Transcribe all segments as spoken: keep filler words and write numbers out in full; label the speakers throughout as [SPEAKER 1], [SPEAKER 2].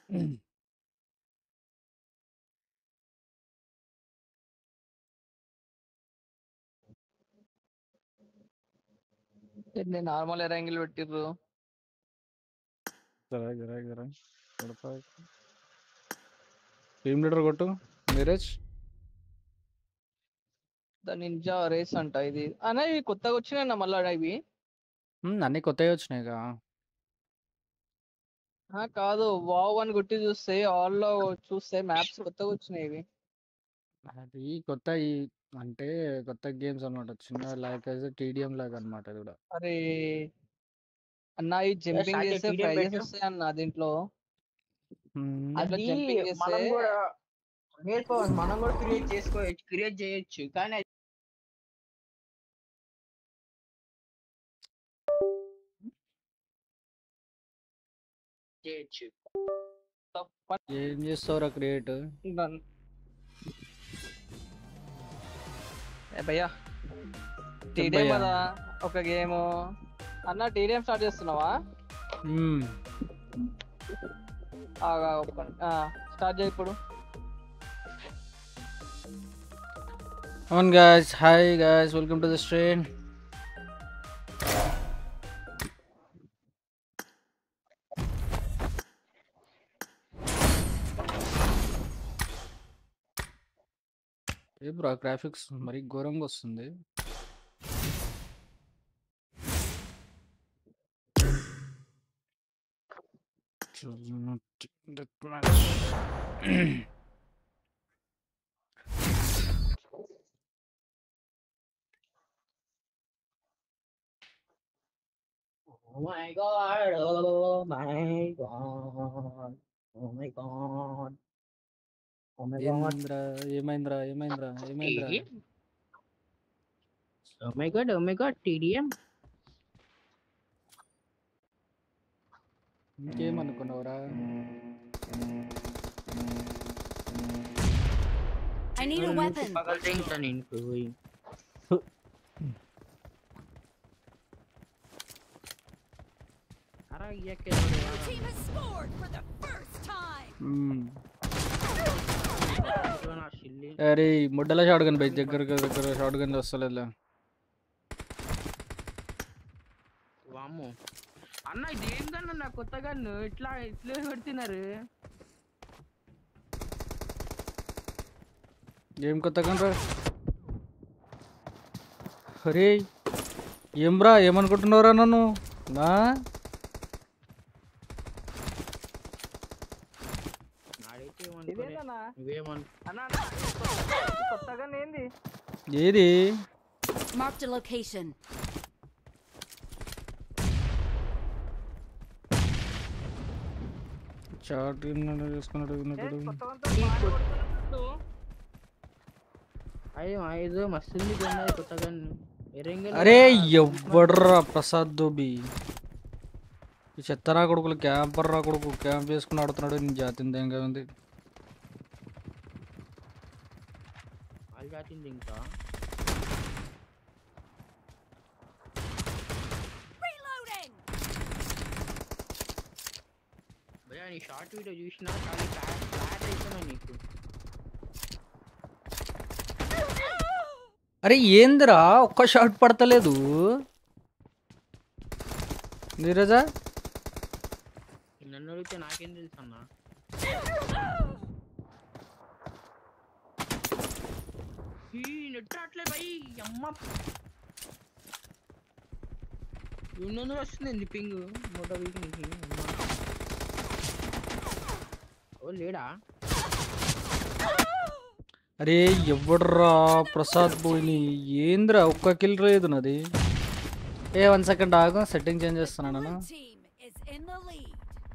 [SPEAKER 1] ఏంది నార్మల్ ర్యాంగిల్ పెట్టిర్రు?
[SPEAKER 2] జరా జరా జరా కొడతా. టీమ్ లీడర్ కొట్టు నీరజ్.
[SPEAKER 1] ద నింజా రేస్ అంట ఇది. అన్న ఇవి కొత్తగా వచ్చినాయన్న మళ్ళా ఇవి.
[SPEAKER 2] హ్మ్, అన్నీ కొత్తవి వచ్చినాయిగా.
[SPEAKER 1] ఆ కాదు వావ్ అని కొట్టి చూస్తే ఆల్ లో చూస్తే మ్యాప్స్ కొత్తగా వచ్చినాయి ఇవి.
[SPEAKER 2] అది కొత్త ఈ అంటే కొత్త గేమ్స్ అనమాట. చిన్న లైక్ టీడీఎం లాగా అనమాట ఇది కూడా.
[SPEAKER 1] అరే అన్న ఈ జంపింగ్
[SPEAKER 3] స్టార్ట్
[SPEAKER 1] చేస్తే
[SPEAKER 3] టీడీఎం
[SPEAKER 1] ప్రైజెస్
[SPEAKER 3] పెట్టు.
[SPEAKER 1] వస్తాయి అన్న దీంట్లో.
[SPEAKER 2] హ్మ్.
[SPEAKER 1] దీంట్లో
[SPEAKER 3] అది
[SPEAKER 1] జంపింగ్ చేస్తే
[SPEAKER 3] మనం కూడా నేర్చుకోవాలి, మనం కూడా క్రియేట్ చేసుకోవచ్చు, క్రియేట్ చేయొచ్చు. కానీ అది చేయొచ్చు.
[SPEAKER 2] ఏం చేస్తావురా క్రియేట్?
[SPEAKER 1] నన్- ఏ భయ్యా టీడీఎం
[SPEAKER 2] భయ్యా.
[SPEAKER 1] కదా ఒక గేమ్. అన్న టీడీఎం స్టార్ట్ చేస్తున్నావా?
[SPEAKER 2] హ్మ్.
[SPEAKER 1] స్టార్ట్ చేయి ఇప్పుడు.
[SPEAKER 2] అవును guys, hi guys, welcome to the stream. ఏ బ్రో గ్రాఫిక్స్ మరి ఘోరంగా వస్తుంది.
[SPEAKER 3] Oh my god, oh my god, oh my god, oh my god.
[SPEAKER 2] ఏంద్రా ఏమైంద్రా ఏమైంద్రా ఏమైంద్రా?
[SPEAKER 3] TDM, oh my god, oh my god, TDM.
[SPEAKER 2] ఇంకేమనుకున్నావురా?
[SPEAKER 4] I need a weapon.
[SPEAKER 3] పగలతే ఇంకా నేను పోయి అరా ఇయ్యకే
[SPEAKER 4] Your team has scored for the first time.
[SPEAKER 2] మ్మ్.
[SPEAKER 3] నా షిల్లి.
[SPEAKER 2] అరే ముడ్డల షాట్ గన్ బై దగ్గర దగ్గర షాట్ గన్ వస్తలేదులే.
[SPEAKER 3] వామ్మో అన్న ఇది ఏం గన్ను, నా కొత్త గన్ను ఇట్లా ఇట్లే పెడుతున్నారు.
[SPEAKER 2] ఏం కొత్త గన్ రా? అరే ఏమ్రా ఏమనుకుంటున్నావురా నన్ను? నా
[SPEAKER 3] నాడైతే ఏమనుకోలే,
[SPEAKER 1] ఇదేంటన్నా
[SPEAKER 3] నువ్వేమను.
[SPEAKER 1] అన్న అన్న ఇది కొత్త- ఇది కొత్తగా ఏంది?
[SPEAKER 2] ఏది?
[SPEAKER 4] Marked a location.
[SPEAKER 2] షాట్ చేసుకున్నాడు
[SPEAKER 1] ఏ,
[SPEAKER 2] విన్నట్టు.
[SPEAKER 1] కొత్తగా బాగానే కొడుతున్నట్టు.
[SPEAKER 3] అయ్యో ఐదు మస్తు ఉంది కొన్నది కొత్త గన్ను. ఎరంగల్
[SPEAKER 2] అరే ఎవ్వడ్రా ప్రసాద్ దోబి, ఈ చెత్తరా కొడుకులు క్యాంపర్ రా కొడుకు క్యాంప్ వేసుకుని ఆడుతున్నాడు. నీ జాతింది ఏం ఉంది?
[SPEAKER 3] వాళ్ళు దాటింది ఇంకా.
[SPEAKER 4] Reloading.
[SPEAKER 3] భయ్యా నీ షార్ట్ వీడియో చూసినా చాలా ఫ్లాట్ ఫ్లాట్ అవుతున్నా నీకు.
[SPEAKER 2] అరే ఏందిరా ఒక్క షాట్ పడతలేదు నీరజా?
[SPEAKER 3] నన్ను అడిగితే నాకేం తెలుసు అన్న. ఈ నెట్ అట్లే భయ్ అమ్మ రెండు వస్తుంది పింగ్ మూడో వీక్ నుంచి. ఓ లేడా?
[SPEAKER 2] అరే ఎవడ్రా ప్రసాద్ పోయిని ఏంద్రా ఒక్క కిల్ లేదు నాది. ఏ వన్ సెకండ్ ఆగు, సెట్టింగ్ చేంజ్ చేస్తున్నాను.
[SPEAKER 4] Blue team is in the lead.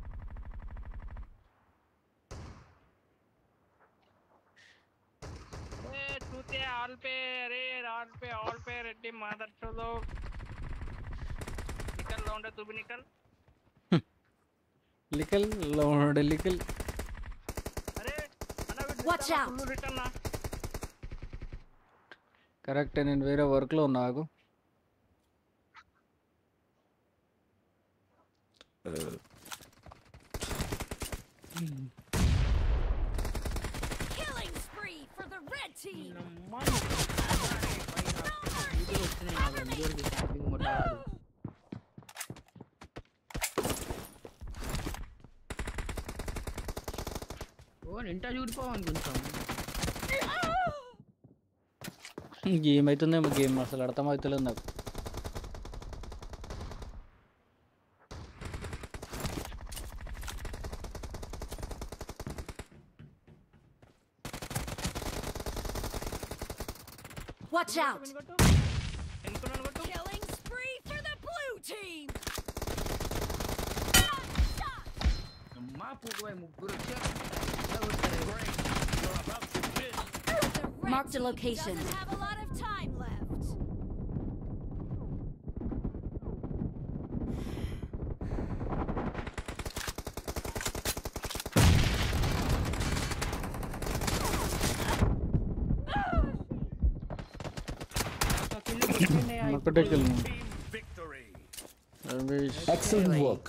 [SPEAKER 1] ए चूते ऑल पे, अरे ऑल पे ऑल पे रेड्डी मादर चलो निकल लौंडे तू भी निकल.
[SPEAKER 2] లికల్ లోడ్ లికల్.
[SPEAKER 1] अरे अना
[SPEAKER 4] Watch out.
[SPEAKER 1] फुल रिटर्न ना.
[SPEAKER 2] కరెక్ట్, నేను వేరే వర్క్లో ఉన్నా ఆగు.
[SPEAKER 4] the red team.
[SPEAKER 3] అమ్మా, వీడియో వస్తున్నాయి నాకు, వీడియోకి స్టార్టింగ్ మొట్టాడు. ఓ నింటా చూడిపోవాలి కొంచెం.
[SPEAKER 2] గేమ్ అవుతుందేమో, గేమ్ అసలు అర్థం అవుతలేదు నాకు.
[SPEAKER 4] Watch out!
[SPEAKER 3] ఎన్నుకున్నాను కొట్టు.
[SPEAKER 4] Killing spree for the blue team.
[SPEAKER 3] అమ్మా పూకోయ్ ముగ్గురు వచ్చారు. ఎలా కొట్టారు?
[SPEAKER 4] The red Marked a team location. doesn't have a lot of time left.
[SPEAKER 2] ఒకటే కిల్.
[SPEAKER 5] Excellent work.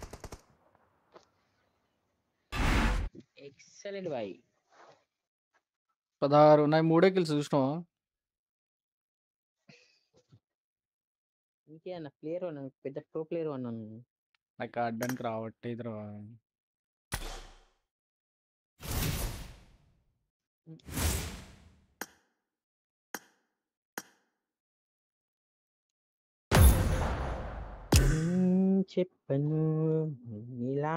[SPEAKER 3] Excellent boy.
[SPEAKER 2] పదహారు ఉన్నాయి, మూడే కిల్స్ చూసినావా?
[SPEAKER 3] ఇంకేనా ప్లేయర్ అన్నాను, పెద్ద ప్రో ప్లేయర్ అన్నాను.
[SPEAKER 2] నాకు ఆడడానికి రావట్లేదు రా.
[SPEAKER 3] చెప్పను ఇలా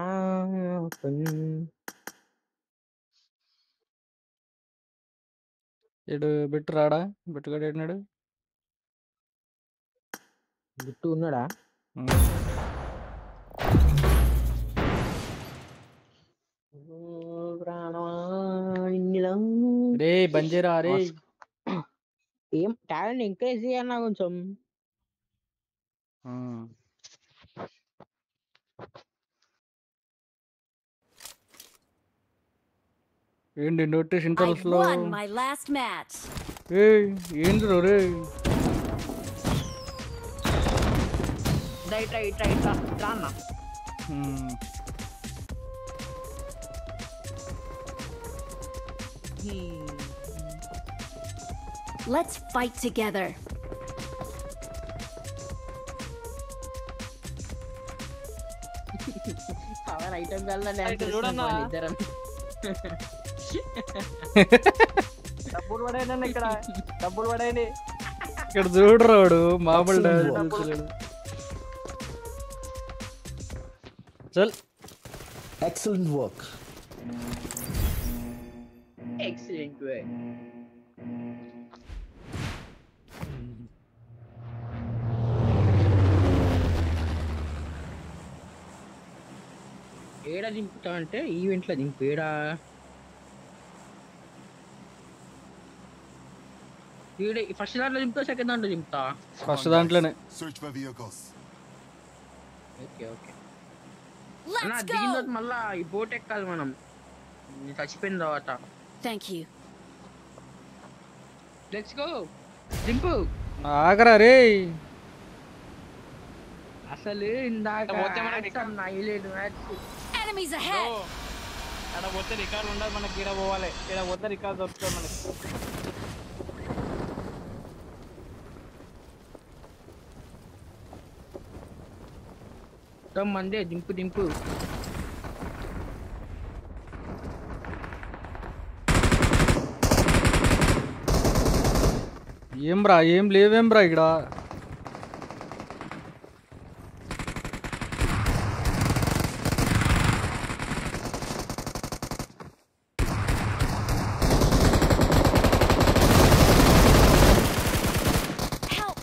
[SPEAKER 2] ఇడు బిట్టు రాడా? బిట్టుగాడు ఏడినాడు?
[SPEAKER 3] గుట్టు ఉన్నాడా?
[SPEAKER 2] రే బంజేరా రే.
[SPEAKER 3] ఏం టాలెంట్ ఎంకరేజ్ చేయన్నా కొంచెం.
[SPEAKER 2] ఆ. ఏంటి నోటీస్
[SPEAKER 4] I
[SPEAKER 2] ఇంటర్వెల్స్ లో?
[SPEAKER 4] won my last match.
[SPEAKER 2] ఏయ్ ఏంటి రే?
[SPEAKER 3] ఇట్లా ఇట్లా ఇట్లా ఇట్లా ఇట్లా అన్న.
[SPEAKER 2] హ్మ్.
[SPEAKER 4] Let's fight together.
[SPEAKER 3] Power item కల్లా
[SPEAKER 1] అయితే చూడన్నా.
[SPEAKER 3] ఇద్దరం.
[SPEAKER 1] డబ్బులు పడాయి ఇక్కడ, డబ్బులు పడాయి.
[SPEAKER 2] ఇక్కడ చూడరాడు మామూలు
[SPEAKER 5] Excellent
[SPEAKER 2] డాన్స్
[SPEAKER 5] work.
[SPEAKER 2] చేస్తున్నాడు. చల్.
[SPEAKER 5] Excellent work.
[SPEAKER 3] Excellent way. ఏడా దింపుతా అంటే ఈవెంట్లో దింపు. ఏడా ఈడ ఫస్ట్ దాంట్లో దింపుతా, సెకండ్ దాంట్లో దింపుతా.
[SPEAKER 2] ఫస్ట్ దాంట్లోనే.
[SPEAKER 6] Search for vehicles.
[SPEAKER 3] Okay okay అన్న,
[SPEAKER 4] Let's
[SPEAKER 3] దిగిన
[SPEAKER 4] go.
[SPEAKER 3] తర్వాత మళ్ళా ఈ బోట్ ఎక్కాలి మనం, ఇది చచ్చిపోయిన తర్వాత.
[SPEAKER 4] Thank you.
[SPEAKER 3] Let's go. దింపు.
[SPEAKER 2] ఆగరా రే.
[SPEAKER 3] అసలు ఇందాక
[SPEAKER 1] పోతే మనకి
[SPEAKER 3] యాక్షన్ నైలేడు మ్యాచ్.
[SPEAKER 4] Enemies ahead.
[SPEAKER 1] అక్కడ పోతే రికార్డు ఉండదు మనకి, ఈడ పోవాలి. ఈడ పోతే రికార్డు దొరుకుతుంది మనకి.
[SPEAKER 3] మొత్తం మందే. దింపు దింపు.
[SPEAKER 2] ఏం రా, ఏం లేవేం రా ఇక్కడ?
[SPEAKER 4] Help.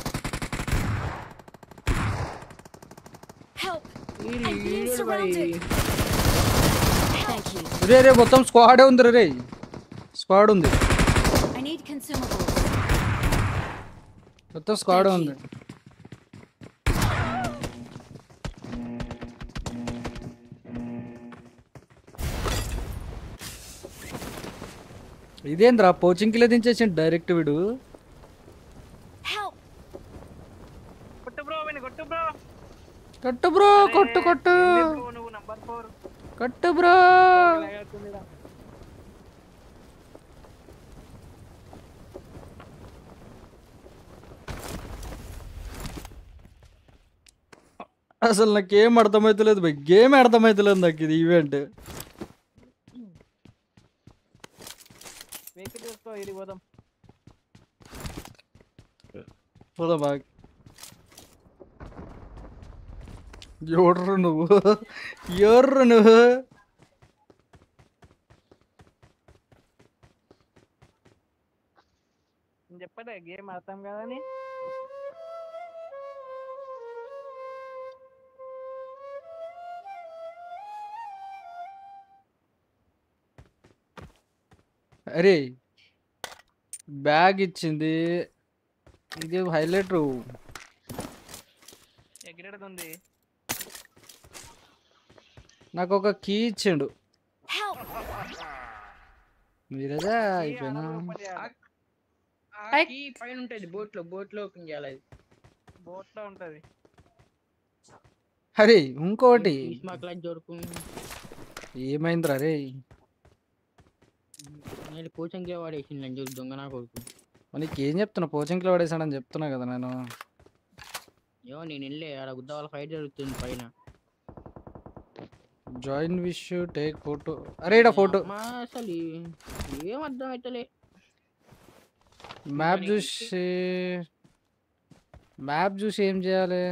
[SPEAKER 4] Help. I'm being surrounded. Thank you.
[SPEAKER 2] రే రే మొత్తం స్క్వాడే ఉంది రే. స్క్వాడ్ ఉంది,
[SPEAKER 4] I need consumables.
[SPEAKER 2] మొత్తం స్క్వాడ్ ఉంది. ఇదేంద్రా పోచింగ్ కిలో దించేసిండు డైరెక్ట్ వీడు.
[SPEAKER 4] Help.
[SPEAKER 1] కొట్టు బ్రో, విని కొట్టు బ్రో.
[SPEAKER 2] కట్టు బ్రో, కొట్టు కొట్టు
[SPEAKER 1] ఏంది బ్రో నువ్వు నంబర్ ఫోర్
[SPEAKER 2] కట్టు బ్రో. అసలు నాకేం అర్థమైతలేదు భయ్, గేమ్ అర్థమైతలేదు నాకు ఇది ఈవెంట్.
[SPEAKER 1] వెహికల్ తీసుకో, ఇది పోదాం.
[SPEAKER 2] పోదా బాగా. ఎవడ్రు నువ్వు, ఎవర్రు నువ్వు?
[SPEAKER 1] నేను చెప్పలే గేమ్ అర్థం కాదని.
[SPEAKER 2] అరే బ్యాగ్ ఇచ్చింది, ఇది హైలైట్.
[SPEAKER 1] ఎగిరేది ఉంది.
[SPEAKER 2] నాకు ఒక కీ ఇచ్చిండు.
[SPEAKER 4] Help!
[SPEAKER 2] మీరేదా అయిపోయినా?
[SPEAKER 3] ఆ కీ పైన ఉంటది బోట్ లో, బోట్ లో ఓపెన్ చేయాలి అది.
[SPEAKER 1] బోట్ లో ఉంటది.
[SPEAKER 2] అరే ఇంకోటి
[SPEAKER 3] మాకు దొరుకు
[SPEAKER 2] ఏమైందిరా రే?
[SPEAKER 3] నేను కోచంగా వాడేసింది అని చెప్పి దొంగ నా కొడుకు.
[SPEAKER 2] మనకి ఏం చెప్తున్నా, కోచింగ్లో పడేసాడని చెప్తున్నా కదా నేను.
[SPEAKER 3] ఏమో నేను వెళ్ళే ఆడ గుద్ద వాళ్ళ ఫైట్ జరుగుతుంది పైన.
[SPEAKER 2] Join wish take photo. అరే ఇడ ఫోటో.
[SPEAKER 3] మా అసలు ఏం అర్థం అవుతలే.
[SPEAKER 2] మ్యాప్ చూసి మ్యాప్ చూసి ఏం చేయాలి?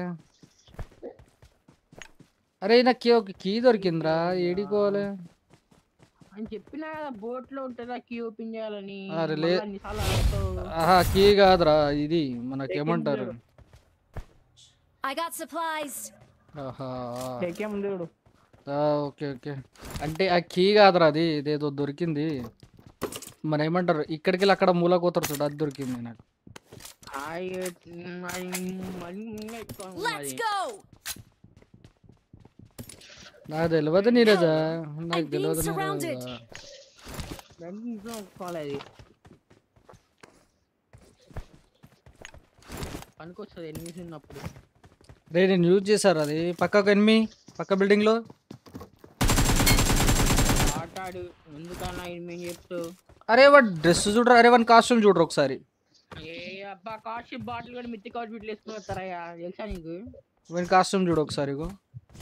[SPEAKER 2] అరే నాకు ఒక కీ దొరికిందిరా, ఏడికోవాలి
[SPEAKER 3] అని చెప్పినా కదా బోట్ లో ఉంటుందా కీ ఓపెన్ చేయాలని.
[SPEAKER 2] అరే లే.
[SPEAKER 3] మళ్ళా అన్నిసార్లు అడుగుతావు.
[SPEAKER 2] ఆహా కీ కాదురా, ఇది మనకేమంటారు.
[SPEAKER 4] I got supplies.
[SPEAKER 2] ఆహా
[SPEAKER 1] ఏకే ముందు చూడు.
[SPEAKER 2] ఆ, ఓకే ఓకే. అంటే ఆ కీ కాదురా, అది ఇదేదో దొరికింది. మన ఏమంటారు, ఇక్కడికి వెళ్ళి అక్కడ మూల కోతారు చూడు, అది దొరికింది నాకు.
[SPEAKER 3] ఆయ్ మరి మరి ఇంకా ఎక్కువ ఉంది
[SPEAKER 4] Let's
[SPEAKER 3] అది.
[SPEAKER 4] go.
[SPEAKER 2] నాకు తెలియదు నీరజా, నాకు
[SPEAKER 4] I'm being
[SPEAKER 2] తెలియదు
[SPEAKER 4] surrounded.
[SPEAKER 2] నీరజా.
[SPEAKER 3] దానికి ఇంట్లో ఒప్పుకోవాలి అది. పనికొస్తుంది ఎనిమిది ఉన్నప్పుడు.
[SPEAKER 2] రే నేను యూజ్ చేశారు అది పక్కకు ఎనిమి, పక్క బిల్డింగ్ లో.
[SPEAKER 3] ఆటాడు ఎందుకన్నా ఇది మేము చెప్తూ.
[SPEAKER 2] అరే వాడు డ్రెస్ చూడరా, అరే వాడి కాస్ట్యూమ్ చూడరు ఒకసారి.
[SPEAKER 3] ఏ అబ్బా కాస్ట్ బాటిల్ కూడా మిత్తి కాస్ట్ బిట్లు వేసుకుని వస్తారా తెలుసా నీకు?
[SPEAKER 2] వాడి కాస్ట్యూమ్ చూడు ఒకసారి. ఇగో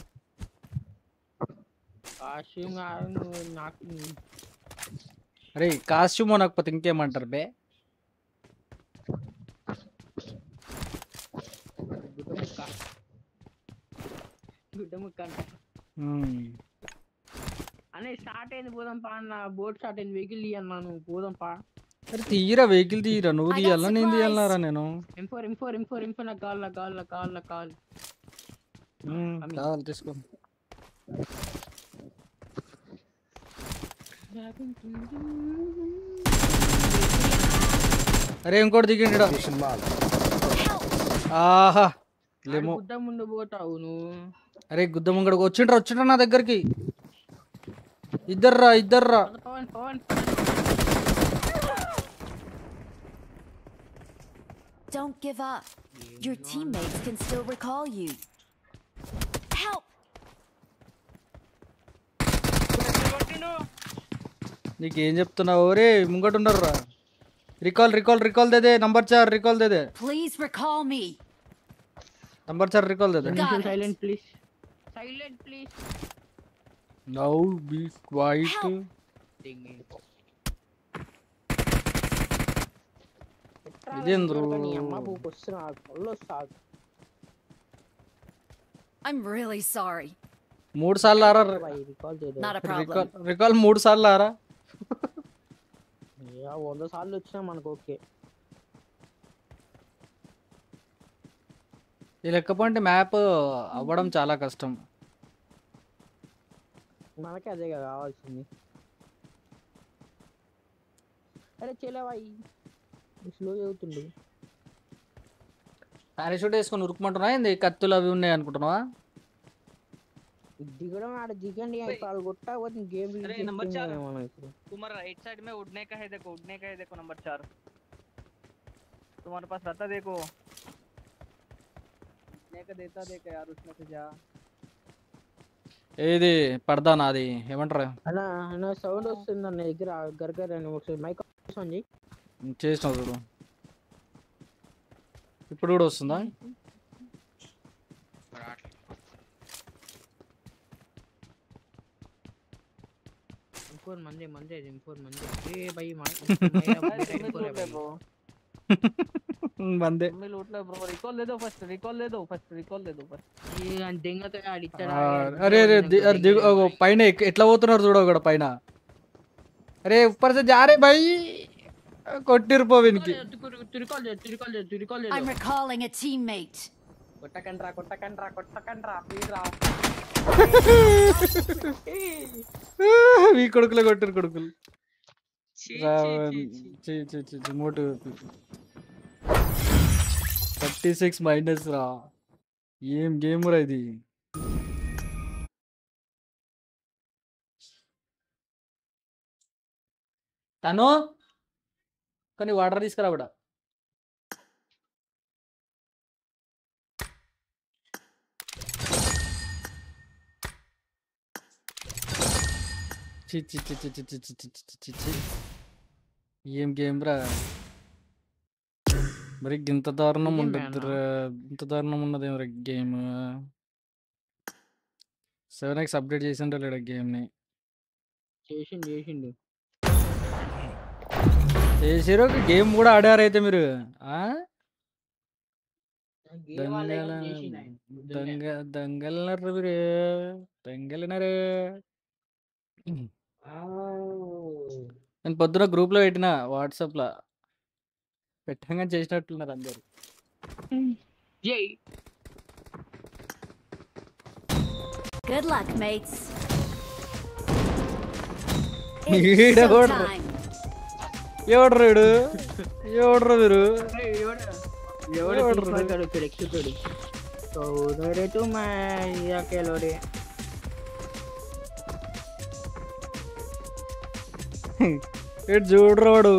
[SPEAKER 3] కాస్ట్యూమ్ నాకు
[SPEAKER 2] అరే కాస్ట్యూమ్ అనకపోతే ఇంకేమంటారు బే?
[SPEAKER 3] గుడ్డ ముక్క గుడ్డ ముక్క అంట
[SPEAKER 2] మ్మ్.
[SPEAKER 3] అనే స్టార్ట్ అయింది పోదాం పా అన్న. బోట్ స్టార్ట్ అయింది, వెహికల్ తీయన్నాను పోదాం పా.
[SPEAKER 2] అరే తీయరా వెహికల్ తీయరా, నువ్వు
[SPEAKER 4] I got
[SPEAKER 2] తీయాలా నేను
[SPEAKER 4] supplies.
[SPEAKER 2] తీయాలరా నేను?
[SPEAKER 3] M four M four M four M four నాకు కావాలి నాకు కావాలి నాకు కావాలి నాకు కావాలి.
[SPEAKER 2] మ్మ్, కావాలి తీసుకో. అరే ఇంకోటి దిగండి ఈడ.
[SPEAKER 5] Mission mark.
[SPEAKER 2] ఆహా లేమో.
[SPEAKER 3] గుద్ద ముందు పోతావు నువ్వు.
[SPEAKER 2] అరే గుద్ద ముంగడికి వచ్చిండ్రా వచ్చిండ్రా నా దగ్గరికి. ఇద్దర్రా ఇద్దర్రా.
[SPEAKER 3] Pawan Pawan
[SPEAKER 4] Don't give up. Your teammates can still recall you. Help!
[SPEAKER 2] నీకేం చెప్తున్నావు రే, ముంగట ఉండర్రా. రికాల్ రికాల్ రికాల్ దేదే, నంబర్ చార్ రికాల్ దేదే,
[SPEAKER 4] Please recall me.
[SPEAKER 2] నంబర్ చార్ రికాల్ దేదే.
[SPEAKER 4] Got it.
[SPEAKER 3] Silent please silent please.
[SPEAKER 2] Now be quiet.
[SPEAKER 4] Help.
[SPEAKER 2] ఇదేంద్రు?
[SPEAKER 3] అమ్మ పూకు వస్తున్నా కళ్ళు వస్తాడు.
[SPEAKER 4] I'm really sorry.
[SPEAKER 2] మూడు సార్లు ఆరా.
[SPEAKER 3] రికాల్ చేయదు.
[SPEAKER 4] Not a problem.
[SPEAKER 2] Recall recall మూడు సార్లు ఆరా.
[SPEAKER 3] వంద సార్లు వచ్చినా మనకు ఓకే.
[SPEAKER 2] ఈ లెక్క పాయింట్ మ్యాప్ అవ్వడం చాలా కష్టం.
[SPEAKER 3] మనకే అదే కదా కావాల్సింది. అరే చెలవాయి స్లో చదువుతుండు.
[SPEAKER 2] పారాషూట్ వేసుకొని ఉరుకుమంటున్నా ఏంది? కత్తులు అవి ఉన్నాయి అనుకుంటున్నావా?
[SPEAKER 3] దిగడం ఆడ దిగండి వాళ్ళు కొట్టకపోతే గేమ్
[SPEAKER 1] अरे नंबर चार तुम्हारा राइट साइड में उड़ने का है, देखो उड़ने का है, देखो नंबर चार तुम्हारे पास रहता, देखो उड़ने का देता देखो यार, उसमें से जा.
[SPEAKER 2] ఏది పడదా నాది ఏమంటారు?
[SPEAKER 3] అలా నా సౌండ్ వస్తుంది అన్న దగ్గర గర్గర్ అని ఒకసారి మైక్ ఆన్ చేయి.
[SPEAKER 2] చేసినావు చూడు, ఇప్పుడు కూడా వస్తుందా?
[SPEAKER 3] फोर मंदे मंदे एम फोर मंदे ए भाई मार
[SPEAKER 1] ब्रो
[SPEAKER 2] మందే
[SPEAKER 1] मम्मी लूट ले ब्रो रिकॉल दे दो फर्स्ट रिकॉल दे दो फर्स्ट रिकॉल दे दो फर्स्ट
[SPEAKER 3] ये देंगा तो यार
[SPEAKER 2] ఆ,
[SPEAKER 3] इतना
[SPEAKER 2] అరే అరే ది- అరే దిగు అగో, పైన ఎక్- ఎట్లా పోతున్నారు చూడవు కూడా పైన. అరే ఉప్పర్ సే జా రే భాయ్, కొట్టిరు పో వీనికి.
[SPEAKER 3] रिकॉल दे रिकॉल दे रिकॉल दे
[SPEAKER 4] I'm recalling a teammate.
[SPEAKER 3] కొట్టకండ్రా కొట్టకండ్రా కొట్టకండ్రా ప్లీజ్
[SPEAKER 2] వీ కొడుకులే కొట్టిరు కొడుకులు.
[SPEAKER 3] ఛీ
[SPEAKER 2] చీ చీ చీ చీ మోటు థర్టీ సిక్స్ మైనస్ రా. ఏం గేమ్ రా ఇది. తను కానీ వాటర్ తీసుకురా కూడా. చి చి చి చి చి చి చి చి చి చి చి. ఏం గేమ్ రా. మరి ఇంత దారుణం
[SPEAKER 3] ఇదేం
[SPEAKER 2] ఉంటుంది రా. ఇంత దారుణం ఉన్నదేం రా గేమ్. సెవెన్ ఎక్స్ అప్డేట్ చేసిండ్రా లేడా గేమ్ని.
[SPEAKER 3] చేసిండు చేసిండు
[SPEAKER 2] చేసారు గేమ్ కూడా ఆడారు అయితే మీరు. ఆ
[SPEAKER 3] గేమ్ వాళ్ళే
[SPEAKER 2] దంగల
[SPEAKER 3] చేసిండు ఆయన.
[SPEAKER 2] దంగ దంగలినారు మీరు. దంగలినారు. నేను పొద్దున గ్రూప్లో పెట్టిన వాట్సాప్లో పెట్టంగా చేసినట్లున్నారు అందరు.
[SPEAKER 3] జై
[SPEAKER 4] Good luck, mates.
[SPEAKER 2] It's
[SPEAKER 4] It's
[SPEAKER 2] showtime.
[SPEAKER 4] showtime.
[SPEAKER 2] ఎవడ్రా వీడు, ఎవడ్రా మీరు.
[SPEAKER 3] ఎవడు
[SPEAKER 2] ఎవడు రా?
[SPEAKER 3] తీసుకొస్తాడు చెడెక్కుతాడు సోదరే తు మాయా కెలోడే
[SPEAKER 2] ఇటు చూడరా వాడు.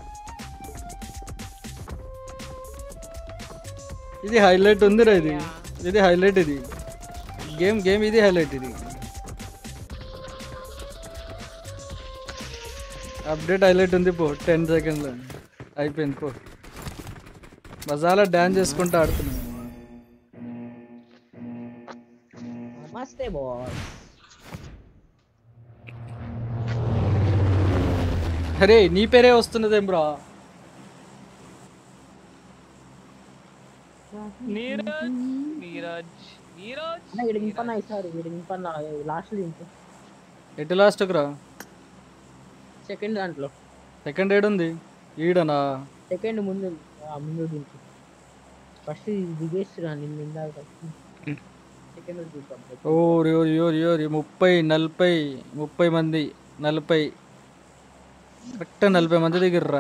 [SPEAKER 2] ఇది హైలైట్ ఉందిరా. ఇది ఇది హైలైట్. ఇది గేమ్ గేమ్ ఇది హైలైట్. ఇది అప్డేట్ హైలైట్ ఉంది పో. టెన్ సెకండ్లో అయిపోయింది పో. మజాలా డాన్స్ చేసుకుంటూ ఆడుతున్నాను.
[SPEAKER 3] నమస్తే బాస్
[SPEAKER 2] అరే నీ పేరే వస్తున్నదేం బ్రా.
[SPEAKER 1] नीरज नीरज नीरज
[SPEAKER 3] అన్న ఇక్కడ నింపన్నా ఈసారి ఇక్కడ నింపన్నా లాస్ట్ దింపు
[SPEAKER 2] ఎటు లాస్ట్కి రా.
[SPEAKER 3] సెకండ్ దాంట్లో
[SPEAKER 2] సెకండ్ ఏడు ఉంది ఈడనా.
[SPEAKER 3] సెకండ్ ముందు ఆ ముందు దింపు ఫస్ట్ దిగేస్తున్నా నిన్ను ఇందాక సెకండ్ చూద్దాం
[SPEAKER 2] ఓరి ఓరి ఓరి ఓరి ముప్పై నలభై ముప్పై మంది నలభై కరెక్ట్ నలభై మంది దగ్గరరా.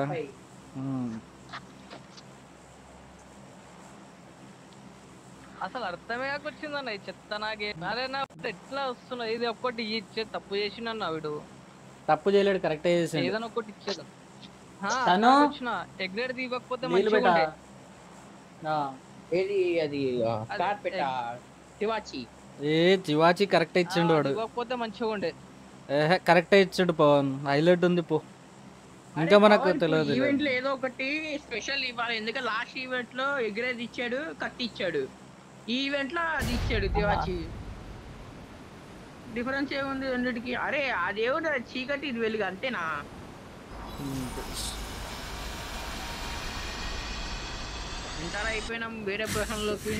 [SPEAKER 1] అసలు అర్థమే వచ్చిందన్న ఈ చెత్త నాకే. అరే నా ఎట్లా వస్తున్నా ఇది ఒక్కటి ఇచ్చే తప్పు చేసిన వీడు.
[SPEAKER 2] తప్పు చేయలేడు, కరెక్ట్ చేసాడు.
[SPEAKER 1] ఏదైనా ఒకటి ఇచ్చేది
[SPEAKER 2] తను
[SPEAKER 1] వచ్చిన ఎగ్నేట్ తీయకపోతే
[SPEAKER 2] నీళ్ళు
[SPEAKER 1] మంచిగా
[SPEAKER 2] పెట్టా.
[SPEAKER 1] ఉండే.
[SPEAKER 2] ఆ.
[SPEAKER 3] ఏది అది స్టార్ట్ పెట్టా శివాచి
[SPEAKER 2] ఏ చివాచి కరెక్ట్ ఇచ్చిండు
[SPEAKER 1] ఆ,
[SPEAKER 2] వాడు.
[SPEAKER 1] ఇవ్వకపోతే మంచిగా ఉండే.
[SPEAKER 2] ఏహే కరెక్ట్ ఇచ్చాడు పవన్. హైలైట్ ఉంది పో. ఇంకా మనకు తెలియదు.
[SPEAKER 3] ఈవెంట్ లో ఏదో ఒకటి స్పెషల్ ఇవ్వాలి ఎందుకంటే లాస్ట్ ఈవెంట్ లో ఎగ్రేజ్ ఇచ్చాడు కత్తి ఇచ్చాడు ఈ ఈవెంట్ లో అది ఇచ్చాడు శివాచి. డిఫరెన్స్ ఏముంది రెండిటికి. అరే అదేమో చీకటి ఇది వెలుగు అంతేనా. ఎంటర్ అయిపోయినాం వేరే ప్రశ్నలోకి.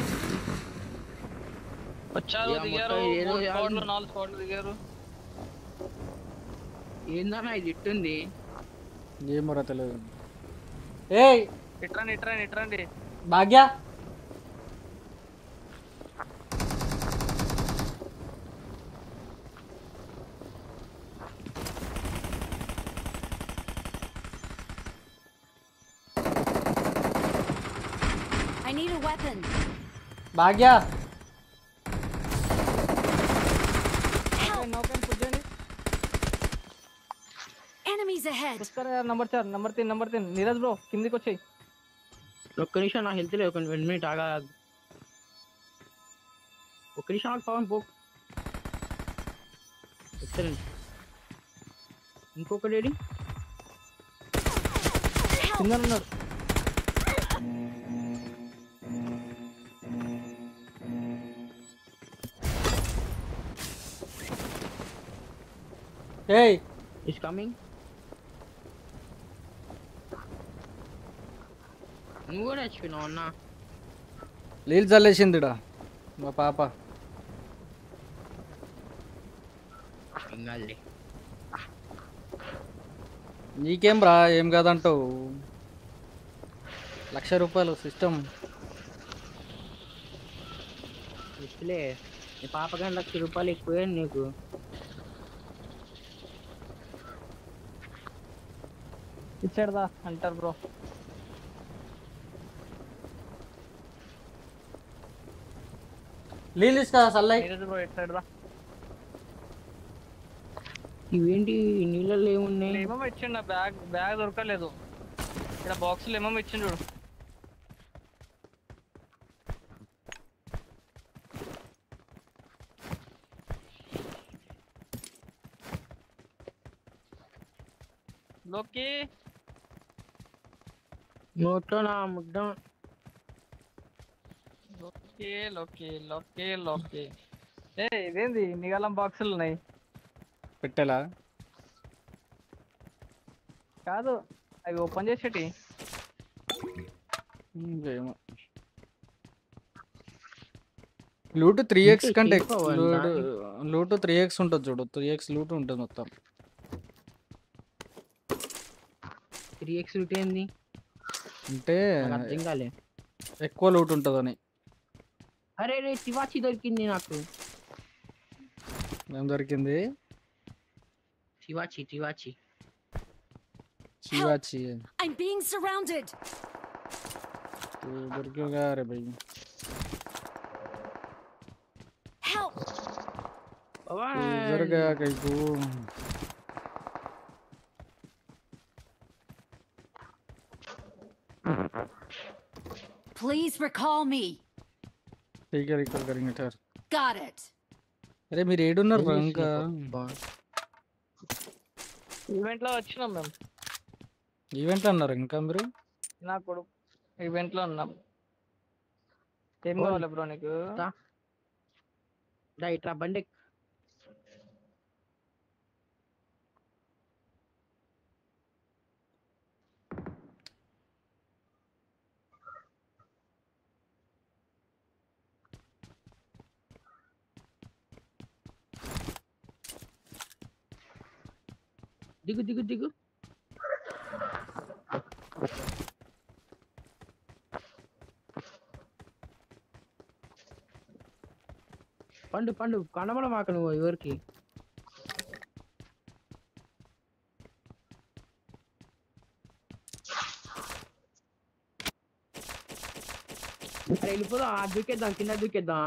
[SPEAKER 1] వచ్చారు
[SPEAKER 3] ఇక
[SPEAKER 1] దిగారు
[SPEAKER 3] మొత్తం ఏదో
[SPEAKER 1] మూడు
[SPEAKER 3] యాభై-
[SPEAKER 1] స్క్వాడ్లు నాలుగు స్క్వాడ్లు దిగారు.
[SPEAKER 3] ఏందన్నా ఇది ఇట్టుంది.
[SPEAKER 2] ఏమరా తెలియదు. ఏయ్
[SPEAKER 1] ఇట్రండి ఇట్రండి ఇట్రండి.
[SPEAKER 2] Bhagya
[SPEAKER 4] I need a weapon.
[SPEAKER 2] Bhagya
[SPEAKER 4] Enemies ahead.
[SPEAKER 1] Number చార్ నంబర్ तीन నంబర్ तीन నీరజ్ బ్రో కిందికి వచ్చేయ్.
[SPEAKER 3] ఒక్క నిమిషం నా హెల్త్ లేదు ఒక వన్ మినిట్ ఆగా ఒక్క నిమిషం ఆగు పవన్ పో. ఎక్సలెంట్. ఇంకొకటి ఏడి
[SPEAKER 1] కింద ఉన్నాడు.
[SPEAKER 2] ఏయ్
[SPEAKER 3] ఇస్ కమింగ్. నువ్వు కూడా వచ్చినావు అన్న.
[SPEAKER 2] నీళ్ళు చల్లేసిందిడా మా పాప.
[SPEAKER 3] ఇంగాలి
[SPEAKER 2] నీకేం రా ఏం కాదంటావు. లక్ష రూపాయలు సిస్టమ్.
[SPEAKER 3] ఇట్లే నీ పాప కానీ లక్ష రూపాయలు ఎక్కువే నీకు.
[SPEAKER 1] ఇచ్చాడుదా అంటారు బ్రో.
[SPEAKER 2] నీళ్ళు ఇస్తా చల్లై.
[SPEAKER 1] నీరజ్ బ్రో ఇటు సైడ్ దా.
[SPEAKER 3] ఇవేంటి నీళ్ళల్లో ఏమున్నాయి?
[SPEAKER 1] ఏమో ఇచ్చిండు, బ్యాగ్ బ్యాగ్ దొరకలేదు. ఇక్కడ బాక్సులు ఏమో ఇచ్చిండు చూడు. లోకి
[SPEAKER 3] నోట్లో నా ముద్ద.
[SPEAKER 1] లోకి లోకి లోకి లోకి. ఏ ఇదేంది నిగలం బాక్సులు ఉన్నాయి?
[SPEAKER 2] పెట్టేలా
[SPEAKER 1] కాదు అవి ఓపెన్ చేసేటి.
[SPEAKER 2] ఏమో లూటు త్రీ ఎక్స్ కంటే లూటు లూటు త్రీ ఎక్స్ ఉంటుంది చూడు. త్రీ ఎక్స్ లూటు ఉంటుంది మొత్తం.
[SPEAKER 3] త్రీ ఎక్స్ రూట్ ఏంది
[SPEAKER 2] అంటే
[SPEAKER 3] అర్థం కాలే.
[SPEAKER 2] ఎక్కువ లూట్ ఉంటుందని.
[SPEAKER 3] అరే రే తివాచి దొరికింది నాకు.
[SPEAKER 2] ఏం దొరికింది?
[SPEAKER 3] తివాచి తివాచి
[SPEAKER 2] చివాచి
[SPEAKER 4] I'm being surrounded.
[SPEAKER 2] దొరికిగా రే భయ్.
[SPEAKER 4] Help.
[SPEAKER 2] జరగా కైకు
[SPEAKER 4] Please recall me.
[SPEAKER 2] ठीक है रिकॉल करेंगे ठहर.
[SPEAKER 4] Got it.
[SPEAKER 2] అరే మీరు ఏడున్నారు రా ఇంకా?
[SPEAKER 1] ఈవెంట్ లో వచ్చినాం మేము.
[SPEAKER 2] ఈవెంట్ అన్నారు ఇంకా మీరు?
[SPEAKER 1] నా కొడుకు ఈవెంట్ లో ఉన్నాం. ఏం కావాలి బ్రో నీకు?
[SPEAKER 3] రైట్ రా బండి. దిగు దిగు దిగు. పండు పండు కనబడ మాకు నువ్వు ఎవరికి. వెళ్ళిపోదాం, దూకేద్దాం, కింద దూకేద్దాం.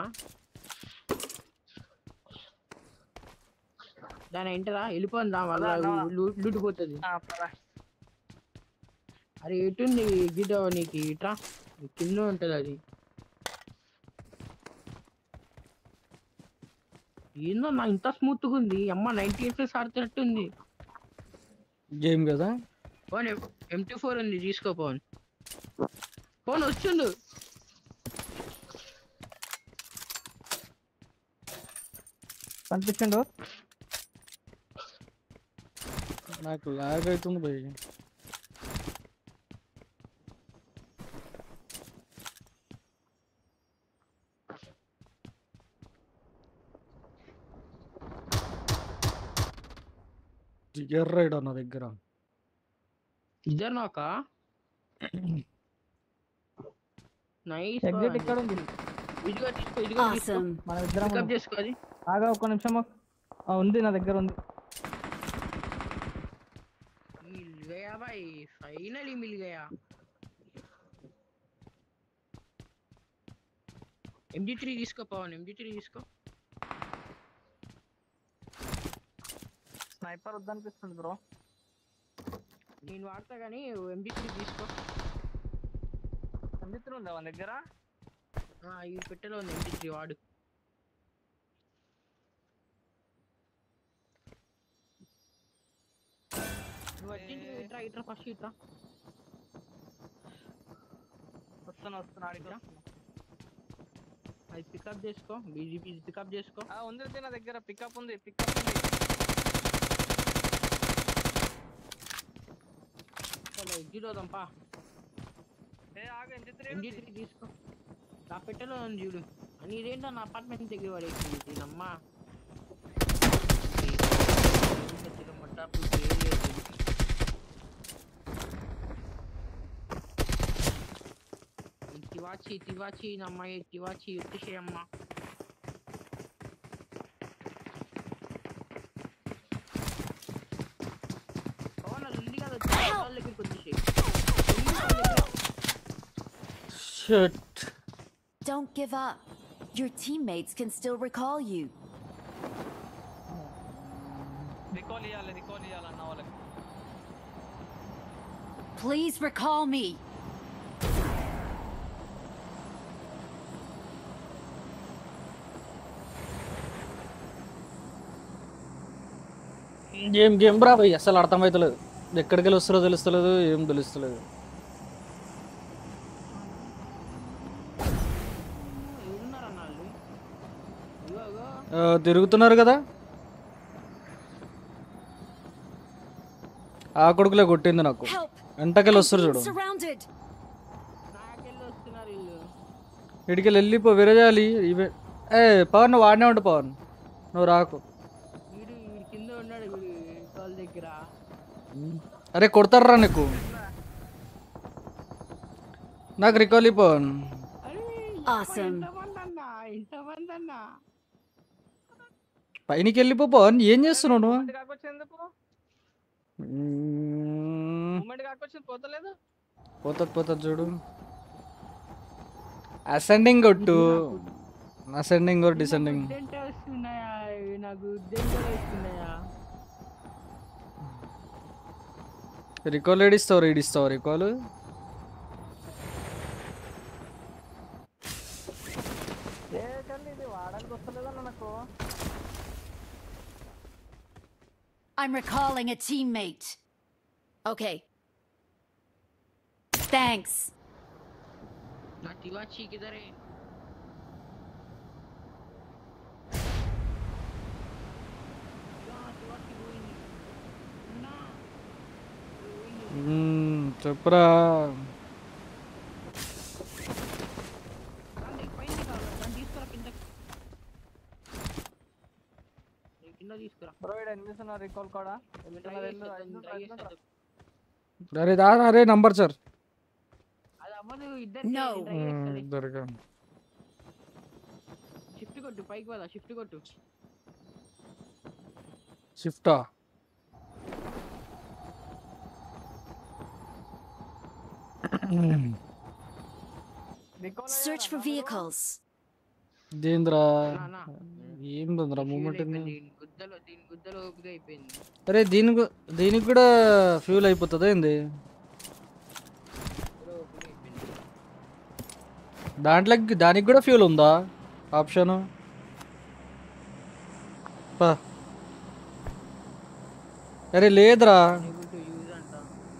[SPEAKER 3] దాని ఏంటరా వెళ్ళిపోదాం, వాళ్ళ లూటిపోతుంది. అరే ఎటుంది గిడ్డ నీకు? ఇట్రా కింద ఉంటది అది. ఏందో నా ఇంత స్మూత్ గా ఉంది. అమ్మ నైన్టీ ఎఫ్ఎస్ ఆడుతున్నట్టుంది
[SPEAKER 2] గేమ్ కదా.
[SPEAKER 3] ఫోన్ ఎం టూ ఫోర్ ఉంది, తీసుకో. ఫోన్ ఫోన్ వస్తుండు.
[SPEAKER 1] కనిపించండు.
[SPEAKER 2] నాకు లాగ్ అవుతుంది భయ్. జిగర్ రైడ్ నా దగ్గర.
[SPEAKER 3] ఇద్దరు నాక నైస్.
[SPEAKER 1] ఎగ్జిట్ ఇక్కడ ఉంది.
[SPEAKER 3] ఇదిగో తీసుకో, ఇదిగో తీసుకో.
[SPEAKER 4] Awesome.
[SPEAKER 1] మన ఇద్దరం
[SPEAKER 3] పికప్ చేసుకో. అది
[SPEAKER 1] ఆగా ఒక్క నిమిషం. ఉంది నా దగ్గర ఉంది.
[SPEAKER 3] मिल गया भाई, फाइनली मिल गया. एम जी थ्री తీసుకో పవన్, एम जी थ्री తీసుకో.
[SPEAKER 1] స్నైపర్ వద్దనిపిస్తుంది బ్రో.
[SPEAKER 3] నేను వాడతా కానీ एम जी थ्री తీసుకో.
[SPEAKER 1] ఎం జీ త్రీ ఉందా మన దగ్గర?
[SPEAKER 3] ఆ ఈ పెట్టెలో ఉంది एम जी थ्री వాడు. నువ్వు అర్జెంట్ ఇట్రా ఇట్రా ఫస్ట్ ఇట్రా.
[SPEAKER 1] వస్తున్నా వస్తున్నా అడిగి.
[SPEAKER 3] అది పికప్ చేసుకో, బీజీపీ పికప్ చేసుకో.
[SPEAKER 1] ఉంది నా దగ్గర పికప్ ఉంది, పికప్ ఉంది.
[SPEAKER 3] తీరోదంపా
[SPEAKER 1] ఏ ఆగు ఎంత
[SPEAKER 3] ఎంజీ త్రీ తీసుకో నా పెట్టెలో ఉంది చూడు నీదేంటో నా అపార్ట్మెంట్ దగ్గర పడేసింది దీనమ్మా తివాచి తివాచి నమ్మాయి తివాచి వచ్చేసేయమ్మా ఉంది కదా దగ్గరికి వచ్చేసేయి
[SPEAKER 2] Shit.
[SPEAKER 4] Don't give up. Your teammates can still recall you.
[SPEAKER 1] Recall ఇయాలి రికాల్ ఇయాలి అన్న వాళ్ళకి
[SPEAKER 4] Please recall me.
[SPEAKER 2] Game game bro భయ్ అసలు అర్థమవుతలేదు ఎక్కడికి వెళ్ళి వస్తారో తెలుస్తలేదు ఏం తెలుస్తలేదు ఆ, తిరుగుతున్నారు కదా ఆ కొడుకులే కొట్టింది నాకు
[SPEAKER 4] Help.
[SPEAKER 2] వెంటకెళ్ళి
[SPEAKER 4] I'm
[SPEAKER 2] వస్తారు
[SPEAKER 4] being
[SPEAKER 2] చూడు
[SPEAKER 4] surrounded.
[SPEAKER 3] నాకెళ్ళి వస్తున్నారు వీళ్ళు
[SPEAKER 2] ఇడికెళ్ళి వెళ్ళిపో విరజాలి ఇవే ఏ పవన్ నువ్వు వాడినే ఉండు పవన్ నువ్వు రాకు
[SPEAKER 3] వీడు వీడి కింద ఉన్నాడు వీడు కాల్ దగ్గర
[SPEAKER 2] అరే కొడతారా నీకు నాకు రికాల్ పవన్
[SPEAKER 4] Awesome.
[SPEAKER 3] ఇంతమంది అన్న ఇంతమంది అన్న
[SPEAKER 2] పైనకి వెళ్ళిపో పవన్ ఏం చేస్తున్నావు నువ్వు
[SPEAKER 1] మూమెంట్ కాకొచ్చింది ఎందుకు
[SPEAKER 2] మ్మ్.
[SPEAKER 1] మూమెంట్ కాకొచ్చింది పోతలేదు
[SPEAKER 2] పోతుంది పోతుంది చూడు అసెండింగ్ కొట్టు అసెండింగ్ or డిసెండింగ్
[SPEAKER 3] ఉద్దంటే వస్తున్నాయా ఇవి నాకు ఉద్దంటే వస్తున్నాయా
[SPEAKER 2] రికాల్ ఏడిస్తావు రీడిస్తావు రికాల్
[SPEAKER 1] ఏ చల్లి ఇది వాడడానికి వస్తలేదన్న నాకు
[SPEAKER 4] I'm recalling a teammate. Okay. Thanks.
[SPEAKER 3] నా తివాచి కిదరే
[SPEAKER 2] మ్మ్, చెప్పురా
[SPEAKER 3] కింద తీసుకురా
[SPEAKER 1] బ్రో ఇక్కడ ఎనిమిస్తున్నారు రికాల్ కూడా వెళ్తున్నారు వెళ్ళు ఐదు
[SPEAKER 3] ట్రై
[SPEAKER 1] నిమిషాలు
[SPEAKER 3] చేసేద్దాం.
[SPEAKER 2] అరే దా అరే నంబర్ సార్
[SPEAKER 3] అది అవ్వదు ఇద్దరు
[SPEAKER 4] No.
[SPEAKER 2] దొరికా
[SPEAKER 3] షిఫ్ట్ కొట్టు పైకి పద షిఫ్ట్ కొట్టు
[SPEAKER 2] షిఫ్టా
[SPEAKER 1] రికాల్
[SPEAKER 4] Search for vehicles.
[SPEAKER 2] దేంద్రా
[SPEAKER 3] నా, నా.
[SPEAKER 2] ఏం తొందర మూమెంట్ ఉంది
[SPEAKER 3] దీని గుద్దలో దీని గుద్దలో ఓపిక అయిపోయింది
[SPEAKER 2] అరే దీనికి దీనికి కూడా ఫ్యూల్ అయిపోతుందా ఏంది
[SPEAKER 3] గుద్దలో ఓపిక అయిపోయింది
[SPEAKER 2] దాంట్లోకి దానికి కూడా ఫ్యూల్ ఉందా ఆప్షన్ అరే లేదురా
[SPEAKER 3] Able to use అంట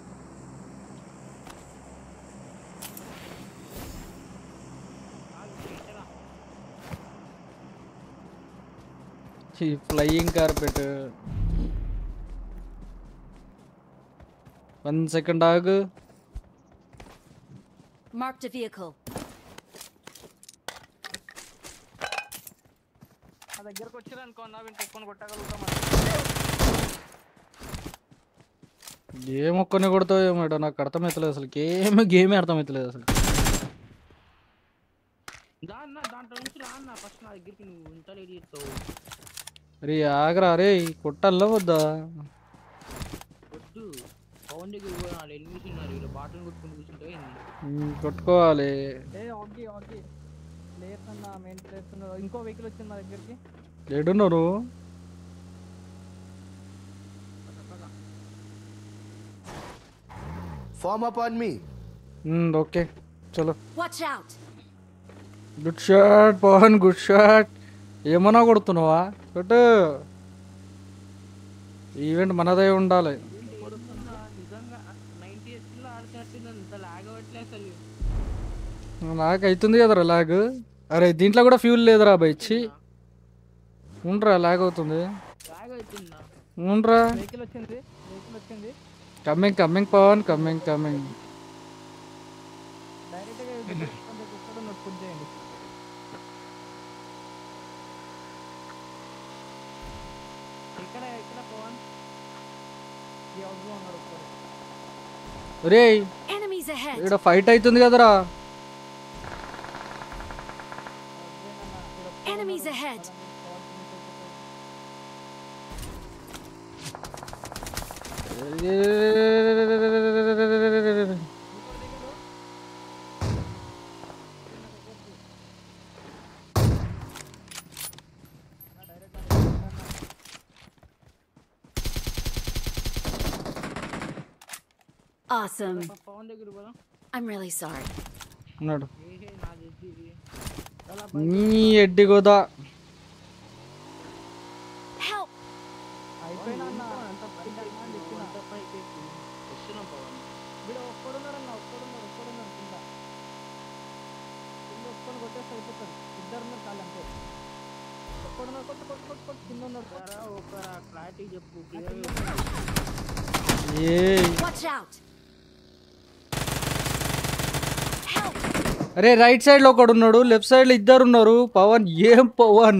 [SPEAKER 3] ఆగు, ఇట్టరా.
[SPEAKER 2] ఈ ఫ్లయింగ్ కార్పెట్ వన్ సెకండ్ ఆగు
[SPEAKER 4] Marked a vehicle.
[SPEAKER 1] నా దగ్గరకు వచ్చారు అనుకో అన్న వీళ్ళు కొట్టుకొని కొట్టగలుగుతాం
[SPEAKER 2] ఏం ఒక్కనే కొడతావు ఏమో నాకు అర్థమవుతలేదు అసలు ఏమి గేమే అర్థమవుతలేదు అసలు
[SPEAKER 3] దా అన్న దాంట్లో నుంచి రా అన్న ఫస్ట్ నా దగ్గరికి నువ్వు ఇంత రెడీ చేస్తావు
[SPEAKER 2] అరే ఆగరా అరే కొట్టాలా వద్దా
[SPEAKER 3] వద్దు పవన్ దగ్గర కూడా వాళ్ళు ఎనిమిది ఉన్నారు వీళ్ళు బాటలు కొట్టుకుని కూర్చుంటే
[SPEAKER 2] ఉమ్, కొట్టుకోవాలి
[SPEAKER 1] ఏ ఓకే ఓకే ప్లేయర్స్ అన్న మెయిన్ ప్లేయర్స్ ఉన్నారు ఇంకో వెహికల్ వచ్చింది మా దగ్గరికి
[SPEAKER 2] ఏడున్నారు
[SPEAKER 5] Form up on me.
[SPEAKER 2] ఉమ్, ఓకే చలో
[SPEAKER 4] Watch out.
[SPEAKER 2] Good shot Pavan good shot ఏమన్నా కొడుతున్నావా కొట్టు ఈవెంట్ మనదే ఉండాలి
[SPEAKER 3] నిజంగా నైన్టీ ఎస్ లో ఆడుతున్నట్టు ఇంత లాగ్ అవ్వట్లే అసలు
[SPEAKER 2] నాకు అవుతుంది కదరా లాగ్ అరే దీంట్లో కూడా ఫ్యూల్ లేదురా బైచ్చి ఉండరా లాగ్ అవుతుంది
[SPEAKER 3] లాగ్ అవుతుందా
[SPEAKER 2] ఉండరా
[SPEAKER 1] వెహికల్ వచ్చింది వెహికల్ వచ్చింది
[SPEAKER 2] coming coming Pavan coming coming.
[SPEAKER 1] డైరెక్ట్గా ఇక్కడ నోట్ పుట్ చేయండి. ఇక్కడ ఇక్కడ పవన్ ఈ హౌస్లో ఉన్నారు ఒక్కరు.
[SPEAKER 2] రే
[SPEAKER 4] Enemies ahead.
[SPEAKER 2] ఇక్కడ ఫైట్ అవుతుంది కదరా.
[SPEAKER 4] Enemies ahead. Awesome.
[SPEAKER 3] పవన్ దగ్గర పోదాం.
[SPEAKER 4] I'm really sorry.
[SPEAKER 2] ఉన్నాడు
[SPEAKER 3] ఏహే నాది ఇది ఇది.
[SPEAKER 2] నీ ఎడ్డి గోదా.
[SPEAKER 4] Help.
[SPEAKER 1] అయిపోయినా అన్న అంత పైకి
[SPEAKER 3] అంత పైకి ఎక్కి వస్తున్నాం పవన్.
[SPEAKER 1] వీడు ఒక్కడున్నాడు అన్న ఒక్కడున్నాడు ఒక్కడున్నాడు కింద కింద ఒక్కడు కొట్టేస్తే అయిపోతాడు. ఇద్దరు ఉన్నారు కాళ్ళు అంతే. ఒక్కడున్నారు కొట్టు కొట్టు కొట్టు కొట్టు కింద ఉన్నాడు.
[SPEAKER 3] ఒకరా ఒకరా క్లారిటీ చెప్పు clear
[SPEAKER 2] ఏ
[SPEAKER 4] Watch out. Help.
[SPEAKER 2] అరే రైట్ సైడ్ లో ఒకడు ఉన్నాడు, లెఫ్ట్ సైడ్ లో ఇద్దరు ఉన్నారు. పవన్ ఏం పవన్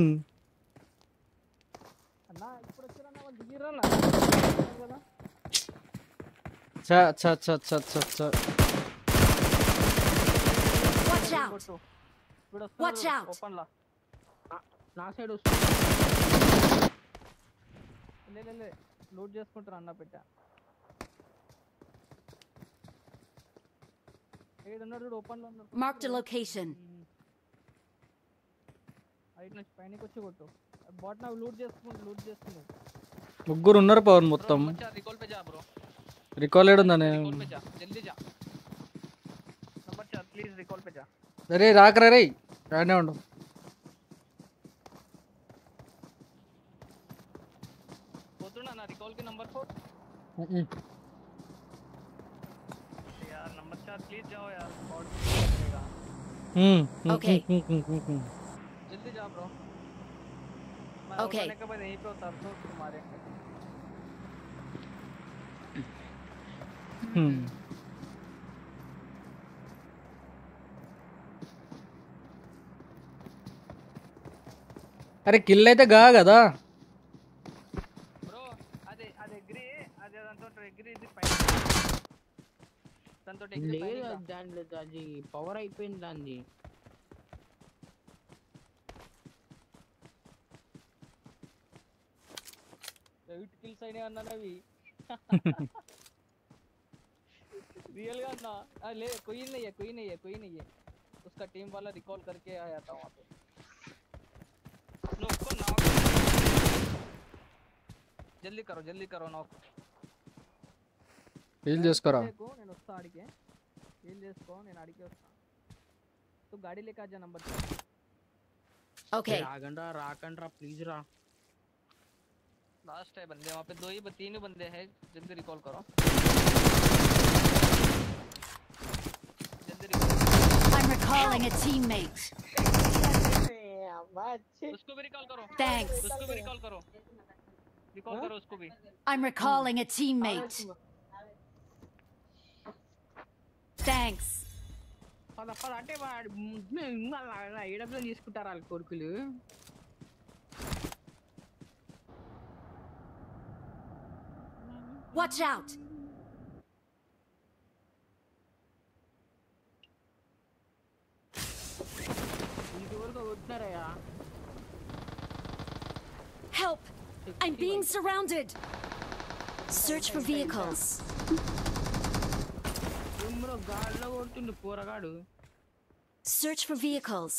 [SPEAKER 1] అన్న ఇప్పుడు వచ్చిరన్న వాళ్ళు దిగిరన్న కదా.
[SPEAKER 2] చ చ చ చ చ చ.
[SPEAKER 4] Watch out.
[SPEAKER 1] కొట్టు ఇప్పుడు
[SPEAKER 4] Watch out.
[SPEAKER 1] ఓపెన్ లా
[SPEAKER 3] నా సైడ్ వస్తుంది.
[SPEAKER 1] లే లే లే లూట్ చేసుకుంటారు అన్న పెట్ట. ఏడున్నాడు చూడు ఓపెన్ లో ఉన్నాడు.
[SPEAKER 4] Marked a location.
[SPEAKER 1] హైట్ నుంచి పైనకి వచ్చి కొట్టు. బాట్ నా లూట్ చేసుకుంటూ లూట్ చేస్తుంది.
[SPEAKER 2] ముగ్గురు ఉన్నారు పవన్ మొత్తం.
[SPEAKER 1] रिकॉल पे जा ब्रो.
[SPEAKER 2] రికాల్ ఏడుందని.
[SPEAKER 1] रिकॉल पे जा जल्दी जा. नंबर चार प्लीज रिकॉल पे जा.
[SPEAKER 2] అరే రాకరా రే రానే ఉండు.
[SPEAKER 1] పోతున్నా నా रिकॉल के नंबर फोर. यार नंबर चार प्लीज जाओ यार. बॉट करेगा.
[SPEAKER 4] Okay.
[SPEAKER 1] जल्दी जा ब्रो. मैं
[SPEAKER 4] Okay.
[SPEAKER 1] उठाने के बाद यहीं पे उतार दो तुम्हारे.
[SPEAKER 2] అరే కిల్ అయితే గా కదా.
[SPEAKER 1] బ్రో అదే అదే అగ్రి అదే దాంతో అగ్రి ఇది పైన దాంతో అగ్రి
[SPEAKER 3] లేదు
[SPEAKER 1] పైన
[SPEAKER 3] దాంట్లో అది పవర్ అయిపోయింది దాన్ని.
[SPEAKER 1] ఎయిట్ కిల్స్ అయినా అన్నవి रियल गा ना. ले कोई नहीं है कोई नहीं है कोई नहीं है. उसका टीम वाला रिकॉल करके आया था वहां पे. नो को नॉक जल्दी करो जल्दी करो नॉक.
[SPEAKER 2] హీల్ చేసుకోరా.
[SPEAKER 1] देखो నేను వస్తా ఆడికే. హీల్ చేసుకో నేను ఆడికే వస్తా. तू गाड़ी लेके आ जा नंबर.
[SPEAKER 4] Okay.
[SPEAKER 3] రాగండ్రా రాకండ్రా ప్లీజ్ రా.
[SPEAKER 1] लास्ट है बंदे वहां पे. दो ही तीन ही बंदे हैं. जल्दी रिकॉल करो जल्दी recall.
[SPEAKER 4] I'm recalling a teammate.
[SPEAKER 1] उसको भी रिकॉल करो.
[SPEAKER 4] Thanks.
[SPEAKER 1] उसको भी रिकॉल करो. रिकॉल करो उसको भी.
[SPEAKER 4] I'm recalling a teammate. Thanks.
[SPEAKER 3] పద పద అంటే వాడు మళ్ళీ ఏడబ్ల్యూ తీసుకుంటారు వాళ్ళ కొడుకులు.
[SPEAKER 4] Watch out.
[SPEAKER 3] ఇంతవరకు కొట్టినారయ్యా.
[SPEAKER 4] Help. I'm being surrounded. Search for vehicles.
[SPEAKER 3] ఏమో గాల్లో కొడుతుండు పోరగాడు.
[SPEAKER 4] Search for vehicles.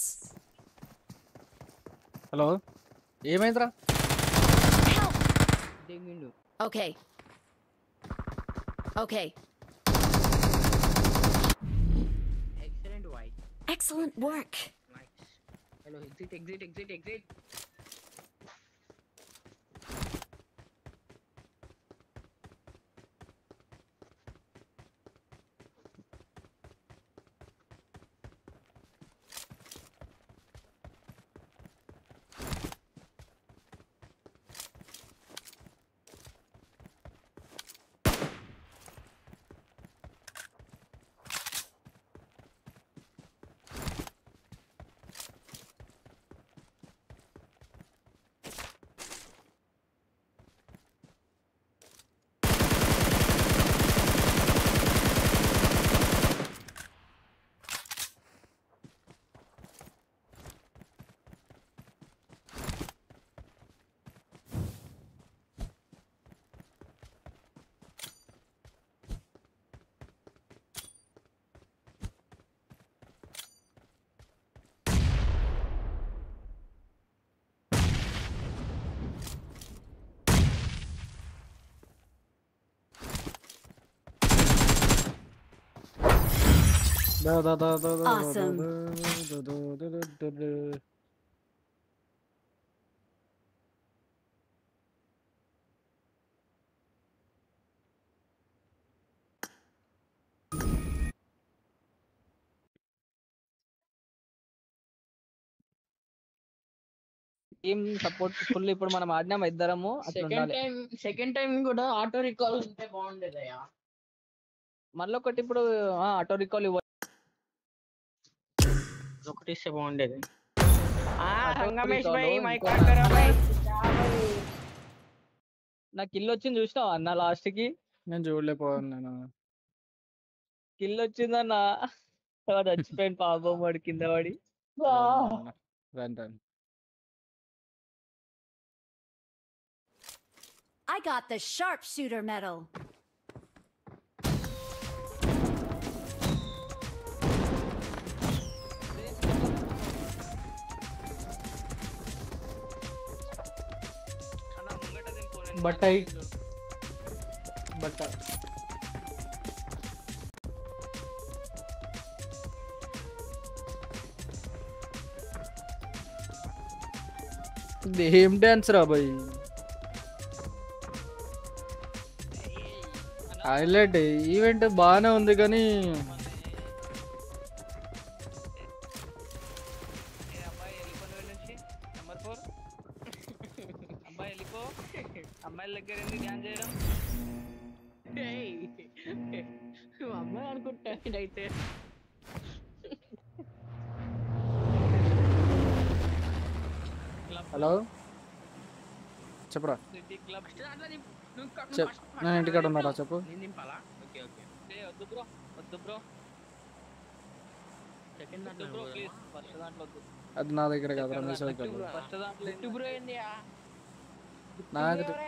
[SPEAKER 2] హలో ఏమైందిరా.
[SPEAKER 4] Help.
[SPEAKER 3] దిగిండు.
[SPEAKER 4] Okay. Okay.
[SPEAKER 3] Excellent voice.
[SPEAKER 4] Excellent work.
[SPEAKER 3] Nice. Hello exit exit exit exit.
[SPEAKER 2] దా దా దా దా దా
[SPEAKER 4] Awesome.
[SPEAKER 2] దా దా దా దా దా దా.
[SPEAKER 1] టీమ్ సపోర్ట్ ఫుల్ ఇప్పుడు మనం ఆడినాం ఇద్దరము అట్లా
[SPEAKER 3] సెకండ్
[SPEAKER 1] ఉండాలి.
[SPEAKER 3] టైం సెకండ్ టైం కూడా ఆటో రికాల్ ఉంటే బాగుండేదయ్యా.
[SPEAKER 1] మళ్ళీ ఒకటి ఇప్పుడు ఆటో రికాల్ ఇవ్వ
[SPEAKER 3] ఒకటి ఇస్తే బాగుండేది. ఆ
[SPEAKER 1] ఆటో
[SPEAKER 3] సంగమేష్
[SPEAKER 1] రికాల్
[SPEAKER 3] భాయ్ మై
[SPEAKER 1] ఇంకో
[SPEAKER 3] కాకరా భాయ్.
[SPEAKER 1] నాకు కిల్ వచ్చింది చూసినావా అన్న లాస్ట్ కి
[SPEAKER 2] నేను చూడలేకపోయాను నేను.
[SPEAKER 1] కిల్ వచ్చిందన్న వాడు చచ్చిపోయింది పాపం వాడు కింద పడి.
[SPEAKER 2] Run run.
[SPEAKER 4] I got the sharpshooter medal.
[SPEAKER 1] అన్న ముంగట దింపు, నేను
[SPEAKER 2] బట్ ఐ బట్ ఇది ఏం డాన్స్ రా బాయ్. హైలైట్ ఈవెంట్ బాగానే ఉంది కానీ
[SPEAKER 1] ఏ అబ్బాయి వెళ్ళిపో నువ్వు నుంచి నెంబర్ ఫోర్. అబ్బాయి వెళ్ళిపో, అమ్మాయిల దగ్గర ఎందుకు ధ్యాన్ చేయడం.
[SPEAKER 3] అమ్మాయి అనుకుంటా ఇదైతే.
[SPEAKER 2] హలో చెప్పరా.
[SPEAKER 1] సిటీ క్లబ్
[SPEAKER 2] చెప్ నేను ఇంటికాడ ఉన్నారా చెప్పు.
[SPEAKER 3] నేను దింపాలా? Okay okay.
[SPEAKER 1] వద్దు బ్రో, వద్దు బ్రో,
[SPEAKER 3] సెకండ్
[SPEAKER 1] వద్దు బ్రో ప్లీజ్. ఫస్ట్ దాంట్లో వద్దు,
[SPEAKER 2] అది నా దగ్గర కాదురా మీ సైడ్ కాదు.
[SPEAKER 1] ఫస్ట్ దాంట్లో
[SPEAKER 3] బిట్టు బ్రో ఏందియా?
[SPEAKER 2] నాకు తె-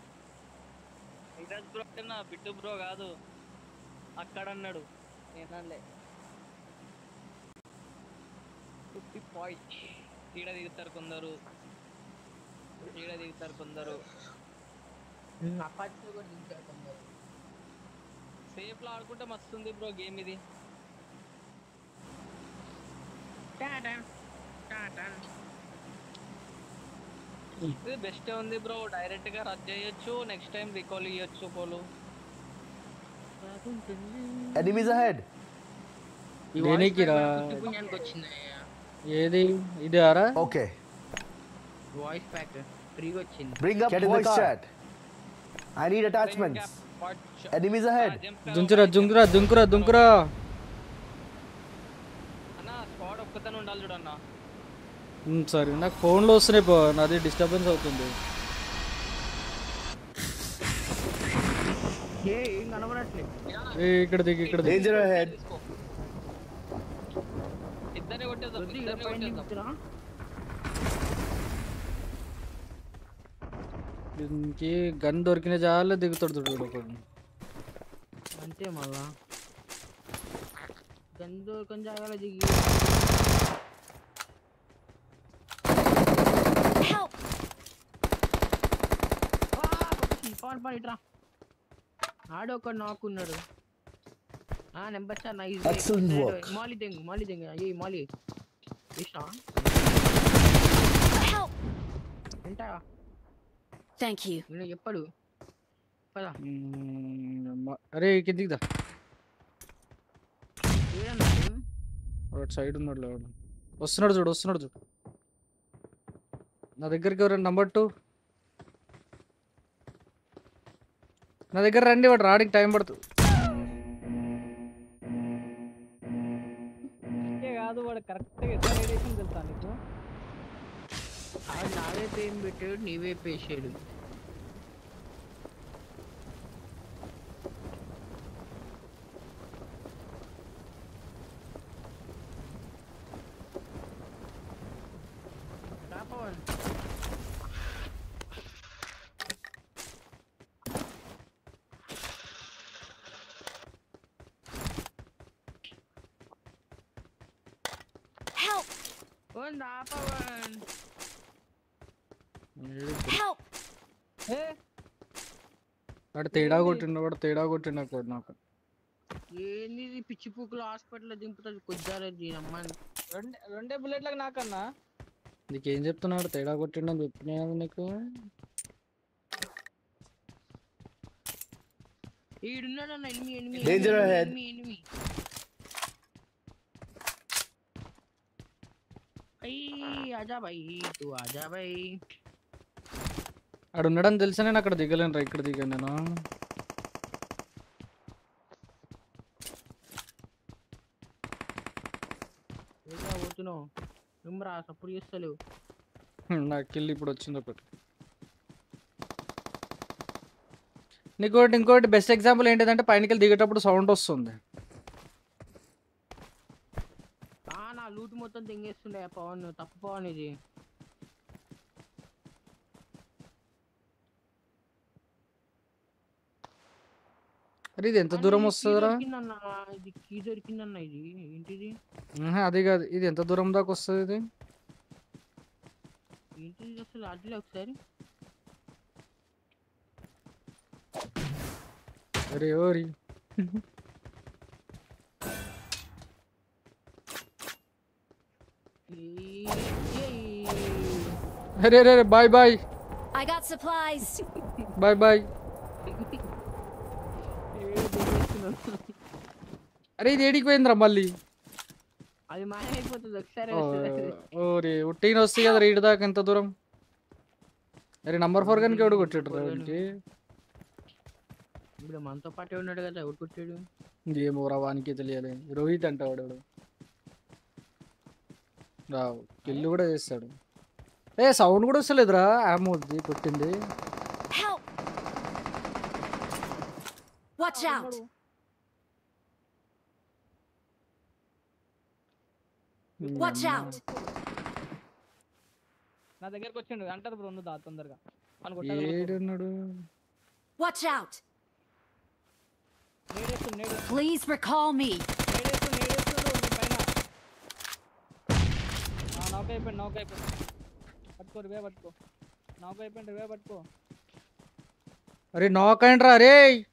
[SPEAKER 1] నీరజ్ బ్రో కన్నా బిట్టు బ్రో కాదు, అక్కడ అన్నాడు నేనలే. ఫిఫ్టీ పాయింట్ ఈడ దిగుతారు కొందరు, ఈడ దిగుతారు కొందరు.
[SPEAKER 3] అపాచీలో కూడా దింపారు కొందరు.
[SPEAKER 1] సేఫ్ లో ఆడుకుంటే మస్తుంది బ్రో గేమ్ ఇది.
[SPEAKER 3] టాటన్ టాటన్.
[SPEAKER 1] ఇది బెస్ట్ ఉంది బ్రో, డైరెక్ట్ గా రద్దు చేయొచ్చు, నెక్స్ట్ టైం రికాల్ ఇవ్వచ్చు పోలు.
[SPEAKER 5] Enemies ahead.
[SPEAKER 3] ఈ
[SPEAKER 2] దేనికి రా?
[SPEAKER 3] కుట్టు పుణ్యానికి వచ్చిందయ్యా.
[SPEAKER 2] ఏది ఇది ఆరా?
[SPEAKER 5] Okay.
[SPEAKER 3] వాయిస్ ప్యాక్ ఫ్రీగా వచ్చింది.
[SPEAKER 5] Bring up voice chat. I need attachments. Enemies ahead.
[SPEAKER 2] దుంకురా దుంకురా దుంకురా దుంకురా.
[SPEAKER 1] అన్న స్క్వాడ్ ఒక్కతనే ఉండాలి చూడన్నా.
[SPEAKER 2] ఉమ్, సరే నాకు ఫోన్లో వస్తున్నాయి పో, నాది డిస్టర్బెన్స్ అవుతుంది.
[SPEAKER 3] ఏ ఏం కనబడట్లేదు.
[SPEAKER 2] ఏ ఇక్కడ దిగు ఇక్కడ దిగు.
[SPEAKER 5] Danger ahead.
[SPEAKER 1] ఇద్దరే కొట్టేద్దాం,
[SPEAKER 3] వద్దు,
[SPEAKER 1] ఇద్దరిని
[SPEAKER 3] ఇలా పైన
[SPEAKER 1] కొట్టేద్దాం.
[SPEAKER 3] దిగుతురా?
[SPEAKER 2] దీనికి గన్ దొరికిన చాలా దిగుతాడు చూడు ఒకడు.
[SPEAKER 3] అంతే మళ్ళా గందు కొంచెం జాగాలో దిగి.
[SPEAKER 4] Help!
[SPEAKER 3] పవన్ పని ఇట్రా. ఆడు ఒకడు నాకున్నాడు. ఆ number sir nice.
[SPEAKER 5] Excellent work.
[SPEAKER 3] మాలి దెంగు మాలి దెంగు ఏ మాలి ఇష్టా
[SPEAKER 4] Help!
[SPEAKER 3] ఏంటా
[SPEAKER 4] Thank you.
[SPEAKER 3] నేను ఎప్పుడు పదా
[SPEAKER 2] ఉమ్, అమ్మ- అరే కిందికి దా.
[SPEAKER 3] ఏడన్నాడు.
[SPEAKER 2] వాడు సైడ్ ఉన్నాడు వాడు. వస్తున్నాడు చూడు వస్తున్నాడు చూడు. నా దగ్గరికి ఎవరైనా నంబర్ టూ నా దగ్గర రండి, వాడు రాడికి టైం పడుతుంది.
[SPEAKER 1] ఇంకే కాదు వాడు కరెక్ట్ గా ఎట్లా రేడియేషన్ తెలుసా నీకు?
[SPEAKER 3] ఆడు నా వైపు ఏం పెట్టాడు, నీ వైపు వేసాడు. రా పవన్.
[SPEAKER 4] Help!
[SPEAKER 3] పవన్ రా పవన్.
[SPEAKER 4] Help!
[SPEAKER 1] ఏ
[SPEAKER 2] వాడు తేడా కొట్టిండు వాడు తేడా కొట్టిండు నాకు వాడు నాకు
[SPEAKER 3] ఏంది ఇది పిచ్చి పూకులు హాస్పిటల్ దింపుతుంది కొద్దిగా అమ్మాయి.
[SPEAKER 1] రెండే రెండే బుల్లెట్లకు నాకన్నా.
[SPEAKER 2] నీకేం చెప్తున్నాడు? తేడా కొట్టిండని చెప్పినా కదా నీకు.
[SPEAKER 3] ఈడున్నాడన్న enemy enemy
[SPEAKER 5] Danger ahead.
[SPEAKER 3] Enemy enemy. అయ్యి ఆజా భాయ్ తూ ఆజా భాయ్.
[SPEAKER 2] ఆడు ఉండడం తెలిసా నేను అక్కడ దిగలేను రా, ఇక్కడ దిగాను నేను.
[SPEAKER 3] ఏదా పోతున్నావు నుమ్రా సపోర్ట్ చేస్తలేవు.
[SPEAKER 2] నాకు కిల్ ఇప్పుడు వచ్చింది ఒకటి. నీకోటి ఇంకోటి బెస్ట్ ఎగ్జాంపుల్ ఏంటిదంటే పైనకి వెళ్ళి దిగేటప్పుడు సౌండ్ వస్తుంది.
[SPEAKER 3] ఆ నా లూట్ మొత్తం తెంగేస్తుండే పవన్, తప్పు పవన్ ఇది.
[SPEAKER 2] అరే ఇది ఎంత దూరం వస్తుందిరా?
[SPEAKER 3] దొరికిందన్న ఇది కీ దొరికిందన్న. ఇది ఏంటిది
[SPEAKER 2] ఆహా, అది కాదు, ఇది ఎంత దూరం దాకా వస్తుంది ఇది?
[SPEAKER 3] ఏంటిది అసలు అదిలే ఒకసారి.
[SPEAKER 2] అరే ఓరి
[SPEAKER 3] ఈ- ఈ-
[SPEAKER 2] అరే అరే బాయ్ బాయ్
[SPEAKER 4] I got supplies.
[SPEAKER 2] బాయ్ బాయ్.
[SPEAKER 3] ఏ దొరికేస్తున్నాను.
[SPEAKER 2] అరే ఇది ఏడికి పోయిందిరా మళ్ళీ?
[SPEAKER 3] అది మాయమైపోతుంది ఒకసారి
[SPEAKER 2] ఓ,
[SPEAKER 3] వస్తుంది.
[SPEAKER 2] ఓరే ఉట్టిన వస్తుంది కదా రీడ్ దాకా ఎంత దూరం. అరే నంబర్ ఫోర్ కనుక ఎవడు కొట్టాడు రా వీడికి?
[SPEAKER 3] ఇప్పుడు మనతో పాటే ఉన్నాడు కదా, ఎవరు కొట్టాడు?
[SPEAKER 2] ఏమో రా వానికి తెలియాలి. రోహిత్ అంట వాడు ఎవడు. రావు కిల్లు కూడా చేస్తాడు. ఏ సౌండ్ కూడా వస్తలేదురా. ఆమె వద్ది కొట్టింది.
[SPEAKER 4] Help! Watch out! Watch out!
[SPEAKER 1] నా దగ్గరకు వచ్చిండు అంటారు బ్రో, నువ్వు దా తొందరగా అని కొట్టాలి.
[SPEAKER 2] ఏడున్నాడు?
[SPEAKER 4] Watch out!
[SPEAKER 1] నేడేస్తు నేడేస్తు
[SPEAKER 4] Please recall me.
[SPEAKER 1] నేడేస్తు నేడేస్తు నీ పైన. నాక్ అయిపోయింది, నాక్ అయిపోయింది. పట్టుకో రివే పట్టుకో. నాక్ అయిపోయింది, రివే పట్టుకో.
[SPEAKER 2] అరే నాక్ అండ్రా రే.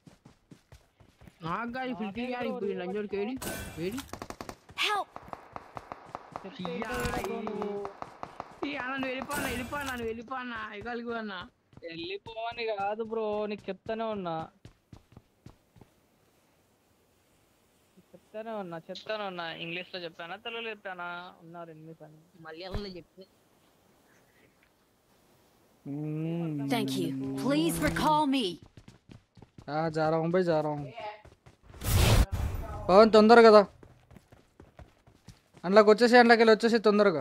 [SPEAKER 3] నాకు కాదు ఫుల్ క్లియర్ ఇప్పుడు లంజోడికి ఏడి ఏడి.
[SPEAKER 4] Help!
[SPEAKER 1] చెత్త ఏంటో బ్రో నువ్వు.
[SPEAKER 3] ఈ అన్న నువ్వు వెళ్ళిపోనా వెళ్ళిపోనా నువ్వు వెళ్ళిపోనా ఎగలుగు అన్న.
[SPEAKER 1] వెళ్ళిపోవని కాదు బ్రో, నీకు చెప్తానే ఉన్నా చెప్తానే ఉన్నా చెప్తానే ఉన్నా ఇంగ్లీష్ లో చెప్పానా తెలుగులో చెప్పానా? ఉన్నారు ఎనిమిది అని.
[SPEAKER 3] మలయాళంలో చెప్పి
[SPEAKER 4] Thank you. Please recall me.
[SPEAKER 2] जा रहा हूँ भाई, जा रहा हूँ. పవన్ తొందర కదా అందులోకి వచ్చేసి, అందులోకి వెళ్ళి వచ్చేసి తొందరగా.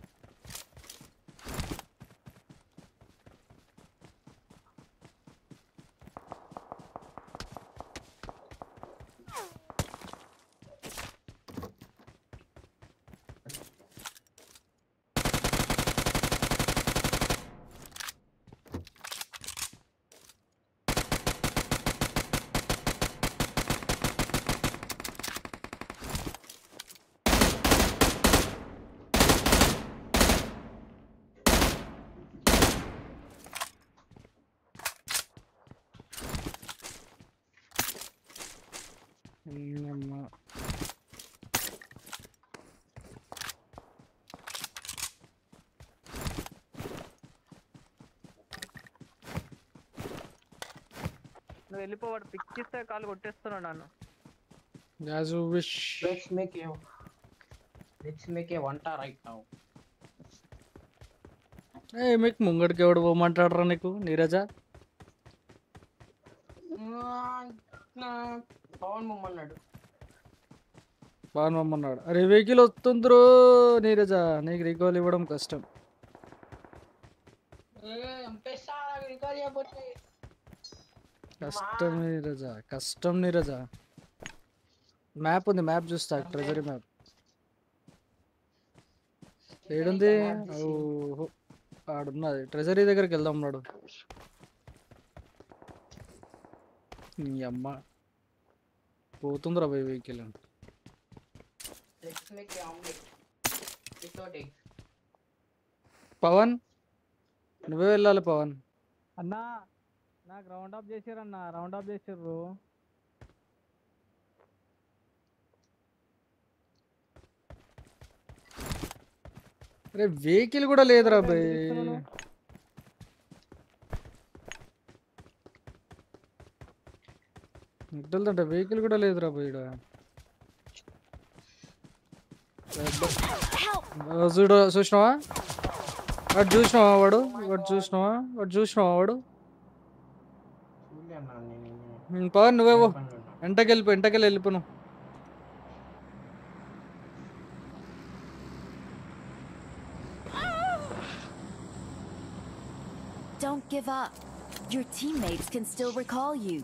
[SPEAKER 2] అమ్మా
[SPEAKER 1] నువ్వు వెళ్ళిపోవాడు పిక్కిస్తే కాలు కొట్టేస్తున్నాడు నన్ను.
[SPEAKER 2] As you wish.
[SPEAKER 3] Let's make a let's make a వంట రైట్ నౌ.
[SPEAKER 2] ఏ మీకు ముంగడికి ఎవడు పోమంటాడరా నీకు నీరజ?
[SPEAKER 3] పవన్ మమ్మన్నాడు.
[SPEAKER 2] పవన్ మమ్మన్నాడు. అరే వెహికల్ వస్తుందిరో నీరజ, నీకు రికాల్ ఇవ్వడం కష్టం. కష్టం నీరజ, కష్టం నీరజ. మ్యాప్ ఉంది, మ్యాప్ చూస్తా. ట్రెజరీ మ్యాప్ ఏడుంది? ఓహో ఆడున్నది. ట్రెజరీ దగ్గరికి వెళ్దాం నాడు. నీ అమ్మ పోతుందిరా పోయి వెహికల్. పవన్ నువ్వే వెళ్ళాలి పవన్.
[SPEAKER 1] అన్నా నాకు రౌండ్ ఆఫ్ చేసారు అన్న, రౌండ్ ఆఫ్ చేసారు.
[SPEAKER 2] అరే వెహికల్ కూడా లేదురా బై. ఇద్దరుదంట వెహికల్ కూడా లేదురా బై. ఈడ చూడ చూసినావా వాడు చూసినావా వాడు వాడు చూసినావా వాడు చూసినావా వాడు పవన్ నువ్వేవో ఎంటకి వెళ్ళిపో ఎంటకెళ్ళి వెళ్ళిపోను.
[SPEAKER 4] Don't give up. Your teammates can still recall you.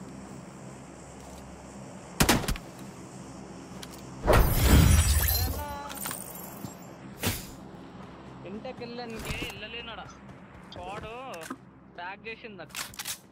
[SPEAKER 1] ఇంటికి వెళ్ళడానికి వెళ్ళలేనాడా వాడు ప్యాక్ చేసింది అక్కడ.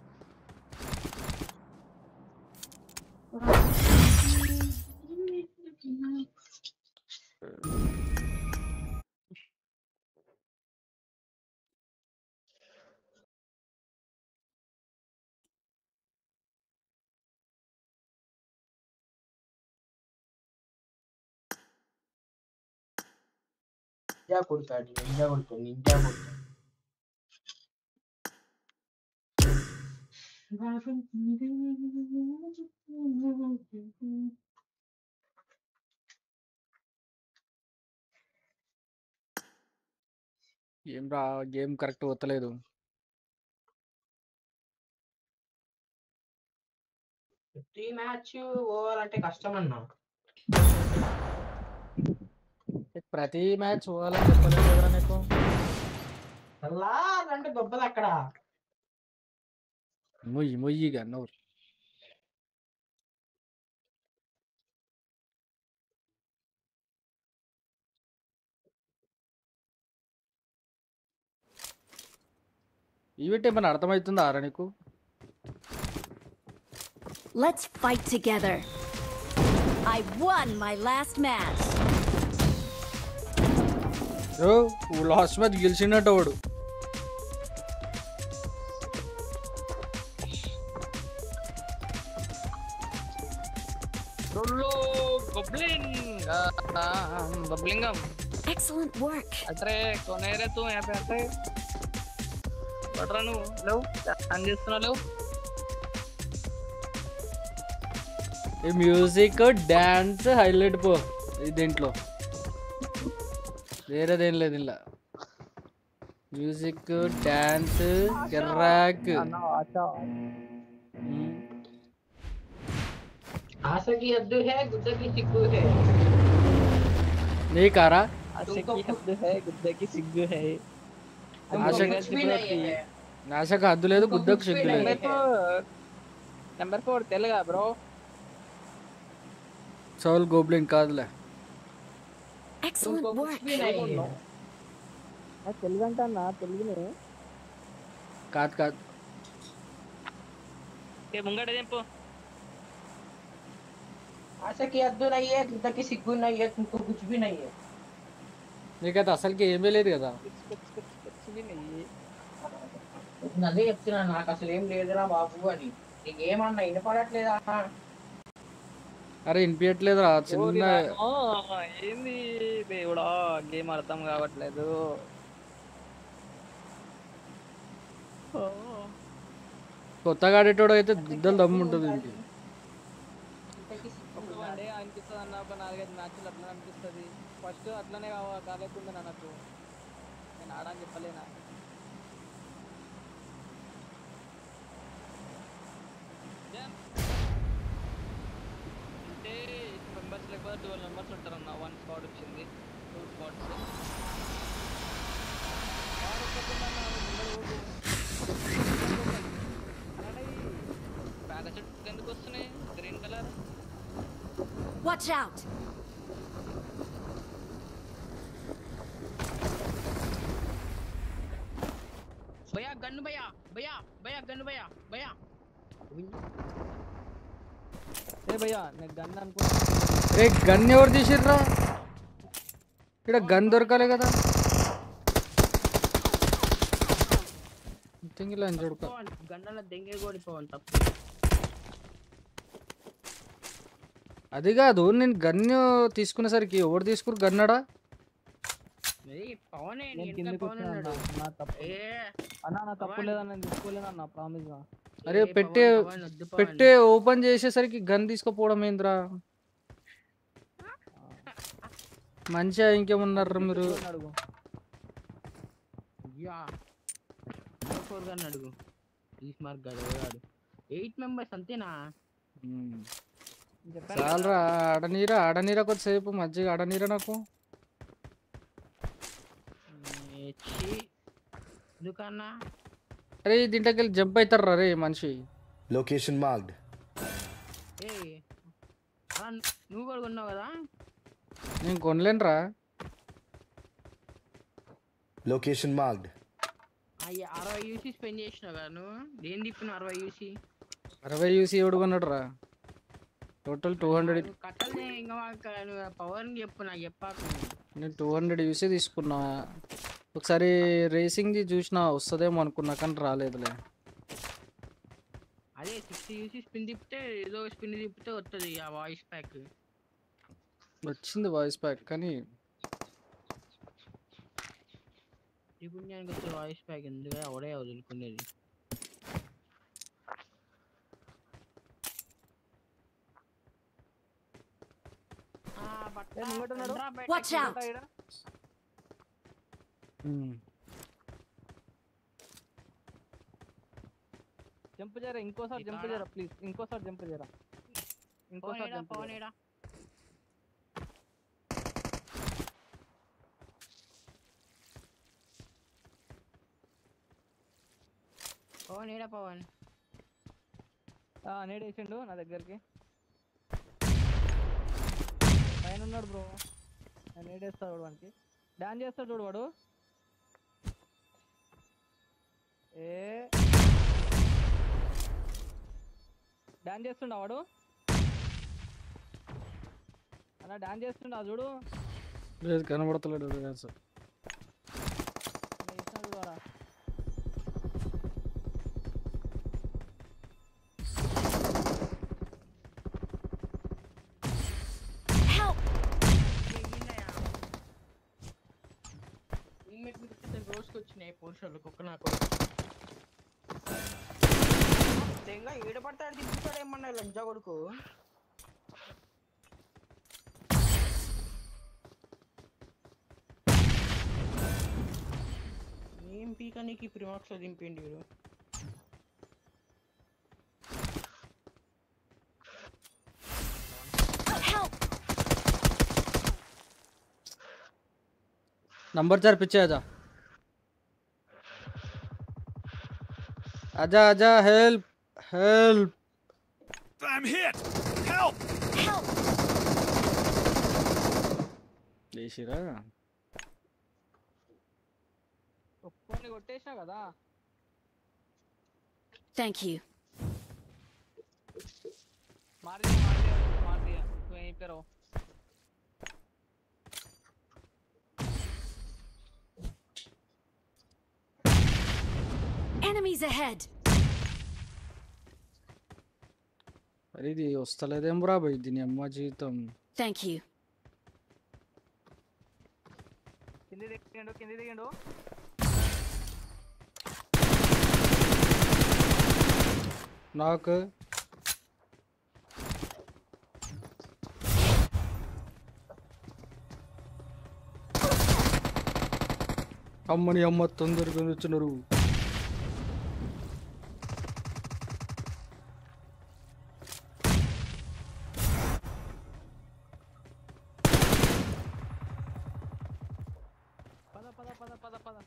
[SPEAKER 3] నింజా కొడతాడు నింజా కొడతాడు నింజా కొడతాడు.
[SPEAKER 2] ఏం రా గేమ్ కరెక్ట్ వస్తలేదు.
[SPEAKER 3] ప్రతి మ్యాచ్ పోవాలంటే కష్టం అన్నా.
[SPEAKER 2] ప్రతి మ్యాచ్ పోవాలని చెప్పలేదు ఎవరా నీకు?
[SPEAKER 3] అలా అంటే గొప్పది అక్కడ.
[SPEAKER 2] మొయ్యి మొయ్యిగా నోరు. ఈవెంట్ ఏమన్నా అర్థమవుతుందా ఆరా నీకు?
[SPEAKER 4] Let's fight together. I won my last match.
[SPEAKER 2] ఓ లాస్ట్ మ్యాచ్ గెలిచిండట వాడు.
[SPEAKER 1] గొబ్లిన్ బబ్లింగం.
[SPEAKER 4] Excellent work.
[SPEAKER 1] అట్రే కొనేరే తూ यहाँ पे అట్రే పడరా నువ్వు లేవు అని చేస్తున్నావు లేవు.
[SPEAKER 2] ఈ మ్యూజిక్ డాన్స్ హైలైట్ పో దీంట్లో, వేరేదేం లేదు ఇలా. మ్యూజిక్ డాన్స్ కిర్రాక్.
[SPEAKER 3] ఆశకి హద్దు హే గుద్దకి సిగ్గు హే.
[SPEAKER 2] నీకారా
[SPEAKER 1] ఆశకి హద్దు హై గుద్దకి సిగ్గు హై.
[SPEAKER 2] ఆశకు హద్దు లేదు గుద్దకు సిగ్గు లేదు.
[SPEAKER 1] నెంబర్ ఫోర్ తెలుగా బ్రో.
[SPEAKER 2] సౌల్ గోబ్లిన్ కాదులే.
[SPEAKER 4] Excellent work.
[SPEAKER 1] తెలుగు అంటా తెలుగునే
[SPEAKER 2] కాదు కాదు.
[SPEAKER 1] ఏ ముంగట చెంపు.
[SPEAKER 3] ఆశకి హద్దు नहीं है గుద్దకి సిగ్గు नहीं है तुमको कुछ भी नहीं है.
[SPEAKER 2] నీకైతే అసలుకి ఏమీ లేదు కదా.
[SPEAKER 3] అదే చెప్తున్నా నాకు అసలు ఏం లేదురా బాబు అని. నీకు ఏమన్నా వినపడట్లేదా?
[SPEAKER 2] అరే వినిపించట్లేదురా చిన్న.
[SPEAKER 1] ఏంది దేవుడా గేమ్ అర్థం కావట్లేదు.
[SPEAKER 2] కొత్తగా ఆడేటోడు అయితే గుద్దలు దమ్ము ఉంటుంది ఇంటి.
[SPEAKER 1] అనిపిస్తుంది అన్న ఒక నాలుగైదు మ్యాచ్లు అట్లా అనిపిస్తుంది. ఫస్ట్ అట్లనే కాలేకుండా నాకు నేను ఆడని చెప్పలేనా. అంటే మెంబర్స్ లేకపోతే ట్వెల్వ్ మెంబర్స్ ఉంటారన్న. వన్ స్పాట్ వచ్చింది, టూ స్పాట్స్. పారాషూట్ ఎందుకు వస్తున్నాయి గ్రీన్ కలర్?
[SPEAKER 4] Watch out.
[SPEAKER 3] భయ్యా గన్ను భయ్యా భయ్యా భయ్యా గన్ను భయ్యా భయ్యా.
[SPEAKER 1] ఏ భయ్యా నేను గన్ అనుకో.
[SPEAKER 2] రే గన్ ఎవరు తీసిర్రా? ఇక్కడ గన్ దొరకాలే కదా. తింగిలా చూడుకో.
[SPEAKER 3] గన్నుల దెంగే కొడిపోవాలి తప్పు.
[SPEAKER 2] అది కాదు నేను గన్ను తీసుకునేసరికి ఎవరు తీసుకురు గన్నడా?
[SPEAKER 3] ఏయ్ పవన్ ఏ
[SPEAKER 1] నేను
[SPEAKER 3] ఎంత
[SPEAKER 1] కిందకి
[SPEAKER 3] పవన్
[SPEAKER 1] వచ్చాను
[SPEAKER 3] ఉన్నాడు
[SPEAKER 1] అన్న, నా తప్పు
[SPEAKER 3] ఏ
[SPEAKER 1] అన్న నా తప్పు లేదన్న, నేను తీసుకోలేదన్న ప్రామిస్ గా.
[SPEAKER 2] అరే
[SPEAKER 3] ఏ
[SPEAKER 2] పెట్టే
[SPEAKER 3] పవన్, పవన్ వద్దు పవన్.
[SPEAKER 2] పెట్టే ఓపెన్ చేసేసరికి గన్ తీసుకుపోవడం ఏంద్రా? మంచిగా ఇంకేమన్నారు మీరు?
[SPEAKER 1] తీసుకోవాలని అడుగు.
[SPEAKER 3] యా ఫోర్ గాని అడుగు. ఈ స్మార్ట్ గాడు ఎవరాడు? ఎయిట్ మెంబర్స్ అంతేనా?
[SPEAKER 2] మ్మ్.
[SPEAKER 1] నేను చెప్పాను కదా.
[SPEAKER 2] చాలరా ఆడనీరా ఆడనీరా కొద్దిసేపు మజ్జిగ ఆడనీరా నాకు.
[SPEAKER 3] ఏ, ఛీ. ఎందుకన్నా
[SPEAKER 2] అరే దీంట్లోకి వెళ్ళి జంప్ అవుతారా రే మనిషి.
[SPEAKER 5] Location marked.
[SPEAKER 3] ఏ అలా నువ్వు కూడా కొన్నావు కదా?
[SPEAKER 2] నేను కొనలేనురా.
[SPEAKER 5] Location marked.
[SPEAKER 3] అయ్యి అరవై యూసీ స్పెండ్ చేసినావు కదా నువ్వు? దేని తిప్పిన అరవై యూసీ?
[SPEAKER 2] అరవై యూసీ ఎవడు కొన్నాడు రా? Total two hundred.
[SPEAKER 3] కట్టలే ఇంకా మాకు నువ్వు పవన్ చెప్పు, నాకు చెప్పాకు.
[SPEAKER 2] నేను టూ హండ్రెడ్ యూసీ తీసుకున్నా. ఒకసారి రేసింగ్ చూసినా వస్తుందేమో అనుకున్నా కానీ రాలేదులే.
[SPEAKER 3] అదే సిక్స్టీ యూసీ స్పిన్ తిప్పితే ఏదో స్పిన్ తిప్పితే వస్తుంది ఆ వాయిస్ ప్యాక్.
[SPEAKER 2] వచ్చింది వాయిస్ ప్యాక్ కానీ
[SPEAKER 3] త్రిపుణ్యానికి వచ్చే వాయిస్ ప్యాక్ ఎందుకు అవడే వదులుకునేది.
[SPEAKER 1] ఏ, ముంగట ఉన్నాడు.
[SPEAKER 4] Watch out!
[SPEAKER 1] ఈడ.
[SPEAKER 2] మ్మ్.
[SPEAKER 1] జంప్ చేయరా, ఇంకోసారి జంప్
[SPEAKER 3] ఇక్కడ.
[SPEAKER 1] చేయరా ప్లీజ్, ఇంకోసారి జంప్ చేయరా, ఇంకోసారి
[SPEAKER 3] పవన్
[SPEAKER 1] జంప్
[SPEAKER 3] పవన్
[SPEAKER 1] చేయరా.
[SPEAKER 3] ఏడా పవన్ ఏడా పవన్?
[SPEAKER 1] ఆ, నేడేసిండు నా దగ్గరికి. పైన ఉన్నాడు బ్రో, నేను నేడేస్తాడు చూడు వానికి. డాన్స్ చేస్తాడు చూడు వాడు. ఏ డాన్స్ చేస్తుండా వాడు? అన్న డాన్స్ చేస్తుండా చూడు.
[SPEAKER 2] లేదు కనబడతలేడు అది కాదు సార్.
[SPEAKER 1] నేను చేస్తాను చూడు వాడా.
[SPEAKER 4] Help!
[SPEAKER 3] రోజుకి వచ్చినాయి పోస్టర్లు కుక్క నాకు తెంగా ఏడ పడతాడు తిప్పుతాడు ఏమన్నా లంజా కొడుకు. ఏం పీక నీకు ప్రిమాక్స్ లో దింపండి వీడు.
[SPEAKER 4] Help!
[SPEAKER 2] नंबर चार पीछे आजा आजा आजा help help
[SPEAKER 6] I'm hit! Help!
[SPEAKER 4] Help!
[SPEAKER 2] లేచిరా
[SPEAKER 1] ఒక్కొని కొట్టేసినా కదా.
[SPEAKER 4] Thank you.
[SPEAKER 1] मार दिया मार दिया मार दिया तो यहीं पे रहो.
[SPEAKER 4] Enemies ahead!
[SPEAKER 2] అరే ఇది వస్తలేదేం రా భయ్ దీని అమ్మ జీవితం.
[SPEAKER 4] Thank you.
[SPEAKER 1] కింది దిగండు కింది దిగండు.
[SPEAKER 2] నాకు అమ్మని అమ్మ తొందరగా వచ్చినారు.
[SPEAKER 1] పద పద పద పద పద.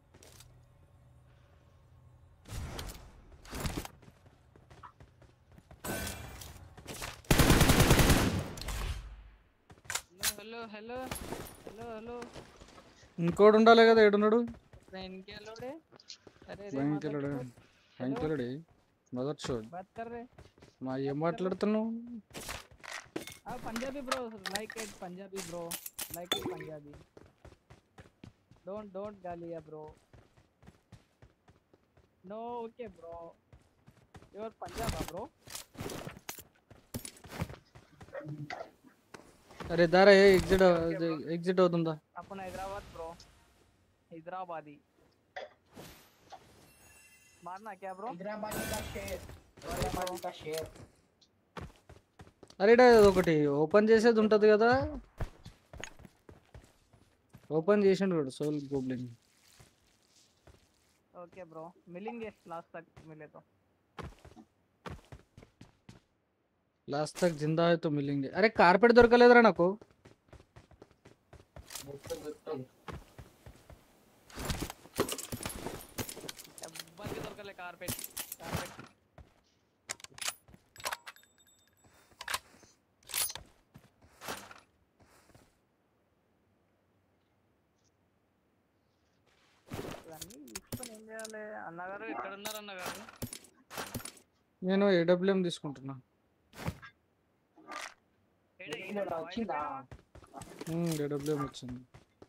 [SPEAKER 1] Hello hello hello hello.
[SPEAKER 2] ఇంకోటి ఉండాలి కదా ఏడున్నాడు
[SPEAKER 1] ఇంకెళ్ళోడే. అరే రే
[SPEAKER 2] భయంకరుడు భయంకరుడే మొదటి షో
[SPEAKER 1] बात कर रहे.
[SPEAKER 2] మా ఏం మాట్లాడుతున్నావు.
[SPEAKER 1] आ Punjabi bro, like it Punjabi bro, like it Punjabi. Don't don't galia bro. No okay bro. You are Punjab bro.
[SPEAKER 2] అరే దారా ఎగ్జిట్ ఎగ్జిట్ అవుతుందా?
[SPEAKER 1] अपन हैदराबाद bro. हैदराबादी मारना क्या ब्रो
[SPEAKER 3] హైదరాబాద్ का शेर హైదరాబాద్ का शेर
[SPEAKER 2] అరే ఒకటి ఓపెన్ చేసేది ఉంటది కదా ఓపెన్ చేసిండు సోల్ గోబ్లిన్
[SPEAKER 1] ओके ब्रो मिलेंगे लास्ट तक मिले तो
[SPEAKER 2] లాస్ట్ తక్ జిందా హై తో మిలేంగే అరే కార్పెట్ దొరకలేదురా నాకు
[SPEAKER 1] ఎవ్వరికి దొరకలే కార్పెట్ కార్పెట్ ఇవన్నీ తీసుకొని ఏం చేయాలి అన్నగారు ఎక్కడ ఉన్నారు అన్నగారు
[SPEAKER 2] నేను ఏడబ్ల్యూఎం తీసుకుంటున్నా
[SPEAKER 3] వచ్చిందా
[SPEAKER 2] ఏడబ్ల్యూఎం వచ్చింది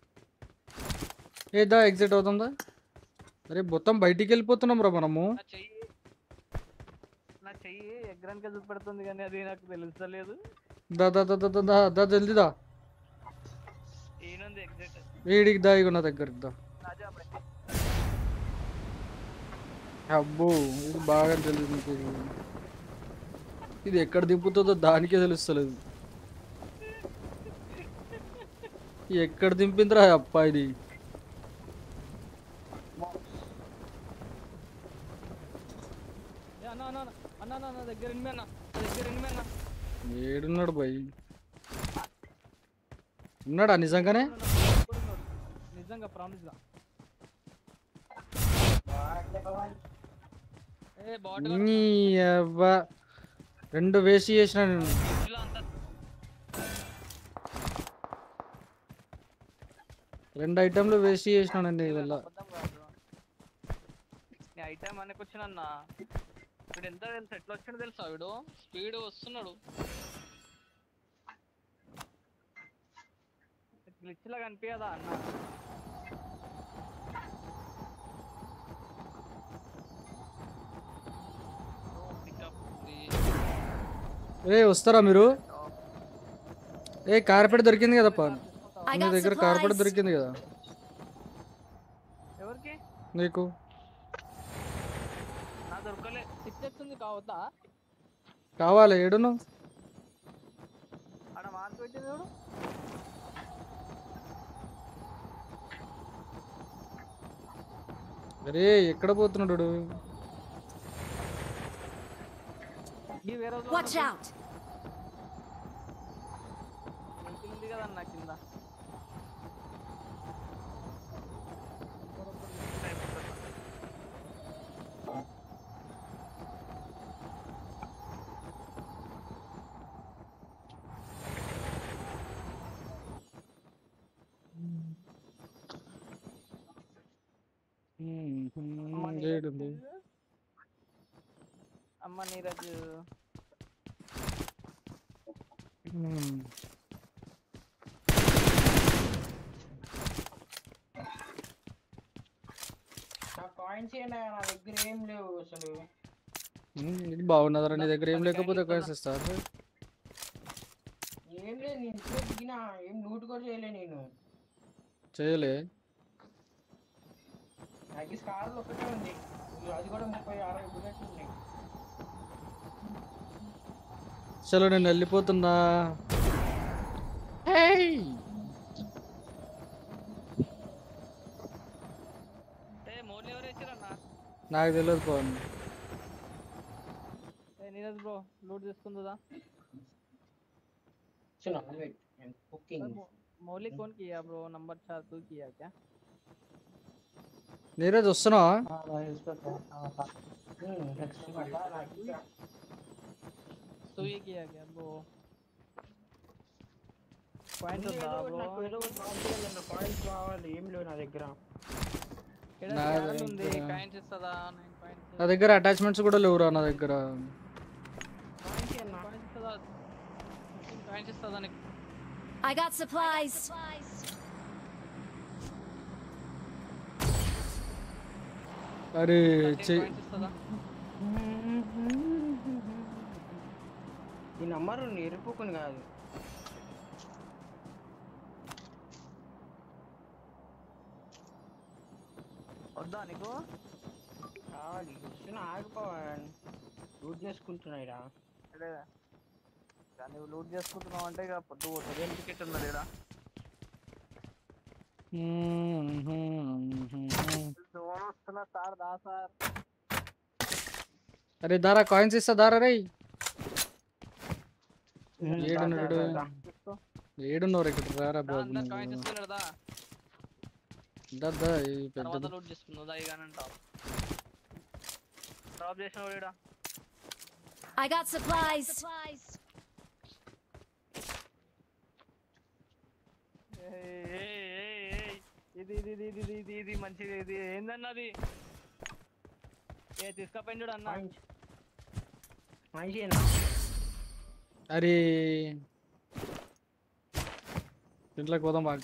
[SPEAKER 2] ఏదా ఎగ్జిట్ అవుతుందా అరే మొత్తం బయటికి వెళ్ళిపోతున్నాం రా మనము
[SPEAKER 1] నా చెయ్యి నా చెయ్యి ఎగ్రాన్కే చూపెడుతుంది కానీ అది నాకు తెలుస్తలేదు
[SPEAKER 2] దా దా దా దా దా దా జల్దీ దా
[SPEAKER 1] ఏనుంది ఎగ్జిట్
[SPEAKER 2] వీడికి దా ఇగో నా దగ్గరికి దా
[SPEAKER 1] రాజా బండి
[SPEAKER 2] అబ్బో ఇది బాగా తెలియదు ఇది ఎక్కడ దింపుతుందో దానికే తెలుస్తలేదు ఎక్కడ దింపిందిరా అప్ప ఇది
[SPEAKER 1] అన్న అన్న అన్న అన్న నా దగ్గర ఎనిమిది అన్న నా దగ్గర ఎనిమిది అన్న
[SPEAKER 2] ఏడున్నాడు భయ్ ఉన్నాడా నిజంగానే
[SPEAKER 1] నిజంగా ప్రామిస్ గా ఏ బాట్
[SPEAKER 2] నీ అవ్వ రెండు వేసి చేసిన నేను
[SPEAKER 1] అంతా
[SPEAKER 2] రెండు ఐటెంలు వేసి చేసినానండి ఇవల్ల
[SPEAKER 1] అబద్ధం కాదు నీ ఐటమ్ అనకు వచ్చిన ఇప్పుడు ఎంత తెలుసు ఎట్లా వచ్చిండు తెలుసా వీడు స్పీడ్ వస్తున్నాడు గ్లిచ్ లా కనిపించదా అన్న
[SPEAKER 2] ఏ వస్తారా మీరు ఏ కార్పెట్ దొరికింది కదా పా
[SPEAKER 4] I
[SPEAKER 2] నీ
[SPEAKER 4] got
[SPEAKER 2] దగ్గర కార్పెట్
[SPEAKER 4] supplies.
[SPEAKER 2] దొరికింది కదా
[SPEAKER 1] ఎవరికి
[SPEAKER 2] నీకు
[SPEAKER 1] నా దొరకలే సిక్స్ ఎక్స్ ఉంది కావద్దా
[SPEAKER 2] కావాలి ఏడును
[SPEAKER 1] ఆడ మార్క్ పెట్టింది చూడు
[SPEAKER 2] అరే ఎక్కడ పోతున్నాడు వాడు?
[SPEAKER 1] ఈ వేరే రోజు
[SPEAKER 4] Watch out!
[SPEAKER 1] ఉంది కదా అన్న కింద
[SPEAKER 2] హ్మ్,
[SPEAKER 1] అమ్మ
[SPEAKER 2] హ్మ్,
[SPEAKER 1] నీరజ్
[SPEAKER 2] ఏడుంది
[SPEAKER 1] అమ్మ నీరజ్
[SPEAKER 2] హ్మ్.
[SPEAKER 3] నా కాయిన్స్ ఏంటా నా దగ్గర ఏం లేవు అసలు
[SPEAKER 2] హ్మ్, ఇది బాగున్నదరా నీ దగ్గర ఏం లేకపోతే కాయిన్స్ ఇస్తారు
[SPEAKER 3] ఏం లేదు నేను ఇప్పుడే దిగినా ఏం లూట్ కూడా చేయలే నేను
[SPEAKER 2] చేయలే
[SPEAKER 3] నాకు ఈ స్కార్లు ఒకటే ఉంది అది కూడా ముప్పై అరవై బుల్లెట్లు ఉన్నాయి
[SPEAKER 2] చలో నేను వెళ్ళిపోతున్నా
[SPEAKER 1] ఏ మోడ్లు ఎవరు వేసారన్నా
[SPEAKER 2] నాకు తెలియదు పవన్
[SPEAKER 1] ఏ నీరజ్ బ్రో లూట్ చేసుకుందా
[SPEAKER 3] सुनो वेट कुकिंग
[SPEAKER 1] मौलिक कौन किया ब्रो नंबर चार तू किया क्या
[SPEAKER 2] నీరజ్ వస్తున్నావా
[SPEAKER 3] हां भाई उसका हां हां हम्म नेक्स्ट बता ना
[SPEAKER 1] तू ये किया क्या ब्रो పాయింట్ ఉందా బ్రో
[SPEAKER 3] నాకు ఏదో కావాలి పాయింట్స్ కావాలి ఏం లేవు నా దగ్గర
[SPEAKER 1] ఇక్కడ
[SPEAKER 2] నా
[SPEAKER 1] ఛానల్ ఉంది
[SPEAKER 2] దగ్గర-
[SPEAKER 1] కాయిన్స్ ఇస్తదా నైన్ పాయింట్స్
[SPEAKER 2] నా దగ్గర అటాచ్మెంట్స్ కూడా లేవురా నా దగ్గర
[SPEAKER 3] పాయింట్స్ ఏనా
[SPEAKER 1] కాయిన్స్ ఇస్తదా కాయిన్స్ ఇస్తదా నీకు
[SPEAKER 4] I got supplies.
[SPEAKER 2] అరే
[SPEAKER 1] థర్టీన్
[SPEAKER 2] చెయ్
[SPEAKER 1] కాయిన్స్ ఇస్తదా
[SPEAKER 3] ఈ నంబర్ నిరుపుకుని కాదు
[SPEAKER 1] వద్దా నీకు
[SPEAKER 3] కావాలి ఇస్తున్నా ఆగిపోవాలి లూట్ చేసుకుంటున్నాయిరా
[SPEAKER 1] లేదా కానీ నువ్వు లూట్ చేసుకుంటున్నావు అంటే ఇక పొద్దు పోతుంది ఏం టికెట్ ఉన్నది ఇక్కడ వస్తున్నా సార్ దా సార్
[SPEAKER 2] అరే దారా కాయిన్స్ ఇస్తా దారా రే ఏడున్నాడు ఏడున్నారు ఇక్కడ రారా బాబు
[SPEAKER 1] అందరు కాయిన్స్ ఇస్తున్నాడు దా
[SPEAKER 2] దద్దా ఈ
[SPEAKER 1] తర్వాత
[SPEAKER 2] పెద్ద
[SPEAKER 1] లూట్ చేసుకుందాం దా ఇగానంటావు డ్రాప్ చేసినావు ఈడ
[SPEAKER 4] I got supplies.
[SPEAKER 1] ఏయ్, ఏయ్, ఏయ్, ఏయ్. ఇది ఇది ఇది ఇది ఇది ఇది మంచిది ఇది ఏందన్నది ఏ తీసుకపోయింది చూడు అన్న
[SPEAKER 3] మంచిగా
[SPEAKER 2] అరే ఇంట్లోకి పోదాం బాగా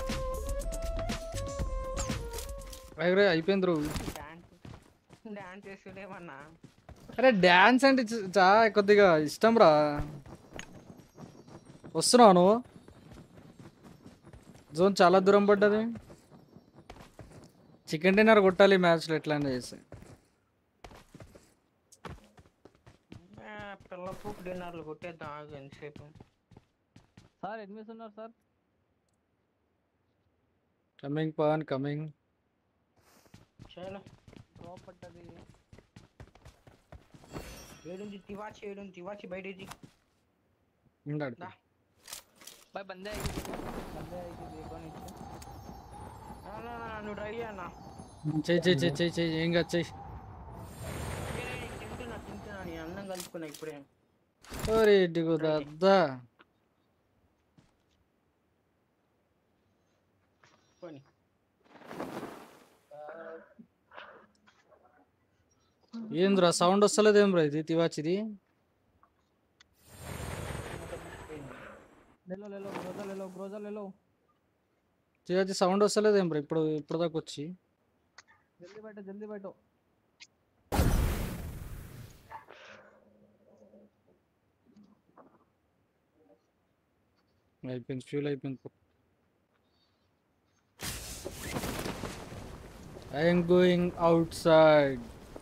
[SPEAKER 2] అయ్యే అయిపోయింది రో
[SPEAKER 3] డాన్స్ డాన్స్ చేస్తుండేమన్నా
[SPEAKER 2] అరే డ్యాన్స్ అంటే చ- చా కొద్దిగా ఇష్టం రా వస్తున్నావు నువ్వు జోన్ చాలా దూరం పడ్డది చికెన్ డిన్నర్ కొట్టాలి మ్యాచ్లో ఎట్లా చేసి
[SPEAKER 3] పిల్ల పూపు డిన్నర్లు కొట్టేద్దాం ఆగు ఎంతసేపు
[SPEAKER 1] సార్ ఎనిమిది ఉన్నారు సార్
[SPEAKER 2] కమింగ్ పవన్ కమింగ్
[SPEAKER 3] చలో
[SPEAKER 1] డ్రాప్ పడ్డది
[SPEAKER 3] ఏడుంది తివాచి ఏడుంది తివాచి బయటది
[SPEAKER 2] ఉన్నాడు
[SPEAKER 3] దా.
[SPEAKER 1] भाई बंदे आएगी बंदे आएगी देखो नीचे
[SPEAKER 3] నువ్వు ట్రై అన్నా
[SPEAKER 2] చెయ్యి చెయ్యి చెయ్యి చెయ్యి చెయ్యి ఏం కాదు చెయ్యి
[SPEAKER 3] తింటున్నా తింటున్నా నీ అన్నం కలుపుకున్నా ఇప్పుడే
[SPEAKER 2] ఓరే ఇదిగో దద్దా
[SPEAKER 3] పోనీ
[SPEAKER 2] ఏంద్రా సౌండ్ వస్తలేదు ఏం రా ఇది తివాచిది
[SPEAKER 1] ले लो ले लो ग्रोजा ले लो ग्रोजा ले लो
[SPEAKER 2] తివాచి సౌండ్ వస్తలేదు ఏం రా ఇప్పుడు ఇప్పుడు దాకా వచ్చి
[SPEAKER 1] जल्दी बैठो जल्दी बैठो
[SPEAKER 2] అయిపోయింది ఫ్యూల్ అయిపోయింది ఐఎమ్ గోయింగ్ అవుట్ సైడ్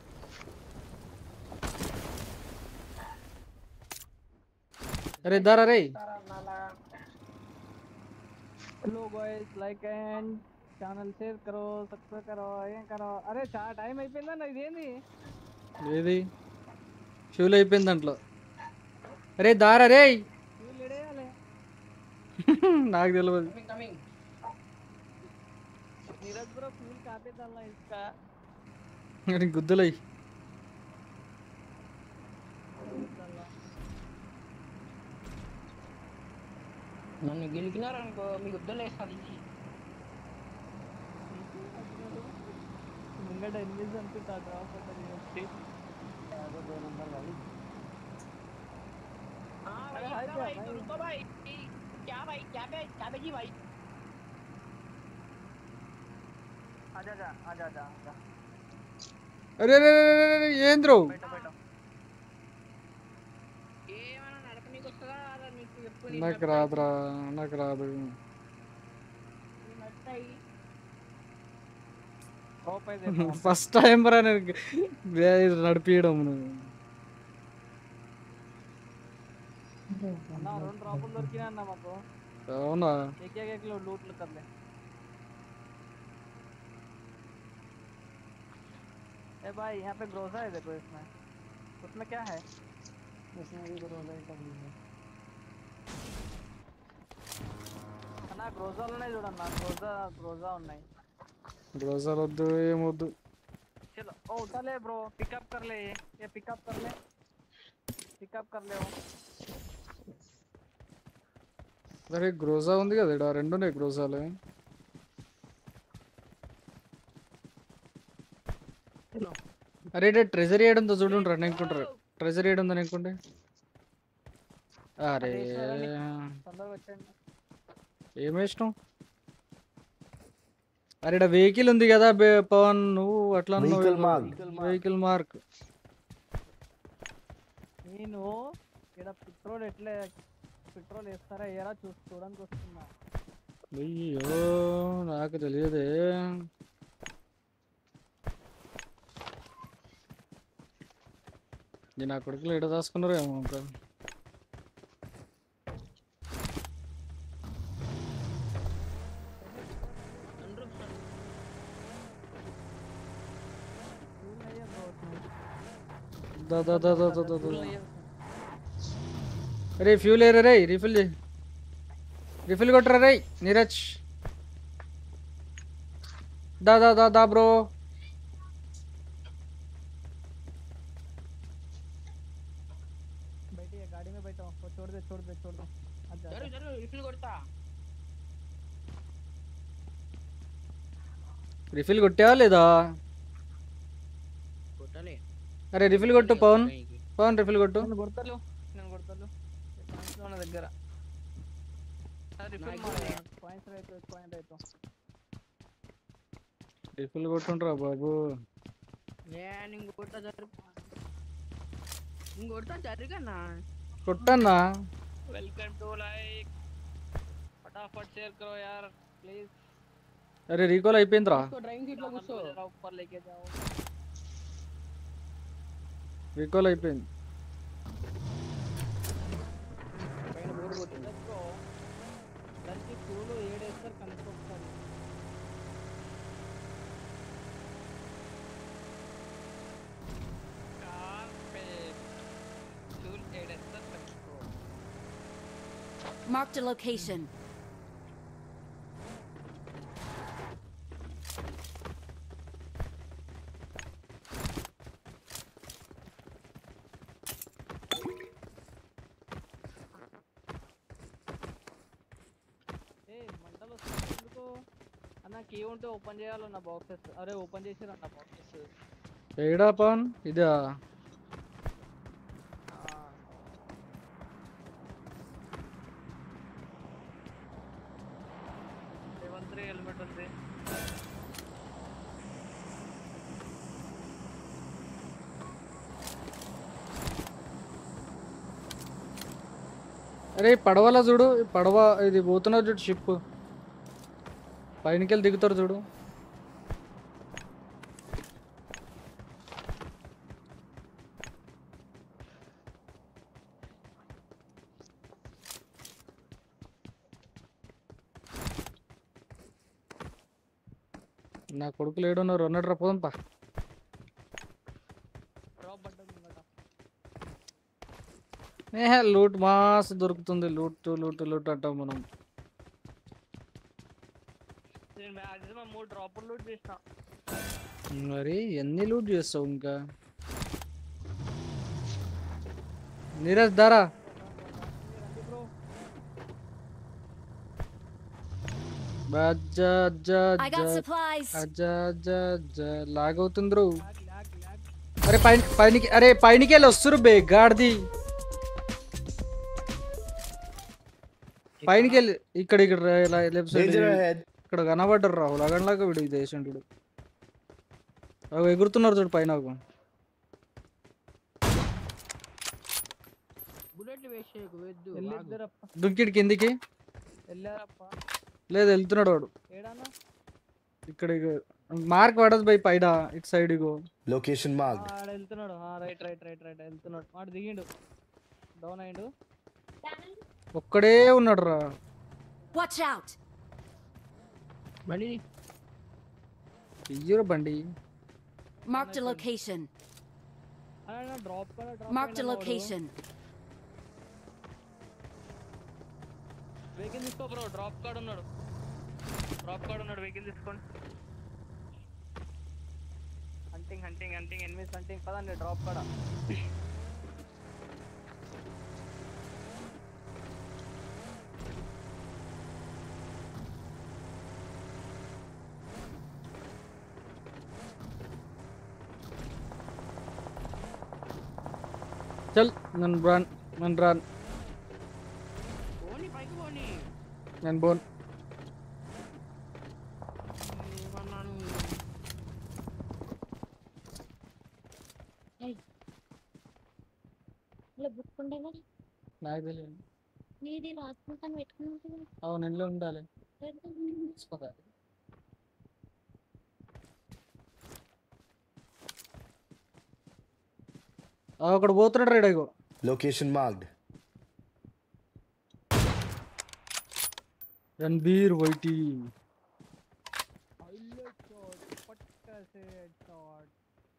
[SPEAKER 2] अरे इधर अरे
[SPEAKER 1] hello guys like and channel share కరో సబ్స్క్రైబ్ కరో ఏం కరో అరే చాలా టైం అయిపోయిందన్న ఇదేంది
[SPEAKER 2] ఏది ఫ్యూల్ అయిపోయింది దాంట్లో అరే దార రే
[SPEAKER 1] వీళ్ళు ఎడేయాలి
[SPEAKER 2] నాకు తెలియదు
[SPEAKER 3] కమింగ్
[SPEAKER 1] నీరజ్ బ్రో ఫుల్ కాపేదల్లా ఇస్కా
[SPEAKER 2] అరే గుద్దులై
[SPEAKER 3] నన్ను గెలికినారనుకో మీకు వద్దలేస్తుంది
[SPEAKER 1] ముంగట ఎనిమిది అనుకుంటా డ్రాప్ పడ్డది వచ్చి अरे हाय क्या भाई
[SPEAKER 3] रुको भाई क्या भाई क्या पे क्या पे जी भाई
[SPEAKER 1] आजा जा आजा आजा आजा
[SPEAKER 2] अरे अरे अरे अरे ఏంద్రో
[SPEAKER 1] बैठो बैठो
[SPEAKER 3] ఏమన్నా నడపనీకి వస్తుందా రాదా నీకు చెప్పు
[SPEAKER 2] నాకు రాదురా నాకు రాదు
[SPEAKER 3] నచ్చాయి
[SPEAKER 1] ड्रॉप है देखो
[SPEAKER 2] ఫస్ట్ టైం రా నేను నడిపియడం నువ్వు
[SPEAKER 1] అన్న రెండు డ్రాపులు దొరికినా అన్న మాకు
[SPEAKER 2] అవునా
[SPEAKER 1] एक एक एक लो लूट कर ले ए भाई यहाँ पे ग्रोजा है देखो इसमें उसमें क्या है इसमें भी ग्रोजा ही कमी है అన్న గ్రోజాలు ఉన్నాయి చూడన్న గ్రోజా గ్రోజా ఉన్నాయి
[SPEAKER 2] రోజాలు వద్దు ఏమొద్దు
[SPEAKER 1] चलो ओ उठा ले ब्रो पिकअप कर ले ये ये पिकअप कर ले पिकअप कर ले वो
[SPEAKER 2] అరే గ్రోజా ఉంది కదా ఇక్కడ రెండు ఉన్నాయి గ్రోజాలు అరే ఇక్కడ ట్రెజరీ ఏడుందో చూడండి రండి అనుకుంటారు ట్రెజరీ ఏడుందో అనుకుంటే అరే
[SPEAKER 1] తొందరగా వచ్చేయండి
[SPEAKER 2] ఏమేసినావు అరే ఇక్కడ వెహికల్ ఉంది కదా బే- పవన్ నువ్వు అట్లా
[SPEAKER 5] Vehicle mark.
[SPEAKER 2] వెహికల్ మార్క్
[SPEAKER 1] నేను ఇక్కడ పెట్రోల్ ఎట్లా పెట్రోల్ వేస్తారా ఏరా చూసి చూడడానికి వస్తున్నా
[SPEAKER 2] అయ్యో నాకు తెలియదే నేను నా కొడుకులు ఎడ దాచుకున్నారు ఏమో ఇంకా. దా దా దా దా దా దా దా. అరే ఫ్యూల్ ఏరా రే, రీఫిల్ చేయి, రీఫిల్ కొట్టరా రే నీరజ్. దా దా దా దా బ్రో.
[SPEAKER 1] बैठिए गाड़ी में बैठो, वो छोड़ दे छोड़ दे छोड़ दे अच्छा
[SPEAKER 3] జరుగు జరుగు రిఫిల్ కొడతా.
[SPEAKER 2] రిఫిల్ కొట్టావా లేదా?
[SPEAKER 3] కొట్టాలి.
[SPEAKER 2] అరే రిఫిల్ కొట్టు పవన్, పవన్ రిఫిల్ కొట్టు.
[SPEAKER 1] నేను కొడతాను నేను కొడతాను పాయింట్స్ ఉన్న దగ్గర refill points right point right
[SPEAKER 2] refill కొట్టుండ్రా బాబు.
[SPEAKER 3] నేను ఇంకొడతా జరుగు, ఇంకొడతా జరుగన్నా.
[SPEAKER 2] కొట్టన్నా.
[SPEAKER 1] वेलकम टू लाइक फटाफट शेयर करो यार प्लीज.
[SPEAKER 2] అరే రీకాల్ అయిపోయిందిరా.
[SPEAKER 3] డ్రైవింగ్ సీట్ లో కూర్చో.
[SPEAKER 1] ऊपर लेके जाओ.
[SPEAKER 2] రీకాల్ అయిపోయింది.
[SPEAKER 3] పైన బోర్డు కొట్టింది.
[SPEAKER 1] దానికి ఫ్యూల్ ఏడేస్తారు కనుక్కోవాలి. కార్ पे ఫ్యూల్ ఏడేస్తారు కనుక్కో.
[SPEAKER 4] Marked a location.
[SPEAKER 1] ఏ మంటలు వస్తుంది ఎందుకు అన్న? కీ ఉంటే ఓపెన్ చేయాలన్న బాక్సెస్. అరే ఓపెన్ చేసిరన్న బాక్సెస్.
[SPEAKER 2] ఏడా పవన్ ఇదా?
[SPEAKER 1] లెవెల్ త్రీ హెల్మెట్ ఉంది.
[SPEAKER 2] అరే పడవలా చూడు, ఈ పడవ ఇది పోతున్నారు చూడు, షిప్ పైనకెళ్ళి దిగుతారు చూడు. నా కొడుకులు ఏడున్నారు, అన్నట్రా పోదంపా.
[SPEAKER 1] డ్రాప్ బటన్ ఉందట.
[SPEAKER 2] ఏ లూట్ మాస్ దొరుకుతుంది, లూట్ లూట్ లూట్ అంటాం మనం.
[SPEAKER 1] నేను మ్యాక్సిమం మూడు డ్రాపులు లూట్ చేసిన.
[SPEAKER 2] మరి ఎన్ని లూట్ చేస్తావు ఇంకా? నీరజ్ దారా. అజ్జా అజ్జా
[SPEAKER 4] I got
[SPEAKER 2] అజ్జా
[SPEAKER 4] supplies.
[SPEAKER 2] అజ్జా అజ్జా అజ్జా లాగ్ అవుతుంది బ్రో. అరే పైన పైనకి, అరే పైనకి వెళ్ళి వస్తురు బే గాడిది. పైనకి వెళ్ళి ఇక్కడ ఇక్కడ లెఫ్ట్ సైడ్
[SPEAKER 5] Danger ahead.
[SPEAKER 2] ఇక్కడ కనబడ్డారు రాహుల్ అగన్లాగా వీడు ఇది వేసిండు. అవి ఎగురుతున్నారు చూడు పైన.
[SPEAKER 3] బుల్లెట్ వేస్ట్ చేయకు వెద్దు.
[SPEAKER 1] వెళ్ళిద్దరప్ప
[SPEAKER 2] దుంకిడి కిందికి
[SPEAKER 1] వెళ్ళారప్ప.
[SPEAKER 2] లేదు వెళ్తున్నాడు వాడు.
[SPEAKER 1] ఏడన్నా
[SPEAKER 2] ఇక్కడ మార్క్ పడదు బై పైన ఇటు సైడ్ ఇగో.
[SPEAKER 5] Location marked.
[SPEAKER 1] ఆడ వెళ్తున్నాడు. రైట్ రైట్ రైట్ రైట్ వెళ్తున్నాడు. వాడు దిగిండు, డౌన్ అయ్యిండు.
[SPEAKER 2] ఒక్కడే ఉన్నాడు రా.
[SPEAKER 4] Watch out.
[SPEAKER 3] బండి
[SPEAKER 2] ఇయ్యూరు బండి.
[SPEAKER 4] Marked a location.
[SPEAKER 1] డ్రాప్ కూడా drop.
[SPEAKER 4] Marked a location.
[SPEAKER 1] Vehicle తీసుకో బ్రో. డ్రాప్ కార్డ్ ఉన్నాడు, డ్రాప్ కార్డ్ ఉన్నాడు. వెహికల్ తీసుకోండి. Hunting hunting hunting enemies hunting. పదండి డ్రాప్ కాడ.
[SPEAKER 2] చల్ నన్ను రాన్ నన్ను రాన్
[SPEAKER 3] పోనీ పైకి పోనీ.
[SPEAKER 2] నేను బోన్.
[SPEAKER 3] ఏమన్నాను?
[SPEAKER 7] ఇలా బుక్కుండేగా
[SPEAKER 2] నాకు తెలియదు.
[SPEAKER 7] నీది రాసుకుంటాను పెట్టుకున్నాను.
[SPEAKER 2] అవును ఇంట్లో ఉండాలి. తీసుకోవాలి. అక్కడ పోతున్నాడు రేడు ఇగో.
[SPEAKER 5] Location marked.
[SPEAKER 2] రణబీర్ వైటీ.
[SPEAKER 1] హైలైట్ షాట్ పట్టేసే షాట్.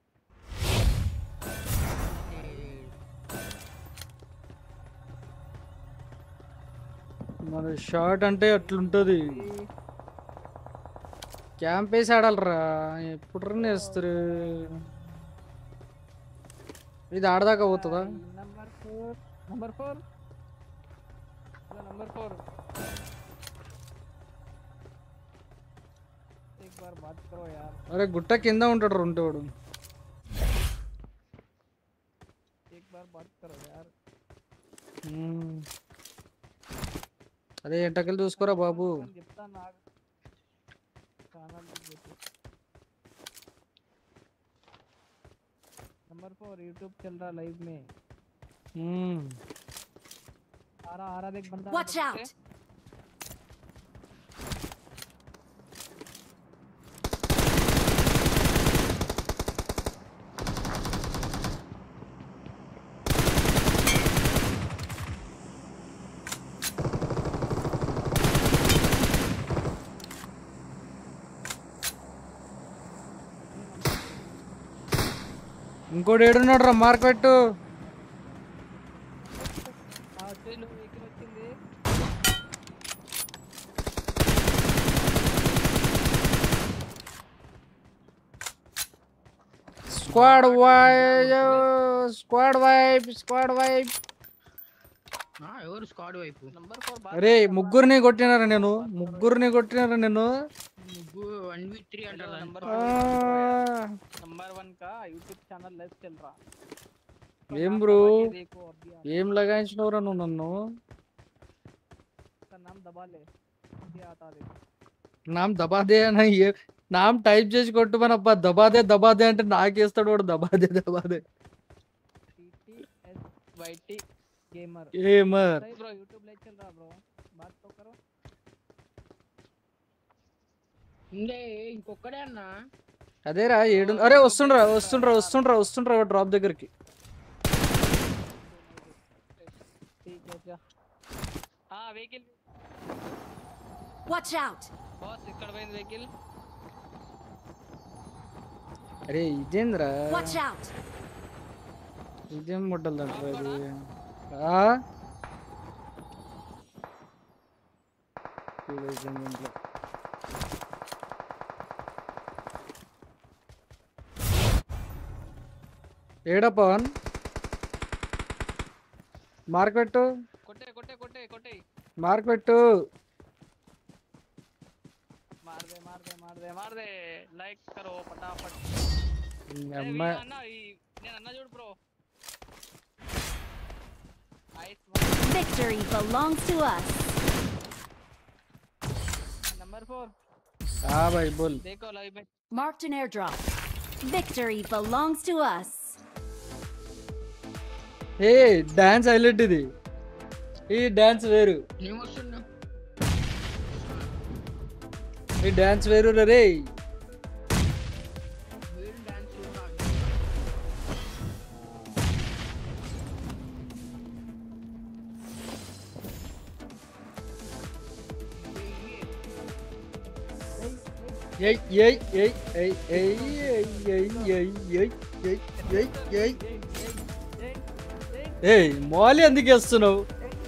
[SPEAKER 2] మన షార్ట్ అంటే అట్లుంటది. క్యాంప్ వేసి ఆడాలరా, ఎప్పుడు రన్ వేస్తారు. ఇది ఆడదాకా పోతుందా?
[SPEAKER 1] Number four number four number four एक बार बात करो यार.
[SPEAKER 2] అరే గుట్ట కింద ఉంటాడు రెండోడు.
[SPEAKER 1] एक बार बात करो यार.
[SPEAKER 2] అదే ఎంటకెళ్ళి చూసుకోరా బాబు.
[SPEAKER 1] చెప్తా నాకు ఛానల్ नंबर फोर यूट्यूब चल रहा लाइव में.
[SPEAKER 2] हम्म
[SPEAKER 1] आ रहा आ रहा देख बंदा.
[SPEAKER 4] Watch out!
[SPEAKER 2] ఇంకోటి ఏడున్నాడు రా, మార్క్ పెట్టు. Squad wipe squad wipe squad wipe.
[SPEAKER 3] ఎవరు స్క్వాడ్ వైపు?
[SPEAKER 1] नंबर फोर
[SPEAKER 2] అరే ముగ్గురిని కొట్టినారా నేను, ముగ్గురిని కొట్టినారా నేను.
[SPEAKER 3] ముగ్గు వన్ వి త్రీ అంటారు.
[SPEAKER 1] नंबर नंबर वन का यूट्यूब चैनल लाइव चल रहा.
[SPEAKER 2] ఏం బ్రో,
[SPEAKER 1] देखो अभी आ-
[SPEAKER 2] ఏం లగాయించినవరా నువ్వు నన్ను.
[SPEAKER 1] उसका नाम दबा ले अभी आता देखो.
[SPEAKER 2] నామ్ దబాదే అని ఏ- నామ్ టైప్ చేసి కొట్టుమనప్ప. దబాదే దబాదే అంటే నాకేస్తాడు వాడు. దబాదే దబాదే
[SPEAKER 1] टीटीएसवाईटी गेमर.
[SPEAKER 2] గేమర్.
[SPEAKER 1] सही ब्रो यूट्यूब लाइव चल रहा ब्रो. बात तो करो.
[SPEAKER 3] ఇంకే ఇంకొక్కడే అన్నా.
[SPEAKER 2] అదేరా ఏడు. అరే వస్తుండ్రా వస్తుండ్రా వస్తుండ్రా వస్తుండ్రా డ్రాప్ దగ్గరికి.
[SPEAKER 1] ठीक है जा. हाँ వెహికల్.
[SPEAKER 4] Watch out!
[SPEAKER 1] బాస్ ఇక్కడ పోయింది వెహికల్.
[SPEAKER 2] అరే ఇదేంద్రా,
[SPEAKER 4] Watch out!
[SPEAKER 2] ఇదేం మొట్టలు దంటారా ఇది. ఆ? ఇదేం దీంట్లో. ఏడా పవన్ మార్క్ పెట్టు,
[SPEAKER 1] కొట్టే కొట్టే కొట్టే కొట్టే.
[SPEAKER 2] మార్క్ పెట్టు.
[SPEAKER 1] मार दे मार दे मार दे मार दे. लाइक करो फटाफट.
[SPEAKER 2] ఈ
[SPEAKER 1] ए,
[SPEAKER 2] అమ్మాయి
[SPEAKER 1] वी అన్న ఈ నేను అన్న చూడు బ్రో. ఐస్
[SPEAKER 4] Victory belongs to us.
[SPEAKER 1] Number four
[SPEAKER 2] ఆ భాయ్ బోల్.
[SPEAKER 1] देखो लाइव में.
[SPEAKER 4] Marked an airdrop. Victory belongs to us.
[SPEAKER 2] ఏ డాన్స్ హైలైట్ ఇది. ఈ డాన్స్ వేరు,
[SPEAKER 3] ఏమొస్తున్నా?
[SPEAKER 2] ఈ డాన్స్ వేరు రే.
[SPEAKER 3] వీడు డాన్స్
[SPEAKER 2] ఏయ్ ఏయ్ ఏయ్ ఏయ్ ఏయ్ ఏయ్ ఏయ్ ఏయ్ ఏయ్ ఏయ్ ఏయ్ ఏయ్. ఏయ్ మౌలి ఎందుకు వేస్తున్నావు?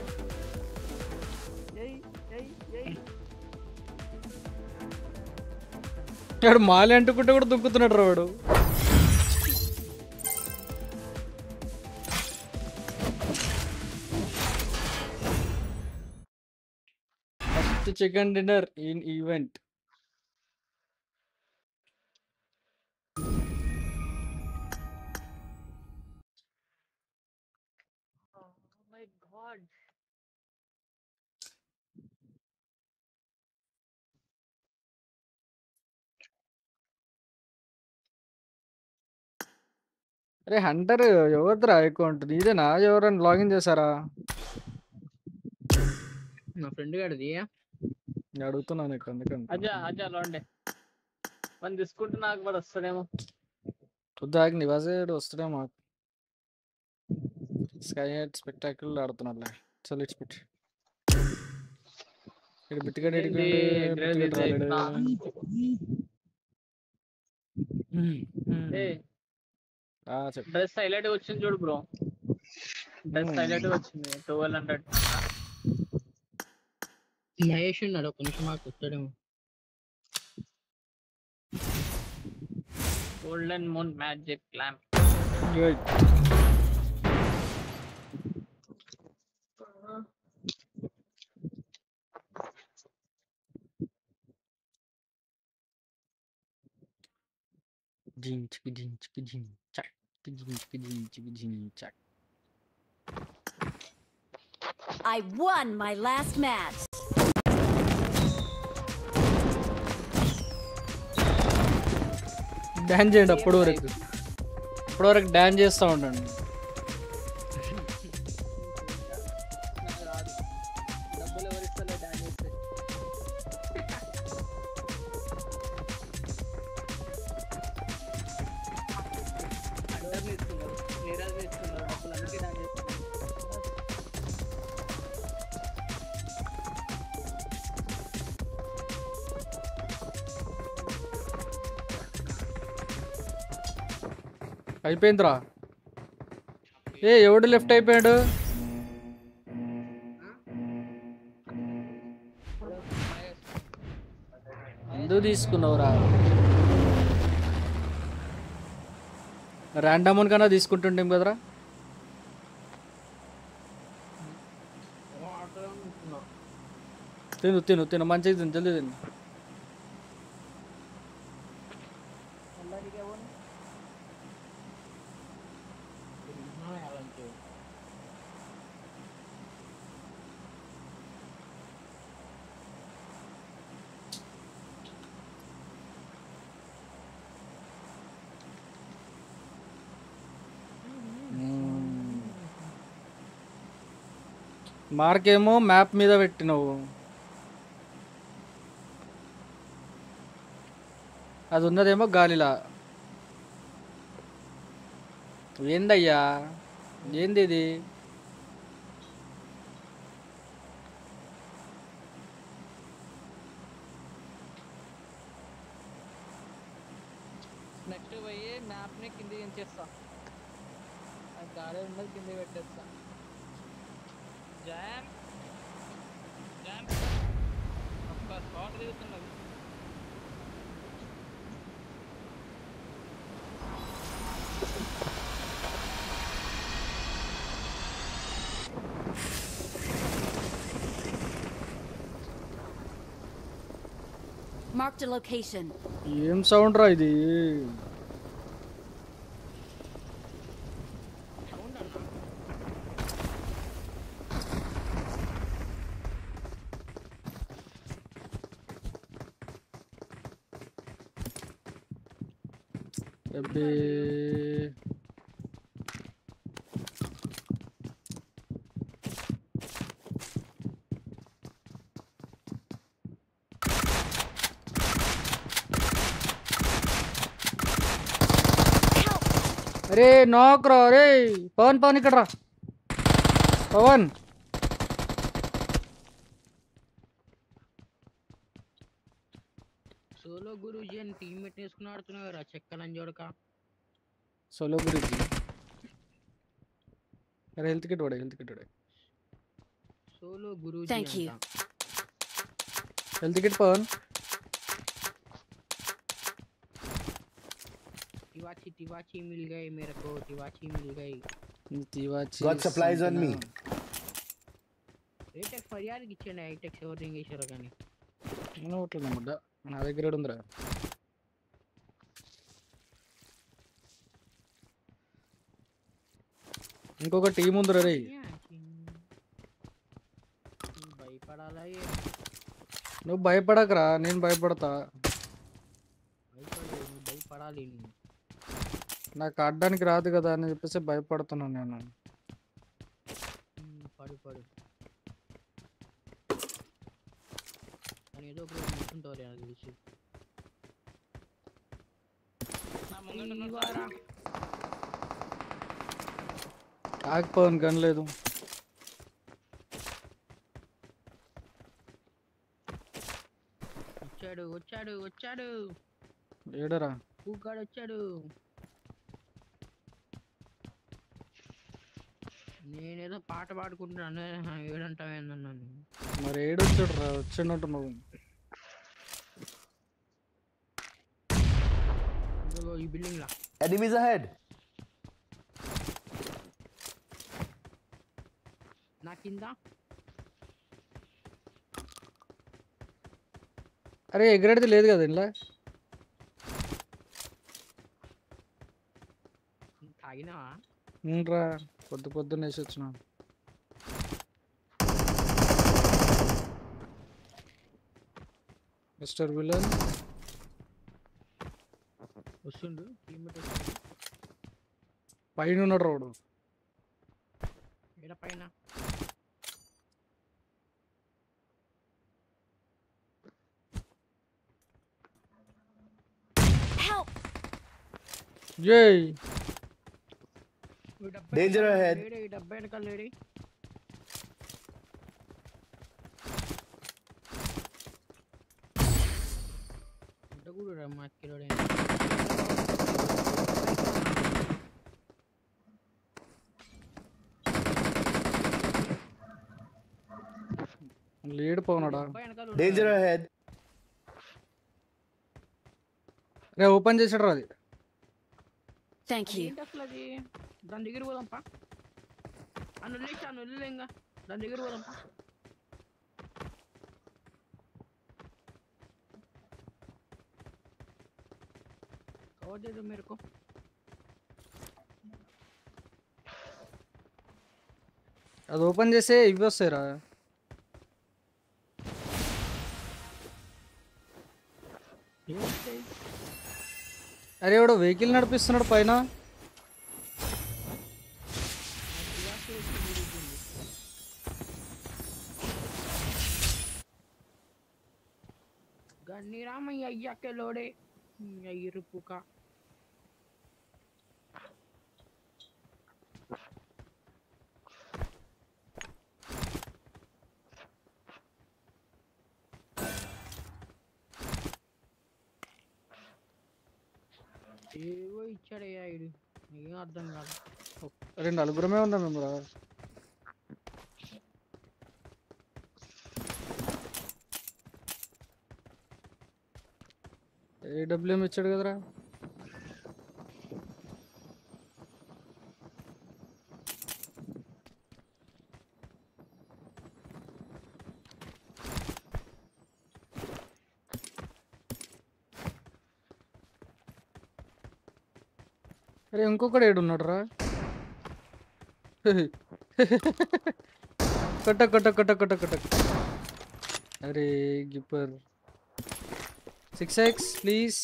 [SPEAKER 2] వాడు మాలి అంటుకుంటే కూడా దుక్కుతున్నాడు రా వాడు. First chicken dinner in event.
[SPEAKER 1] my god.
[SPEAKER 2] అరే హంటర్ ఎవరిదిరా అకౌంట్? నీదేనా? ఎవరైనా లాగిన్ చేశారా?
[SPEAKER 3] నా ఫ్రెండ్ గాడిది.
[SPEAKER 2] నేను అడుగుతున్నాను నీకు అందుకని.
[SPEAKER 1] అజా అజా లోండే మనం తీసుకుంటే నాకు కూడా వస్తాడేమో.
[SPEAKER 2] వద్దాక నివాసే వస్తాడే మాకు. స్కై హెడ్ స్పెక్టాకిల్ ఆడుతున్నారులే. చల్ ఇట్స్ బిట్ ఇక్కడ బిట్టిగా
[SPEAKER 3] ఏంది ఎగ్రేజ్
[SPEAKER 2] బిట్టిగా రాలేడు. చెప్పు.
[SPEAKER 3] డ్రెస్ హైలైట్ వచ్చింది చూడు బ్రో. డ్రెస్ హైలైట్ వచ్చింది ట్వెల్వ్ హండ్రెడ్. మహేష్ ఉన్నాడు, ఒక నిమిషం మాకు వచ్చాడేమో. Golden moon magic lamp.
[SPEAKER 2] Good. Jing chiki jing chiki jing chak jing chiki jing chiki jing chak.
[SPEAKER 4] I won my last match.
[SPEAKER 2] Dance చేయండి అప్పటి వరకు అప్పటి వరకు డాన్స్ చేస్తూ ఉండండి.
[SPEAKER 3] డబ్బులు ఎవరిస్తాలో డాన్స్ చేస్తే. అందరిని ఇస్తున్నారు, నీరాజ్ ఇస్తున్నారు డబ్బులు, అందుకే డాన్స్ చేస్తున్నారు.
[SPEAKER 2] అయిపోయిందిరా. ఏ ఎవడు లెఫ్ట్ అయిపోయాడు? ఎందుకు తీసుకున్నావురా? ర్యాండమ్ కన్నా తీసుకుంటుండేం కదరా. తిను తిను తిను మంచిగా తిను, జల్దీ తిను. మార్కేమో మ్యాప్ మీద పెట్టినవు, అది ఉన్నదేమో గాలిలా. ఏందయ్యా ఏంది ఇది?
[SPEAKER 3] నెక్స్ట్ పోయి మ్యాప్ ని కింద దించేస్తా, అది గాడే ఉన్నది కింద పెట్టేస్తా. జామ్ జామ్ ఒక్క స్పాట్ దిగుతున్నది.
[SPEAKER 4] Marked a location.
[SPEAKER 2] ఏం సౌండ్ రా ఇది? అబ్బే అరే నాక్ రా. అరే పవన్ పవన్ ఇక్కడ రా పవన్.
[SPEAKER 3] సోలో గురూజీ అని టీమ్మేట్ వేసుకుని ఆడుతున్నావు రా చెక్కలని చూడక.
[SPEAKER 2] సోలో గురించి అరే హెల్త్ కిట్ వాడే, హెల్త్ కిట్ వాడే.
[SPEAKER 3] సోలో గురూజీ
[SPEAKER 4] Thank you.
[SPEAKER 3] అంట.
[SPEAKER 2] Health kit Pavan.
[SPEAKER 3] तिवाची तिवाची मिल गई मेरे को, तिवाची मिल गई.
[SPEAKER 2] తివాచి
[SPEAKER 5] God supplies on me.
[SPEAKER 3] ఏటెక్ ఫర్యాదు ఇచ్చాను, ఐటెక్ ఎవరు ఇంగేశారు కానీ.
[SPEAKER 2] నోట్లేదు ముడ్డ నా దగ్గర ఉందిరా. ఇంకొక టీం ఉందిరా రే.
[SPEAKER 3] భయపడాలా?
[SPEAKER 2] నువ్వు భయపడకరా, నేను భయపడతా.
[SPEAKER 3] భయపడలేదు, నువ్వు భయపడాలి. నువ్వు
[SPEAKER 2] నాకు ఆడడానికి రాదు కదా అని చెప్పేసి భయపడుతున్నాను నేను.
[SPEAKER 3] పడు పడు కానీ ఏదో ఒక రోజు కూర్చుంటావు నాకు తెలిసి.
[SPEAKER 2] ఆగిపోను గన్ లేదు.
[SPEAKER 3] వచ్చాడు వచ్చాడు వచ్చాడు
[SPEAKER 2] ఏడరా
[SPEAKER 3] పూగాడు వచ్చాడు. నేనేదో పాట పాడుకుంటున్నాను ఏడంటావేందన్నాను.
[SPEAKER 2] మరి ఏడొచ్చాడు రా, వచ్చినట్టు నువ్వు.
[SPEAKER 3] ఇదిగో ఈ బిల్డింగ్ లా
[SPEAKER 5] Enemies ahead.
[SPEAKER 3] నా కింద
[SPEAKER 2] అరే ఎగరేది లేదు కదా ఇలా.
[SPEAKER 3] తాగినావా?
[SPEAKER 2] రా పొద్దు పొద్దున్న వేసి వచ్చిన. మిస్టర్ విలన్
[SPEAKER 3] వస్తుండు
[SPEAKER 2] పైన ఉన్నాడు రోడ్డు.
[SPEAKER 3] ఏడ పైన
[SPEAKER 4] Help!
[SPEAKER 2] జై
[SPEAKER 5] Danger ahead.
[SPEAKER 3] ఈ డబ్బా వెనకాల లేడి. కూడా మా కిలోడే
[SPEAKER 2] లీడ్ పోనాడా.
[SPEAKER 5] Danger ahead.
[SPEAKER 2] రే ఓపెన్ చేసాడు రా అది.
[SPEAKER 4] Thank you.
[SPEAKER 3] ఏంటి అసలు అది? దాని దగ్గర పోదాంపా. అని వదిలేసాను వదిలేంగా దాని దగ్గర పోదాంపా. కవర్ చేద్దాం మేరకు.
[SPEAKER 2] అది ఓపెన్ చేస్తే ఇవి వస్తాయిరా. అరే వాడు వెహికల్ నడిపిస్తున్నాడు పైన.
[SPEAKER 3] గన్ని రామయ్య అయ్యాకే లోడే అయ్యరు పుక. ఏవో ఇచ్చాడయ్యా ఇడు ఏం అర్థం కాదు.
[SPEAKER 2] అరే నలుగురమే ఉన్నాం మేము రా. ఏడబ్ల్యూఎం ఇచ్చాడు కదరా. అరే ఇంకొకడు ఏడున్నాడు రా. కట్ట కట్ట కట్ట కట్ట కట్ట. అరే గిప్పర్ సిక్స్ ఎక్స్ ప్లీజ్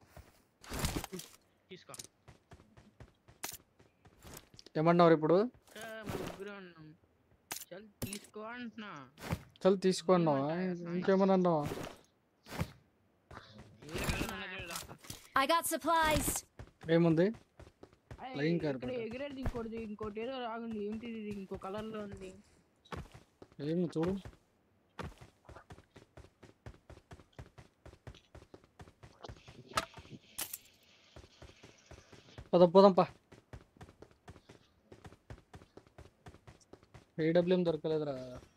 [SPEAKER 3] తీసుకో.
[SPEAKER 2] ఏమన్నావు ఇప్పుడు?
[SPEAKER 3] ముగ్గురు అన్నాం చల్ తీసుకో అంటున్నా.
[SPEAKER 2] చల్ తీసుకో అన్నావా? ఇంకేమన్నా అన్నావా?
[SPEAKER 4] I got supplies.
[SPEAKER 2] ఏముంది? లైన్ కార్
[SPEAKER 3] ఇక్కడ ఎగిరేది ఇంకోటి ఇంకోటి ఏదో రాగుంది. ఏంటిది ఇది? ఇంకో కలర్ లో ఉంది.
[SPEAKER 2] ఏమి చూడు. పద పోదాంపా. ఏడబ్ల్యూఎం దొరకలేదురా.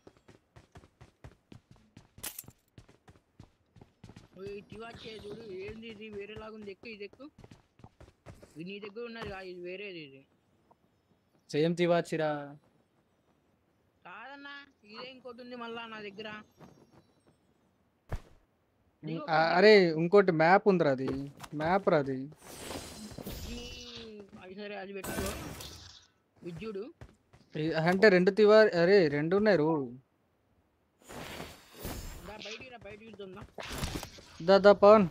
[SPEAKER 3] చూడు ఏంది ఇది వేరేలాగుంది. ఎక్కువ ఇది ఎక్కువ ఇది నీ దగ్గర ఉన్నది కాదు ఇది వేరేది. ఇది
[SPEAKER 2] సేమ్ తివాచిరా
[SPEAKER 3] కాదన్నా ఇదే ఇంకోటి ఉంది మళ్ళా నా దగ్గర.
[SPEAKER 2] అరే ఇంకోటి మ్యాప్ ఉందిరా. అది మ్యాప్ రా అది.
[SPEAKER 3] అది సరే అది పెట్టుకో విద్యుడు.
[SPEAKER 2] అంటే రెండు తివా అరే రెండు ఉన్నాయి రూ.
[SPEAKER 3] బయటికి రా బయట చూద్దాం.
[SPEAKER 2] దాదా పవన్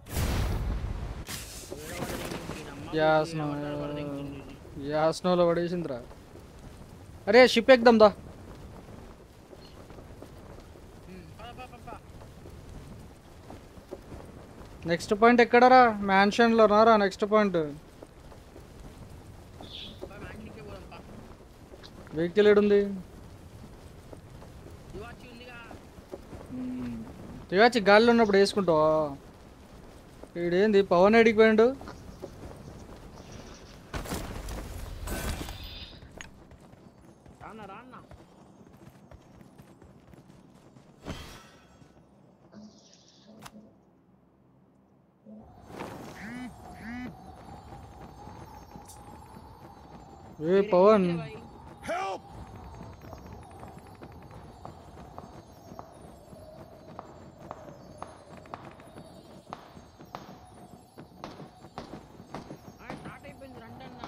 [SPEAKER 2] యాస్నో యాస్నోలో పడేసిందిరా. అరే షిప్ ఎక్దాం దా. నెక్స్ట్ పాయింట్ ఎక్కడరా? మ్యాన్షన్ లో నారా నెక్స్ట్ పాయింట్. వెహికల్ ఏడుంది?
[SPEAKER 3] దివాచి ఉందిగా.
[SPEAKER 2] తివాచి గాలిలో ఉన్నప్పుడు వేసుకుంటావా? ఈడేంది పవన్ ఎడికి పోయిండు?
[SPEAKER 3] రాన్న రాన్న
[SPEAKER 2] ఏ పవన్
[SPEAKER 6] Help!
[SPEAKER 3] స్టార్ట్ అయిపోయింది రండి అన్న.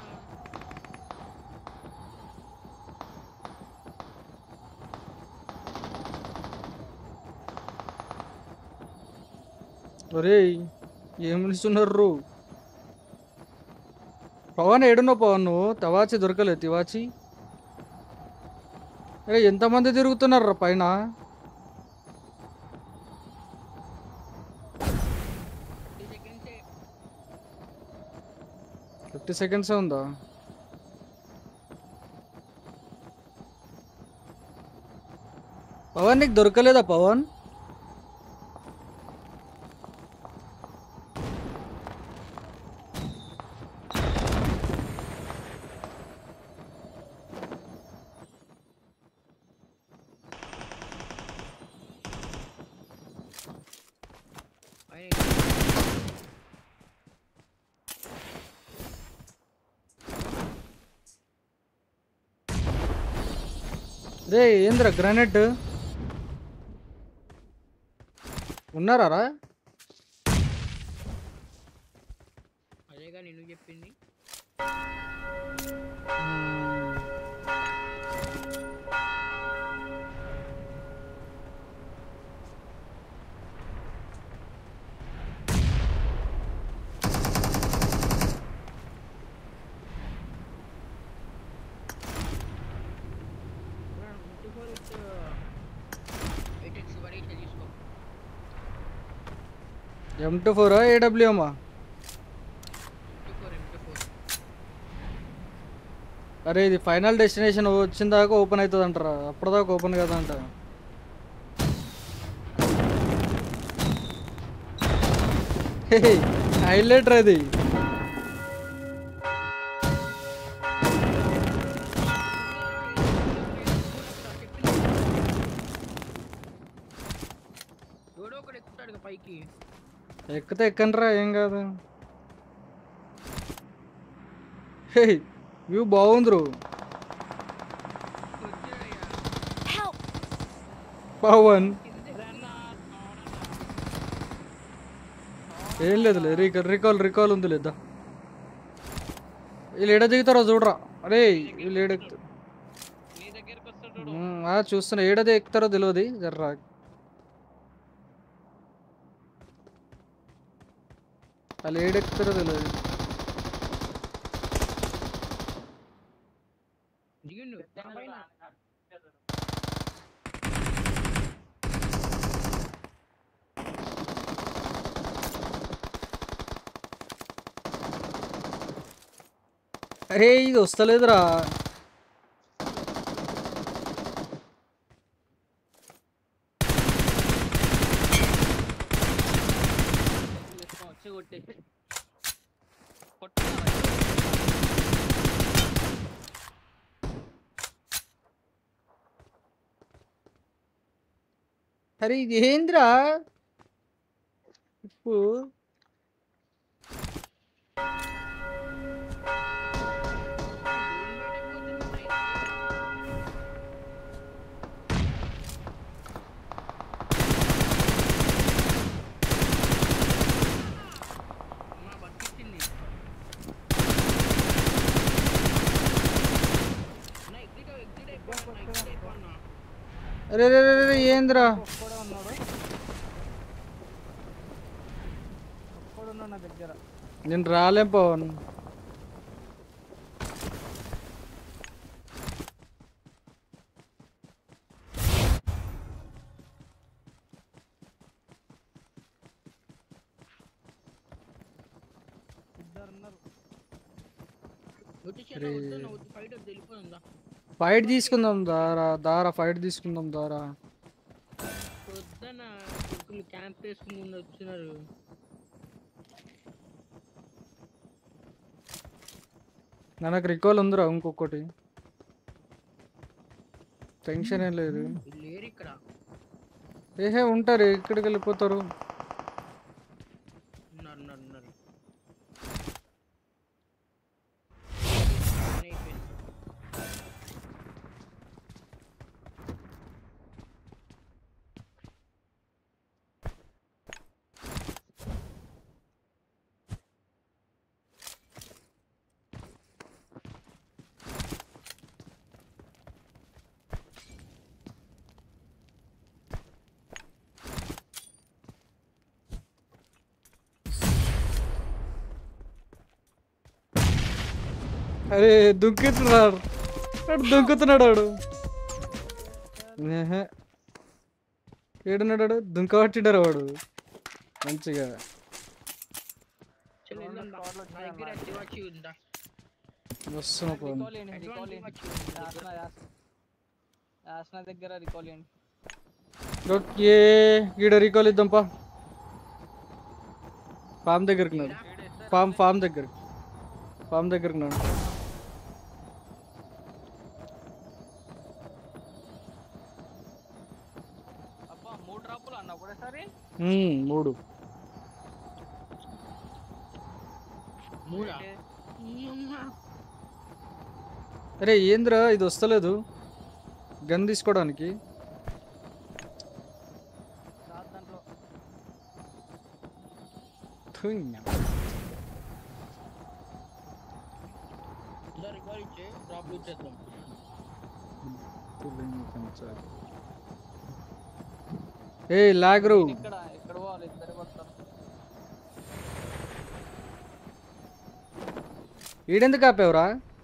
[SPEAKER 2] ఒరేయ్ ఏం నిలుస్తున్నారు? పవన్ ఏడున్నావు పవన్? నువ్వు తవాచి దొరకలేదు తివాచి. అరే ఎంతమంది తిరుగుతున్నారు పైన? ఫిఫ్టీ సెకండ్సే ఉందా? పవన్ నీకు దొరకలేదా పవన్? రే ఏంద్ర గ్రానైట్ ఉన్నారా?
[SPEAKER 3] అదేగా నేను చెప్పింది.
[SPEAKER 2] ఎం టూ ఫోర్ ఏడబ్ల్యూఎమా? అరే ఇది ఫైనల్ డెస్టినేషన్ వచ్చిన దాకా ఓపెన్ అవుతుంది అంటారా? అప్పటిదాకా ఓపెన్ కదా అంట. హైలైట్ అది.
[SPEAKER 3] పైకి
[SPEAKER 2] ఎక్కితే ఎక్కండ్రా ఏం కాదు. హే వ్యూ బాగుందిరు. పవన్ ఏం లేదులే రికాల్ రికాల్ రికాల్ ఉంది లేదా? వీళ్ళు ఏడ దిగుతారో చూడరా. అరే వీళ్ళు ఏడ ఎక్కుతారు చూస్తున్నా. ఏడది ఎక్కుతారో తెలియదు జర్రా. వాళ్ళు ఏడెక్కుతారో తెలియదు. అరే ఇది వస్తలేదురా. అరే ఇది ఏంద్రా ఇప్పుడు? అరే రే రే రే ఏంద్రా? నేను రాలేం పవన్.
[SPEAKER 3] ఫైట్ వెళ్ళిపోయిందా?
[SPEAKER 2] ఫైట్ తీసుకుందాం దారా దారా ఫైట్ తీసుకుందాం దారా.
[SPEAKER 3] పొద్దున కొడుకులు క్యాంప్ వేసుకుని ముందు వచ్చినారు.
[SPEAKER 2] నాకు రికాల్ ఉందిరా ఇంకొకటి. టెన్షన్ ఏం లేదు.
[SPEAKER 3] లేరు ఇక్కడ.
[SPEAKER 2] ఏహే ఉంటారు, ఎక్కడికి వెళ్ళిపోతారు.
[SPEAKER 3] ఉన్నారు ఉన్నారు ఉన్నారు.
[SPEAKER 2] అరే దుంకుతున్నాడు, దుంకుతున్నాడు వాడు. ఏడున్నాడు, దుంకబట్టిడారు వాడు మంచిగా. వస్తున్నా పోను.
[SPEAKER 1] యాస్నా దగ్గర రికాల్ చేయండి.
[SPEAKER 2] ఓకే ఈడ రికాల్ ఇద్దాం పా. ఫామ్ దగ్గరికి నాడు, ఫామ్ ఫామ్ దగ్గర ఫామ్ దగ్గరికి నాడు.
[SPEAKER 1] అబ్బా మూడు డ్రాపులు అన్న ఒకటేసారి.
[SPEAKER 2] మూడు
[SPEAKER 3] మూడా?
[SPEAKER 2] అరే ఏంద్రా ఇది వస్తలేదు గన్ తీసుకోవడానికి.
[SPEAKER 1] దాంట్లో
[SPEAKER 3] రికాల్ ఇచ్చే డ్రాప్ ఇచ్చేద్దాం.
[SPEAKER 2] ఏ లాగరు
[SPEAKER 1] ఇక్కడ ఎక్కడ పోవాలి, ఇద్దరు వస్తారు.
[SPEAKER 2] ఈడెందుకు ఆపేవరా?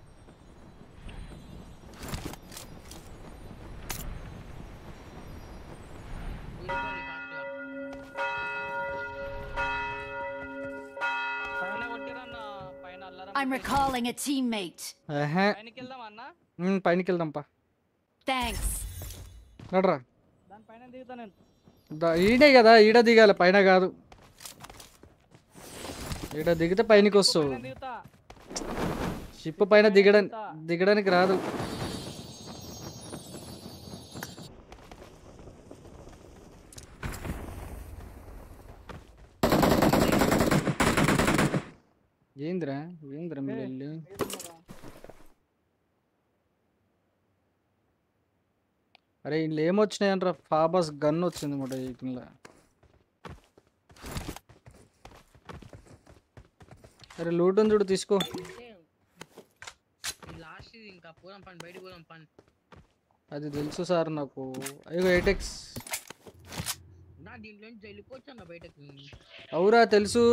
[SPEAKER 4] I'm recalling a teammate.
[SPEAKER 1] పైనకి వెళ్దాం అన్న.
[SPEAKER 2] పైనకి వెళ్దాం పా.
[SPEAKER 4] Thanks.
[SPEAKER 2] నడరా.
[SPEAKER 1] దాని పైన దిగుతా నేను.
[SPEAKER 2] ఈడే కదా, ఈడ దిగాలి పైన కాదు. ఈడ దిగితే పైనకి వస్తావు. షిప్ పైన దిగడానికి దిగడానికి రాదు. ఏంద్రా ఏంద్రా మీరు వెళ్ళి అరే ఇంట్లో ఏమొచ్చినాయంట్రా? ఫాబాస్ గన్ వచ్చింది మాట ఇంట్లో. అరే లూట్ ఉంది చూడు తీసుకో.
[SPEAKER 3] లాస్ట్ ఇంకా పోదాం పని, బయట పోదాం పని.
[SPEAKER 2] అది తెలుసు సార్ నాకు. అయ్యో ఎయిటెక్స్
[SPEAKER 3] నా దీంట్లో నుంచి వెళ్ళిపోవచ్చు అన్న బయటకి.
[SPEAKER 2] అవురా తెలుసు.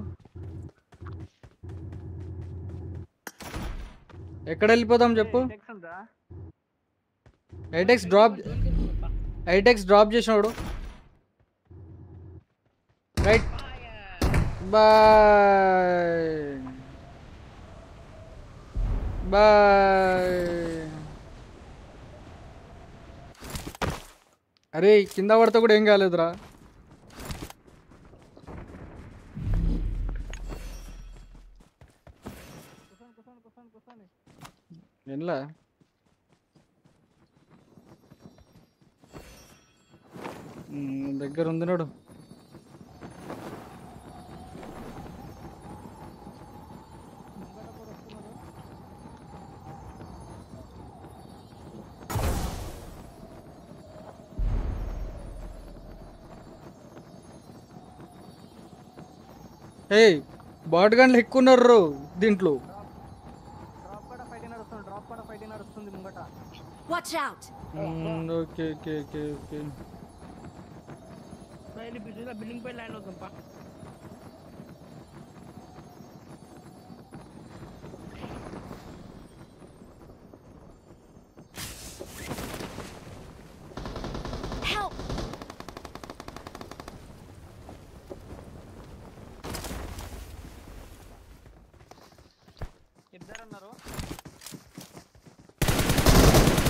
[SPEAKER 2] ఎక్కడ వెళ్ళిపోదాం చెప్పు. ఎయిటెక్స్ డ్రాప్ ఎయిటెక్స్ డ్రాప్ చేసినాడు. Right bye bye. అరే కింద పడితే కూడా ఏం కాలేదురా. ఎన్లా దగ్గర ఉంది నాడు. ఏయ్ బాట్ గన్లు ఎక్కువ ఉన్నారు దీంట్లో.
[SPEAKER 4] Watch out.
[SPEAKER 2] Okay okay okay okay.
[SPEAKER 3] Building పై ల్యాండ్ అవుతాం పా.
[SPEAKER 4] Help.
[SPEAKER 1] ఇద్దరు ఉన్నారు.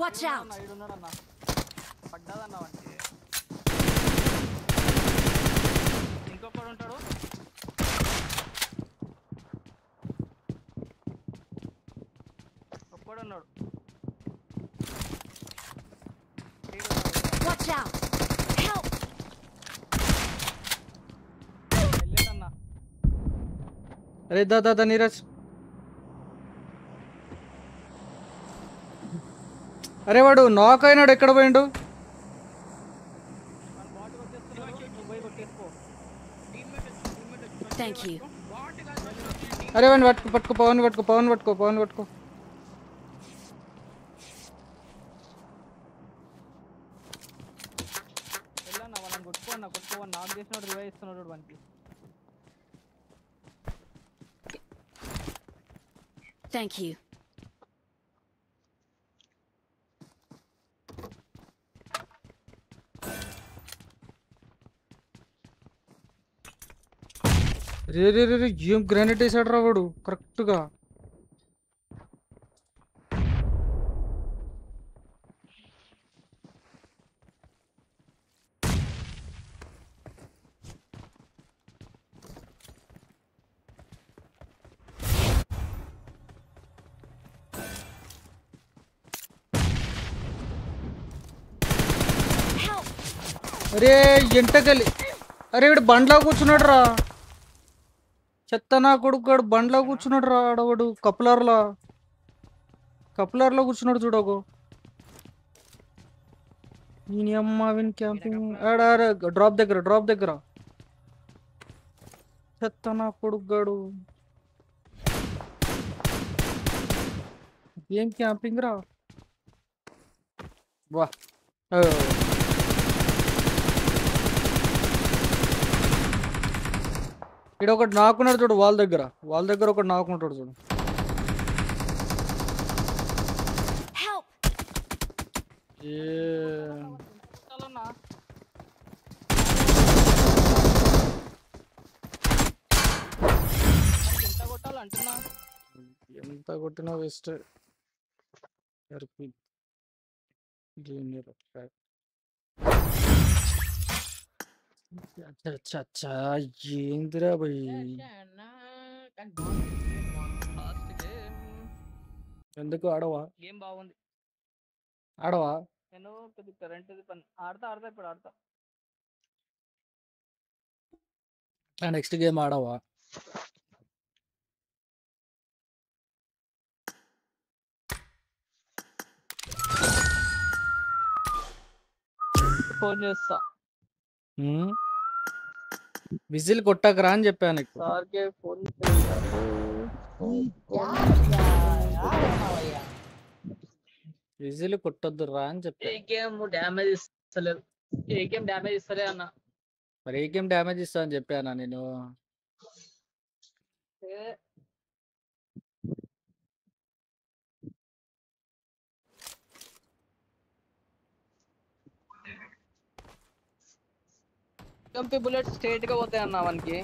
[SPEAKER 4] Watch out!
[SPEAKER 1] అన్న ఈడు ఉన్నాడు అన్న పడ్డాదన్న వానికి ఇంకొకడు ఉంటాడు ఒక్కడు ఉన్నాడు
[SPEAKER 4] Watch out! Help!
[SPEAKER 1] వెళ్ళేదన్నా
[SPEAKER 2] అరే దా దా దా నీరజ్ అరే వాడు నాక్ అయినాడు ఎక్కడ పోయిండు
[SPEAKER 1] మన బాడీ వచ్చేస్తున్నాడు నువ్వు పోయి కొట్టేసుకో
[SPEAKER 4] Thank you.
[SPEAKER 2] అరే వాడిని పట్టుకో పట్టుకో పవన్ పట్టుకో పవన్ పట్టుకో పవన్ పట్టుకో
[SPEAKER 1] వెళ్ళన్నా వాళ్ళని కొట్టుకోన్నా కొట్టుకోవని నాకు చేసినోడు రివైవ్ ఇస్తున్నాడు వానికి
[SPEAKER 4] Thank you.
[SPEAKER 2] రే రే రే రే, ఏం గ్రానైట్ వేసాడు రా వాడు కరెక్ట్గా
[SPEAKER 4] Help!
[SPEAKER 2] అరే ఎంటకలి అరే వీడు బండ్లా కూర్చున్నాడు రా చెత్త నా కొడుకు వాడు బండ్లా కూర్చున్నాడు రా ఆడవాడు కప్లర్లా కప్లర్లో కూర్చున్నాడు చూడకు ఈయన అమ్మ విన్ క్యాంపింగ్ ఆడ డ్రాప్ దగ్గర డ్రాప్ దగ్గర చెత్త నా కొడుకు గాడు ఏం క్యాంపింగ్ రా వా ఓ. ఇక్కడ ఒకటి నాకున్నాడు చూడు వాళ్ళ దగ్గర వాళ్ళ దగ్గర ఒకటి నాకుంటాడు చూడు
[SPEAKER 4] Help!
[SPEAKER 2] ఏ
[SPEAKER 1] కొట్టాలన్నా వానికి ఎంత కొట్టాలంటున్నా
[SPEAKER 2] ఎంత కొట్టినా వేస్ట్ జూనియర్ అచ్చా అచ్చా అచ్చా ఏందిరా భయ్
[SPEAKER 1] లాస్ట్ గేమ్
[SPEAKER 2] ఎందుకు ఆడవా
[SPEAKER 1] గేమ్ బాగుంది
[SPEAKER 2] ఆడవా
[SPEAKER 1] నేను కొద్ది కరెంట్ పని ఆడతా ఆడతా ఇప్పుడు ఆడతా
[SPEAKER 2] నెక్స్ట్ గేమ్ ఆడవా
[SPEAKER 1] ఫోన్ చేస్తా
[SPEAKER 2] విజిల్ కొట్టకరా అని చెప్పాను నీకు
[SPEAKER 1] సార్కే ఫోన్
[SPEAKER 2] విజిల్ కొట్టొద్దు రా అని
[SPEAKER 1] ఏ
[SPEAKER 2] చెప్పాను
[SPEAKER 1] గేమ్ డ్యామేజ్ ఇస్తలేదు ఏ గేమ్ డ్యామేజ్ ఇస్తలే అన్న
[SPEAKER 2] మరి ఏ గేమ్ డ్యామేజ్ ఇస్తా అని చెప్పానా నేను
[SPEAKER 1] ఏ కంపి బుల్లెట్ స్ట్రైట్ గా పోతాయి అన్న వానికి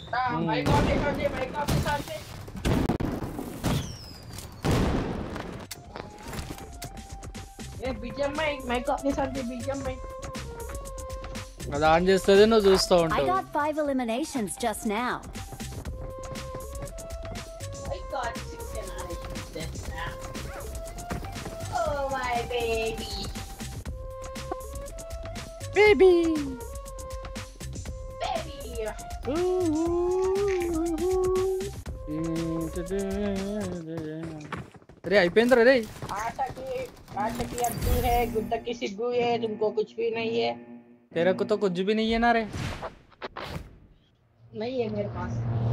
[SPEAKER 2] అది ఆన్ చేస్తుంది నువ్వు చూస్తూ
[SPEAKER 4] I
[SPEAKER 2] ఉంటావు
[SPEAKER 4] got five eliminations just now.
[SPEAKER 3] I got six generations just now. Oh my baby.
[SPEAKER 2] Baby
[SPEAKER 3] Baby.
[SPEAKER 2] రే అయిపోయిందిరా రే
[SPEAKER 3] आटा की आटा की अद्दू है गुड्डा की सिग्गू है तुमको कुछ भी नहीं है
[SPEAKER 2] तेरे को तो कुछ भी नहीं है ना रे
[SPEAKER 3] नहीं है मेरे पास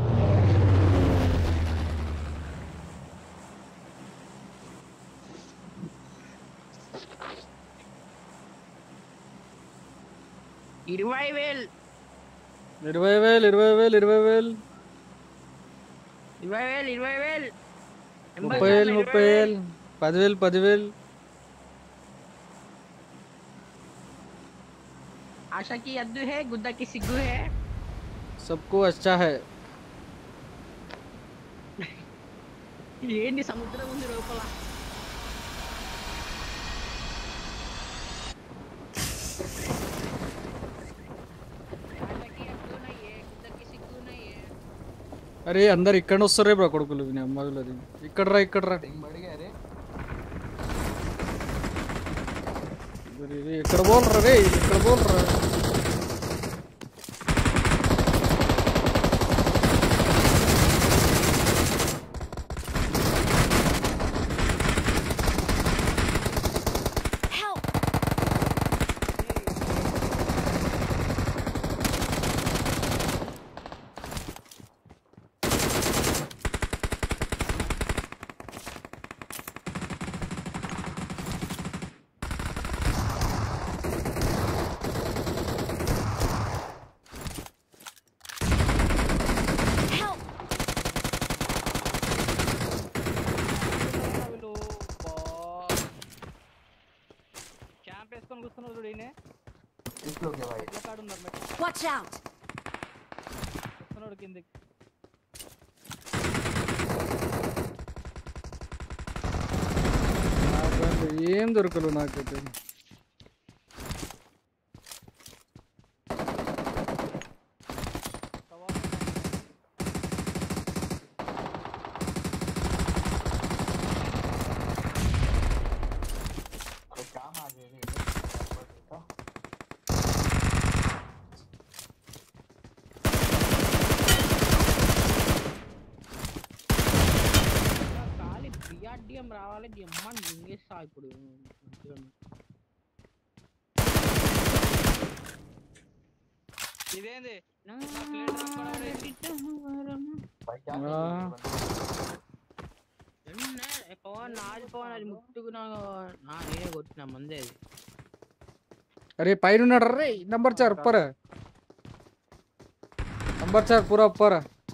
[SPEAKER 3] ఇరవై వేలు
[SPEAKER 2] ఇరవై వేలు ఇరవై వేలు ఇరవై వేలు
[SPEAKER 3] ఇరవై వేలు ఇరవై వేలు
[SPEAKER 2] ముప్పై వేలు ముప్పై వేలు పదివేలు పదివేలు
[SPEAKER 3] आशा की अद्दू है गुड्डा की सिग्गू है
[SPEAKER 2] सबको अच्छा है
[SPEAKER 3] ఏంటి సముద్రం ఉంది లోపల
[SPEAKER 2] అరే అందరు ఇక్కడ వస్తారే బ్రో కొడుకులు విని అమ్మది ఇక్కడ రా ఇక్కడ రా ఇక్కడ బోల్రా రే ఇక్కడ బోల్రా
[SPEAKER 4] Watch out!
[SPEAKER 2] ఏం దొరకలు నాకైతే
[SPEAKER 3] రావాలి జమ్మని మింగేస్తా ఇప్పుడు
[SPEAKER 1] ఇదేంది
[SPEAKER 3] పవన్ నాది పవన్ అది ముట్టుకున్నా నేనే కొట్టినా మందే అది.
[SPEAKER 2] अरे पाइन ఉన్నాడు రే నంబర్ चार ऊपर नंबर चार पूरा ऊपर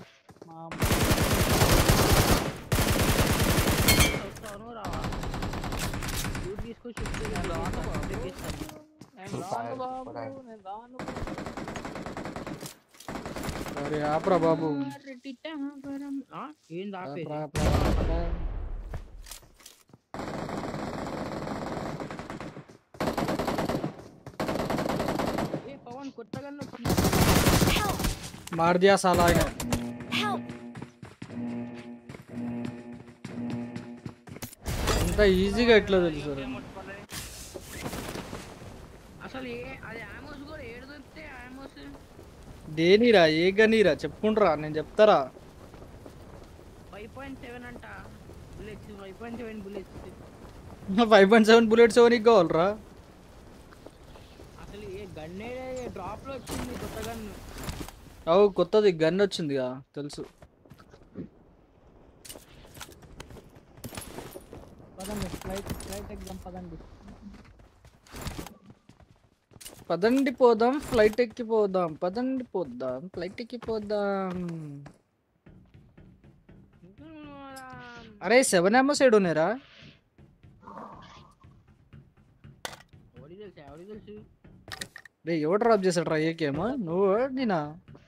[SPEAKER 2] अरे ఆపరా బాబు
[SPEAKER 3] ఏం దాపే ఏ పవన్ కొట్టగా
[SPEAKER 2] मार दिया साला ने అంత ఈజీగా ఎట్లా తెలుసు
[SPEAKER 3] అసలు ఏ అది ఆమోస్ కూడా ఏడు దొరికితే ఆమోస్
[SPEAKER 2] దేనిరా ఏ గనీరా చెప్పుకుంటారా నేను చెప్తారా
[SPEAKER 3] ఫైవ్ పాయింట్ సెవెన్ అంట bullets five point seven bullets
[SPEAKER 2] five point seven bullets ఎవరికి కావాలరా
[SPEAKER 3] అసలు ఏ గన్నే డ్రాప్ లో వచ్చింది కొత్త గన్
[SPEAKER 2] అవు కొత్తది గన్ వచ్చిందిగా తెలుసు
[SPEAKER 1] పదండి ఫ్లైట్ ఫ్లైట్ ఎగ్జామ్ పదండి
[SPEAKER 2] పదండి పోదాం ఫ్లైట్ ఎక్కిపోదాం పదండి పోదాం ఫ్లైట్ ఎక్కిపోదాం అరే సెవెన్ ఏమో సైడ్ ఉన్నారా
[SPEAKER 3] ఓడి తెలుసు ఓడి తెలుసు
[SPEAKER 2] రే ఎవడు డ్రాప్ చేసాడు రా ఏకేమో నువ్వు నేనా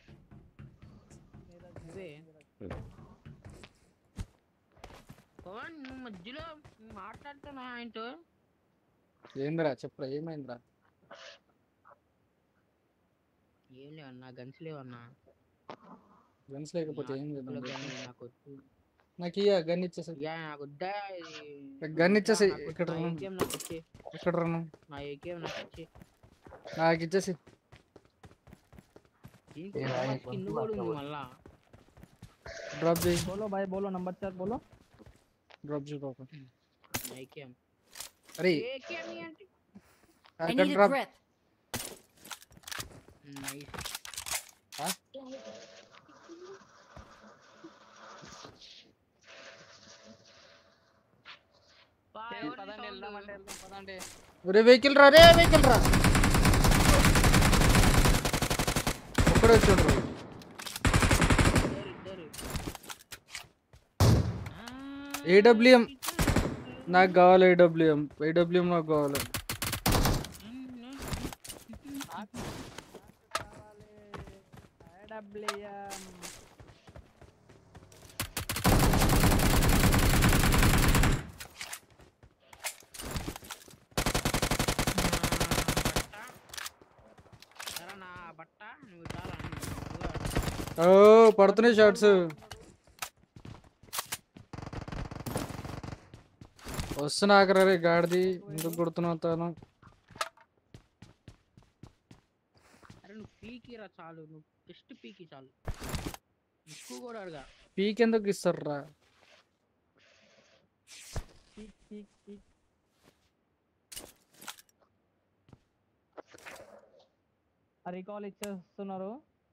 [SPEAKER 3] పవన్ నువ్వు మధ్యలో మాట్లాడుతున్నా ఆయనతో
[SPEAKER 2] ఏందిరా చెప్పరా ఏమైందిరా
[SPEAKER 3] ఏం లేవన్నా గన్స్ లేవన్నా
[SPEAKER 2] గన్స్ లేకపోతే ఏం చేద్దాం
[SPEAKER 3] నాకు
[SPEAKER 2] నాకు ఇయ్య గన్ ఇచ్చేసి
[SPEAKER 3] నాకు వద్దా
[SPEAKER 2] గన్ ఇచ్చేసి ఇక్కడ
[SPEAKER 3] ఏకేం నాకు వచ్చి
[SPEAKER 2] ఇక్కడ రాను
[SPEAKER 3] నా ఏకేం నాకు వచ్చి
[SPEAKER 2] నాకు ఇచ్చేసి
[SPEAKER 3] స్కిన్ కూడా ఉంది మళ్ళా
[SPEAKER 2] డ్రాప్ చేయి
[SPEAKER 1] बोलो भाई बोलो नंबर चार बोलो
[SPEAKER 2] డ్రాప్ చేయి పాప
[SPEAKER 3] ఏకేం
[SPEAKER 2] అరే
[SPEAKER 3] ఏకేం ఏంటి
[SPEAKER 4] I
[SPEAKER 2] అక్కడ
[SPEAKER 4] need a
[SPEAKER 2] drop
[SPEAKER 4] grip.
[SPEAKER 3] Nice
[SPEAKER 1] పదండి వెళ్దాం అంటే వెళ్దాం పదండి
[SPEAKER 2] ఒరే వెహికల్ రా రే వెహికల్ రా ఒక్కడే వచ్చాడు
[SPEAKER 3] ఇద్దరు
[SPEAKER 2] ఏడబ్ల్యూఎం నాకు కావాలి ఏడబ్ల్యూఎం ఏడబ్ల్యూఎం నాకు కావాలి ఓ పడుతున్నాయి షార్ట్స్ వస్తున్నా ఆగరా రే గాడిది ఎందుకు కొడుతున్నావు తాను
[SPEAKER 3] అరే నువ్వు పీకిరా చాలు నువ్వు జస్ట్ పీకి చాలు ఎక్కువ కూడా అడగా
[SPEAKER 2] పీక్ ఎందుకు ఇస్తారా
[SPEAKER 1] పీక్ పీక్ పీక్ రీకాల్ ఇచ్చేస్తున్నారు.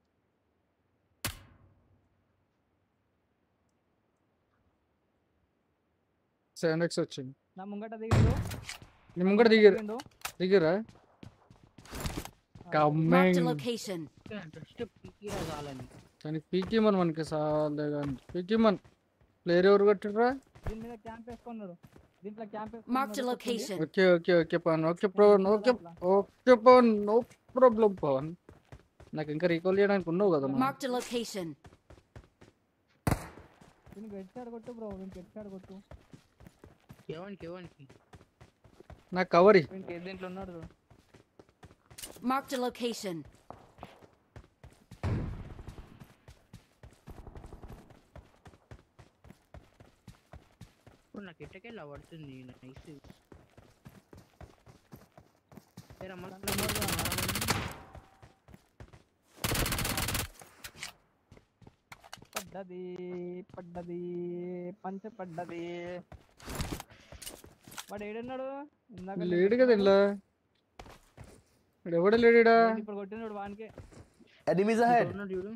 [SPEAKER 2] సెవెన్ ఎక్స్ వచ్చింది
[SPEAKER 1] నా ముంగట దిగిండు
[SPEAKER 2] నీ ముంగట దిగిరు
[SPEAKER 1] దిగిండు.
[SPEAKER 2] దిగిరా
[SPEAKER 4] Marked a
[SPEAKER 2] coming
[SPEAKER 4] location.
[SPEAKER 3] Just పీకిరా చాలని
[SPEAKER 2] కానీ పీకి మన మనకి సాలే కానీ పీకి మన ప్లేయర్ ఎవరు కొట్టిర్రా
[SPEAKER 1] దీని మీద క్యాంప్ వేసుకున్నాడు. దీంట్లో camp
[SPEAKER 4] Marked a location.
[SPEAKER 2] Okay okay okay Pavan okay Pavan okay okay Pavan no problem Pavan నాకు ఇంకా రీకాల్ చేయడానికి ఉన్నావు కదా నువ్వు.
[SPEAKER 4] Marked a location.
[SPEAKER 1] దీనికి హెడ్ షాట్ కొట్టు బ్రో. దీనికి హెడ్ షాట్ కొట్టు.
[SPEAKER 3] ఎవరికి ఎవరికి
[SPEAKER 2] నాకు కవరి
[SPEAKER 1] దీనికి ఏ దీంట్లో ఉన్నాడు చూడు.
[SPEAKER 4] Marked a location.
[SPEAKER 3] ఇప్పుడు నాకు ఎట్టకెళ్ళి పడుతుంది నైస్
[SPEAKER 1] పడ్డది పడ్డది పంచ పడ్డది. వాడు ఏడున్నాడు? ఇందాక
[SPEAKER 2] లేడు కదా ఇలా ఎవడ లేడా
[SPEAKER 1] ఇప్పుడు కొట్టినాడు వానికే.
[SPEAKER 5] Enemies ahead.
[SPEAKER 3] ఉన్నాడు చూడు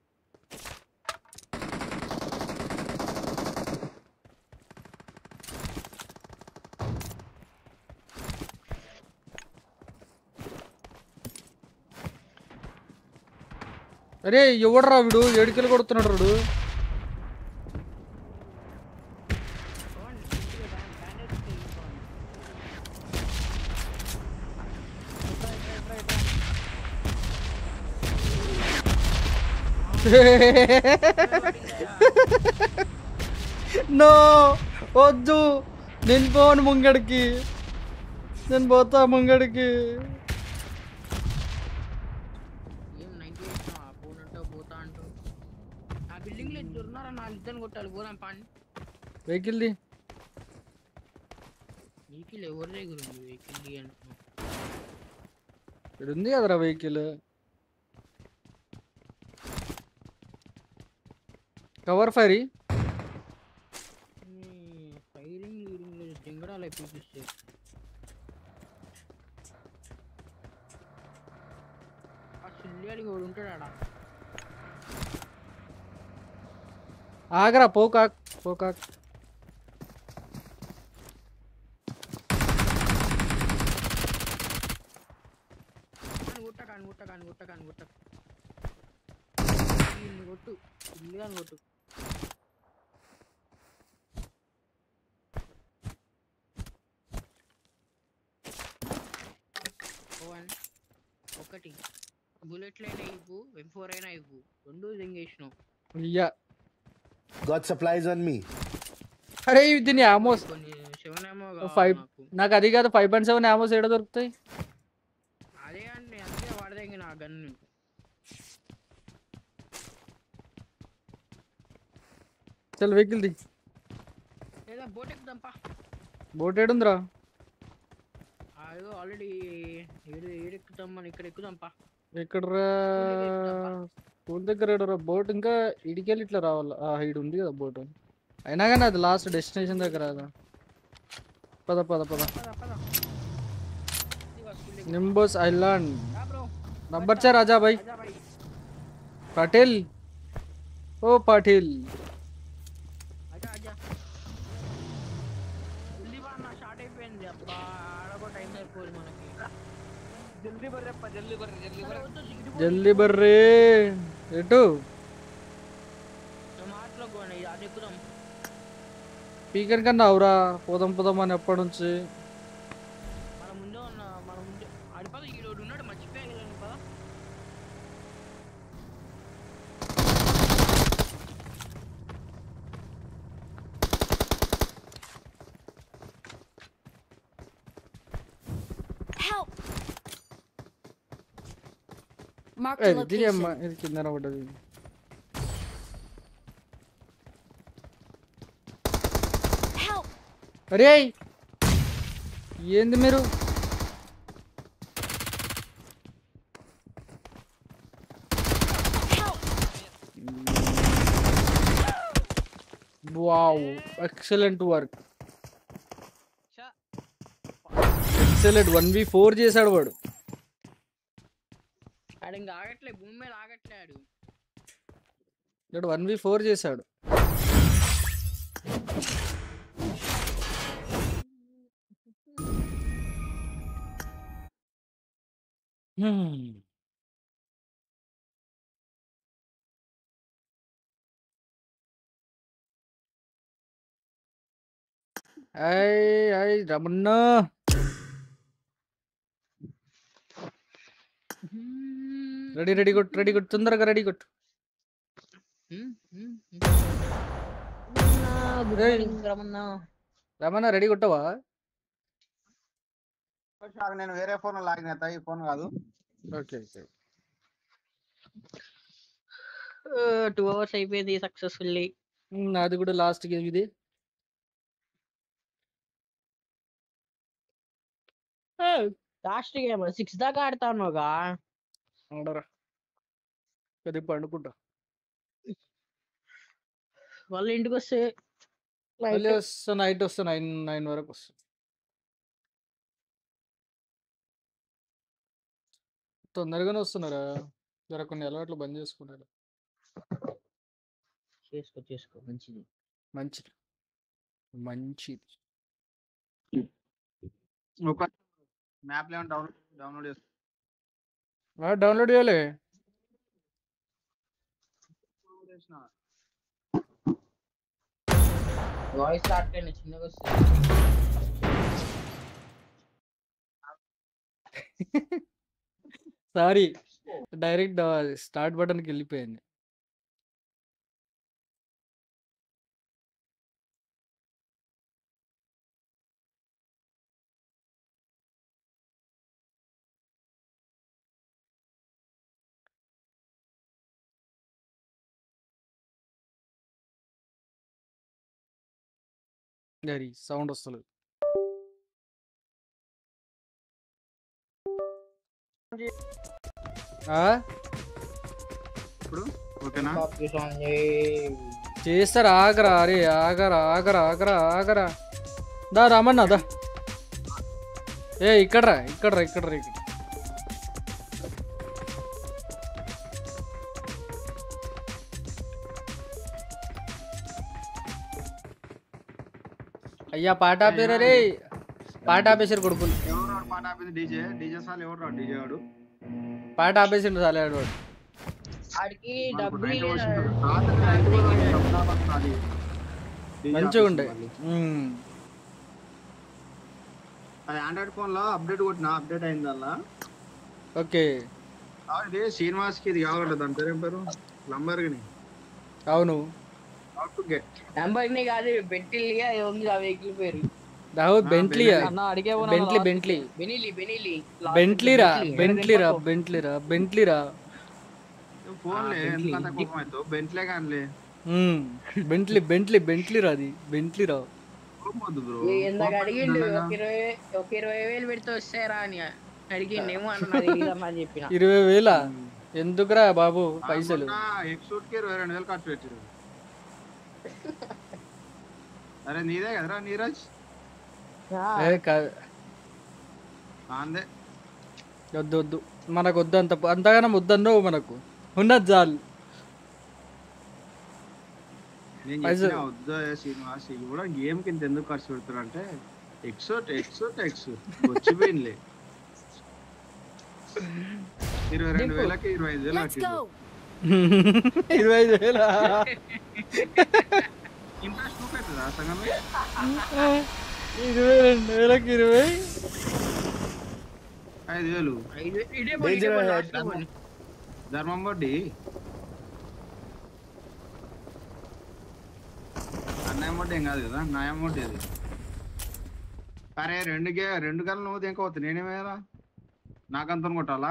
[SPEAKER 2] అరే ఎవడరా వీడు ఏడుకెళ్ళి కొడుతున్నాడు వాడు నో వద్దు నేను పోను ముంగడికి నేను పోతా ముంగడికి
[SPEAKER 3] ఏం నైన్టీ వేసినావా ఫోన్ అంటావు పోతా అంటావు ఆ బిల్డింగ్ లో ఇద్దరు ఉన్నారా నా ఇద్దరిని కొట్టాలి పోదాం పాండి
[SPEAKER 2] వెహికల్ది
[SPEAKER 3] వెహికల్ ఎవరి దగ్గర ఉంది వెహికల్ అంటున్నావు
[SPEAKER 2] ఇక్కడ ఉంది కదరా వెహికల్ కవర్ ఫైరీ
[SPEAKER 3] ఫైరింగ్ గీరింగ్ జింగడాలు అయిపోయిస్తే ఆ చిల్లియాడికి వాడు ఉంటాడు ఆడ
[SPEAKER 2] ఆగరా పోకాక్ పోకాక్
[SPEAKER 3] కాని కొట్ట కాని కొట్ట కాని కొట్ట కాని కొట్ట వీడిని కొట్టు చిల్లిగా కొట్టు వన్ ఒకటి బుల్లెట్లు అయినా ఇవ్వు ఎం ఫోర్ అయినా ఇవ్వు రెండు దింగేసినావు
[SPEAKER 2] అయ్యా
[SPEAKER 5] Got supplies on me.
[SPEAKER 2] అరే దీని ఆమోస్
[SPEAKER 3] కొన్ని సెవెన్ ఏమో
[SPEAKER 2] ఫైవ్
[SPEAKER 3] నాకు
[SPEAKER 2] నాకు అది కాదు ఫైవ్ పాయింట్ సెవెన్ ఆమోస్ ఏడ దొరుకుతాయి
[SPEAKER 3] అదే అండి అందుకే వాడదంగి నా గన్ను
[SPEAKER 2] చల్ వెహికల్ది
[SPEAKER 3] లేదా బోట్ ఎక్కుదాంపా
[SPEAKER 2] బోట్ ఏడుందిరా
[SPEAKER 3] అదో ఆల్రెడీ ఏడు ఏడు ఎక్కుతాం మనం ఇక్కడ ఎక్కుదాంపా
[SPEAKER 2] ఎక్కడరా స్కూల్ దగ్గర ఏడరా బోట్ ఇంకా ఇడికెళ్ళి ఇట్లా రావాలి ఆ హైడ్ ఉంది కదా బోట్ అయినా కానీ అది లాస్ట్ డెస్టినేషన్ దగ్గర కదా పద పద పద
[SPEAKER 3] పద పద
[SPEAKER 2] నింబోస్ ఐలాండ్
[SPEAKER 3] బ్రో
[SPEAKER 2] నంబర్ चार आजा भाई
[SPEAKER 3] అజా భాయ్
[SPEAKER 2] पाटिल ओ पाटिल
[SPEAKER 3] అజా అజా జల్దీ బా నా షార్ట్ అయిపోయింది అబ్బా ఆడకో టైం అయిపోయింది మనకి
[SPEAKER 1] జల్దీ బర్రెప్ప జల్దీ బర్రె జల్దీ బర్రె.
[SPEAKER 2] జల్దీ బర్రే ఎటు
[SPEAKER 3] మాటలో పోనీ అది ఎక్కుదాం
[SPEAKER 2] పీకన్ కన్నా అవురా పోదాం పోదాం అని ఎప్పటి నుంచి
[SPEAKER 3] మన ముందే ఉన్న మన ముందే ఆడిపద ఈరోడు ఉన్నాడు మర్చిపోయగలను పదా
[SPEAKER 4] Help! Marked
[SPEAKER 2] ఏ,
[SPEAKER 4] a
[SPEAKER 2] దీని అమ్మ
[SPEAKER 4] location.
[SPEAKER 2] ఇది కింద పడ్డది
[SPEAKER 4] Help!
[SPEAKER 2] అరే ఏంది మీరు wow excellent work excellent one వి ఫోర్ చేశాడు వాడు
[SPEAKER 3] ఆడు ఇంకా ఆగట్లే భూమి మీద ఆగట్లే ఆడు
[SPEAKER 2] వాడు వన్ వి ఫోర్ చేశాడు అయ్ అయ్ రమణ రెడీ రెడీ కొట్టు రెడీ కొట్టు తొందరగా రెడీ కొట్టు రమణ రెడీ కొట్టవా
[SPEAKER 8] నేను వేరే ఫోన్ లాగిన ఈ ఫోన్ కాదు
[SPEAKER 2] ఓకే ఓకే
[SPEAKER 3] టూ అవర్స్ అయిపోయింది సక్సెస్ఫుల్లీ
[SPEAKER 2] నాది కూడా లాస్ట్ గేమ్ ఇది
[SPEAKER 3] లాస్ట్ గేమ్ సిక్స్ దాకా ఆడతానుగా
[SPEAKER 2] ఆడరా కొద్ది పండుకుంటా
[SPEAKER 3] వాళ్ళ ఇంటికి వస్తే
[SPEAKER 2] మళ్ళీ వస్తా నైట్ వస్తా నైన్ నైన్ వరకు వస్తా తొందరగానే వస్తున్నారా జర కొన్ని అలవాట్లు బంద్ చేసుకున్నారు
[SPEAKER 3] చేసుకో చేసుకో మంచిది
[SPEAKER 2] మంచిది మంచిది
[SPEAKER 8] ఒక మ్యాప్ లో డౌన్లోడ్ డౌన్లోడ్ చేసుకో
[SPEAKER 2] డౌన్లోడ్ చేయాలి
[SPEAKER 3] వాయిస్ స్టార్ట్ అయిన చిన్నగా వస్తుంది
[SPEAKER 2] సారీ డైరెక్ట్ స్టార్ట్ బటన్కి వెళ్ళిపోయింది అది సౌండ్ వస్తలేదు
[SPEAKER 8] ఇప్పుడు ఓకేనా
[SPEAKER 2] చేస్తారా ఆగరా అరే ఆగరా ఆగరా ఆగరా ఆగరా దా రామన్నా దా ఏ ఇక్కడరా ఇక్కడరా ఇక్కడరా ఇక్కడ అయ్యా పాట ఆపేరా రే పాట ఆపేసారు కొడుకులు
[SPEAKER 8] ఎవరు పాట ఆపింది డీజే డీజే సాల్ ఎవరు డీజే వాడు
[SPEAKER 2] పాట ఆపేసిండు చాలే వాడు
[SPEAKER 3] ఆడికి డబ్బులు
[SPEAKER 2] మంచిగా ఉండే
[SPEAKER 8] అది ఆండ్రాయిడ్ ఫోన్ లో అప్డేట్ కొట్టిన అప్డేట్ అయింది అలా
[SPEAKER 2] ఓకే
[SPEAKER 8] ఇది శ్రీనివాస్ కి ఇది కావాలంట దాని పేరు ఏం పేరు లంబర్గిని
[SPEAKER 2] అవును
[SPEAKER 8] హౌ టు గెట్
[SPEAKER 3] లంబర్గిని కాదు బెంటిలియా ఉంది ఆ వెహికల్ పేరు
[SPEAKER 2] దావుద్ బెంట్లీయా బెంట్లీ బెంట్లీ
[SPEAKER 3] బెనిలి బెనిలి
[SPEAKER 2] బెంట్లీరా బెంట్లీరా బెంట్లీరా బెంట్లీరా
[SPEAKER 8] ఫోన్ లే ఎంత కోపం అయితే బెంట్లే కానిలే
[SPEAKER 2] బెంట్లీ బెంట్లీ బెంట్లీరా అది బెంట్లీరా
[SPEAKER 3] ఎందాక అడిగిండు ఒక ఇరవై ఒక ఇరవై వేలు పెడితే వస్తారా అని అడిగిండేమో అన్నది అని చెప్పిన
[SPEAKER 2] ఇరవై వేల ఎందుకురా బాబు పైసలు
[SPEAKER 8] ఎక్సూట్ కి ఇరవై రెండు వేలు ఖర్చు పెట్టారు అరే నీదే కదరా నీరజ్ అందే
[SPEAKER 2] వద్దు వద్దు మనకు వద్దు అంత అంతగానం వద్దన్నో మనకు ఉన్నది చాలు
[SPEAKER 8] శ్రీనివాస్ కూడా గేమ్ కింద ఎందుకు ఖర్చు పెడతారు అంటే ఎక్సోట్ ఎక్సోట్ ఎక్స్ వచ్చిపోయిందిలే ఇరవై రెండు వేలకి ఇరవై ఐదు వేలు
[SPEAKER 2] ఇరవై ఐదు వేల
[SPEAKER 8] ఇంట్రెస్ట్ చూపెట్టదా సంగమే
[SPEAKER 2] ఇరవై రెండు వేలకి ఇరవై
[SPEAKER 8] ఐదు వేలు ధర్మం బడ్డి అన్యాయం బడ్డి ఏం కాదు కదా న్యాయం బడ్డి అది అరే రెండు గే రెండు గంటలు నువ్వు దేనికోవచ్చు నేనేమేరా నాకంత కొట్టాలా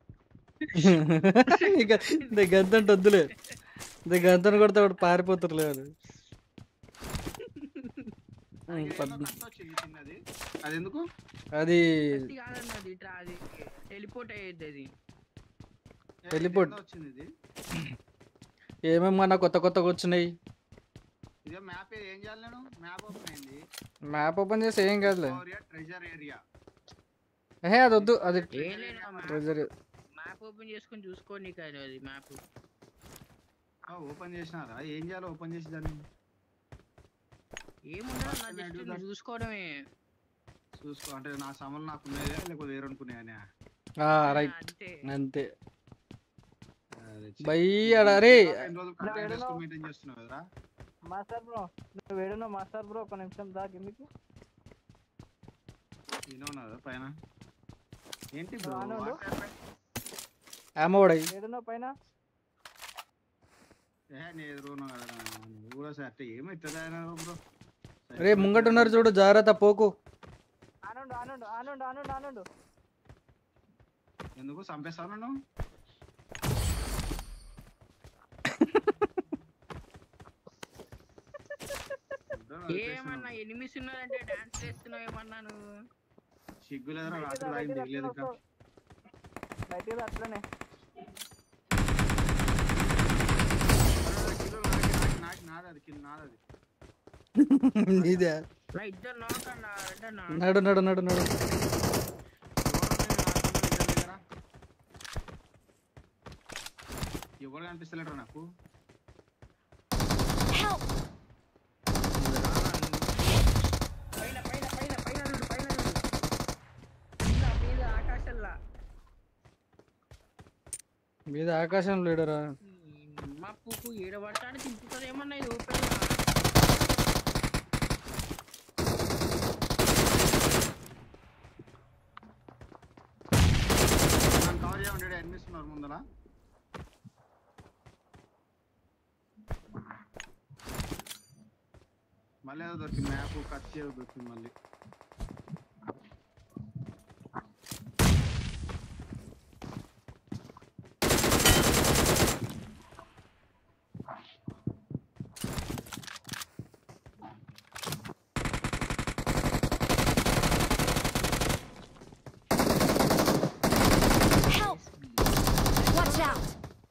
[SPEAKER 2] గంత వద్దులే గంతను కొడితే వాడు పారిపోతారు లేదు పద్మ
[SPEAKER 8] వచ్చింది చిన్నది అది ఎందుకు
[SPEAKER 2] అది
[SPEAKER 3] కత్తి కాదన్నది ఇట్లా అది టెలిపోర్ట్ అయ్యేది అది
[SPEAKER 2] Teleport.
[SPEAKER 8] వచ్చింది ఇది
[SPEAKER 2] ఏమేమన్నా కొత్త కొత్తగా వచ్చినాయి.
[SPEAKER 8] ఇదే మ్యాప్ ఏం చేయాలి నేను మ్యాప్ ఓపెన్ అయింది
[SPEAKER 2] మ్యాప్ ఓపెన్ చేసి ఏం కాదులే.
[SPEAKER 8] ట్రెజర్ ఏరియా
[SPEAKER 2] ఏహే అది వద్దు అది
[SPEAKER 3] ఏం లేదా
[SPEAKER 2] ట్రెజర్
[SPEAKER 3] మ్యాప్ ఓపెన్ చేసుకొని చూసుకోండి కాదు అది మ్యాప్
[SPEAKER 8] ఓపెన్ చేసినారా ఏం చేయాలి ఓపెన్ చేసి దాన్ని
[SPEAKER 3] ఏముండదు నా జస్ట్ నువ్వు చూసుకోవడమే
[SPEAKER 8] చూసుకో అంటే నా సమలు నాకు ఉన్నాయా లేకపోతే వేరే అనుకున్నాయా
[SPEAKER 2] రైట్
[SPEAKER 3] అంతే
[SPEAKER 2] అంతే బై అరే
[SPEAKER 8] మెయింటైన్ చేస్తున్నావు కదరా
[SPEAKER 1] మాస్టర్ బ్రో నువ్వు వేడునో మాస్టర్ బ్రో ఒక నిమిషం దా కిందికి
[SPEAKER 8] తినవున్నదా పైన ఏంటి బ్రో
[SPEAKER 1] రానోడు.
[SPEAKER 2] ఆమోడై
[SPEAKER 1] వేడునో పైన
[SPEAKER 8] ఏ నీ ఎదురున్నా కదరా నువ్వు కూడా సరే అంటే ఏమవుతుందా బ్రో
[SPEAKER 2] రే ముంగట ఉన్నారు చూడు జాగ్రత్త పోకు.
[SPEAKER 1] ఆనుండు ఆనుండు ఆనుండు ఆనుండు ఆనుండు
[SPEAKER 8] ఎందుకు చంపేస్తావు నన్ను
[SPEAKER 3] ఏమన్నా ఎనిమిస్ ఉన్నారంటే డాన్స్ చేస్తున్నావు ఏమన్నా నువ్వు
[SPEAKER 8] సిగ్గు లేదరా రాత్రి రాయింది దిగలేదు ఇంకా
[SPEAKER 1] బయటికి అట్లనే
[SPEAKER 8] నాకు నాది అది కిల్ నాది అది
[SPEAKER 2] నీదే
[SPEAKER 3] నా ఇద్దరు నాకన్నా రెండన్నా
[SPEAKER 2] నడు నడు నడు నడు
[SPEAKER 8] ఎవరు కనిపిస్తలేరు నాకు
[SPEAKER 4] Help!
[SPEAKER 3] పైన పైన పైన పైన చూడు పైన చూడు మీద మీద ఆకాశంలా
[SPEAKER 2] మీద ఆకాశంలో లేడరా.
[SPEAKER 3] మా పువ్వు ఏడబడతాను తింపుతుంది ఏమన్నా ఇది ఓపెన్
[SPEAKER 8] కవర్ చేయమంటే అనిపిస్తున్నారు ముందర మళ్ళీ ఏదో దొరికింది మ్యాప్ కత్తి ఏదో దొరికింది మళ్ళీ
[SPEAKER 4] Help! Watch out!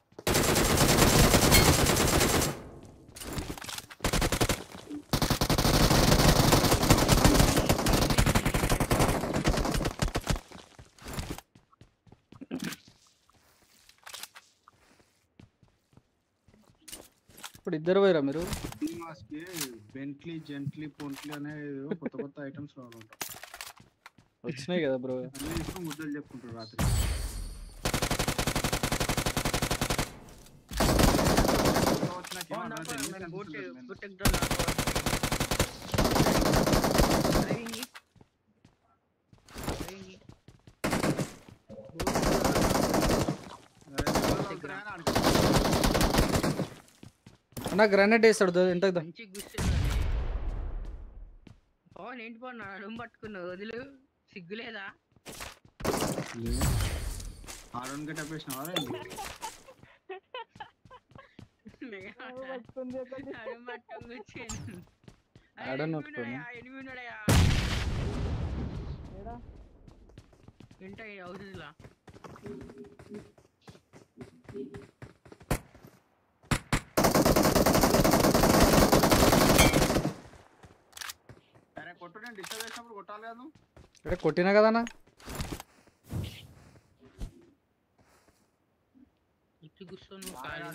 [SPEAKER 2] ఇప్పుడు ఇద్దరు పోయారా మీరు?
[SPEAKER 8] కి బెంట్లీ జెంట్లీ పొంట్లీ అనే కొత్త కొత్త ఐటమ్స్ ఉంటాయి
[SPEAKER 2] వచ్చినాయి కదా బ్రో.
[SPEAKER 8] అన్ని తీసుకొని ముద్దలు చెప్పుకుంటారు రాత్రి
[SPEAKER 2] అన్న గ్రానైట్ వేస్తాడు ఎంత
[SPEAKER 3] మంచి గుర్తుంది పవన్ ఏంటి పవన్ నడుము పట్టుకున్నావు వదిలు సిగ్గులేదా
[SPEAKER 8] ఆడోన్ గట్ట పేసినావా
[SPEAKER 3] నడుము పట్టుకొని వచ్చాను
[SPEAKER 2] ఆడోన్ పట్టుకొని
[SPEAKER 3] ఎనిమిది ఉన్నాడయా ఏంటో హౌసెస్లా
[SPEAKER 8] అరే కొట్టు నేను డిస్టర్బ్ చేసినప్పుడు కొట్టాలి కాదు
[SPEAKER 2] ఇక్కడ కొట్టినా కదన్నా
[SPEAKER 3] ఇచ్చి కూర్చోను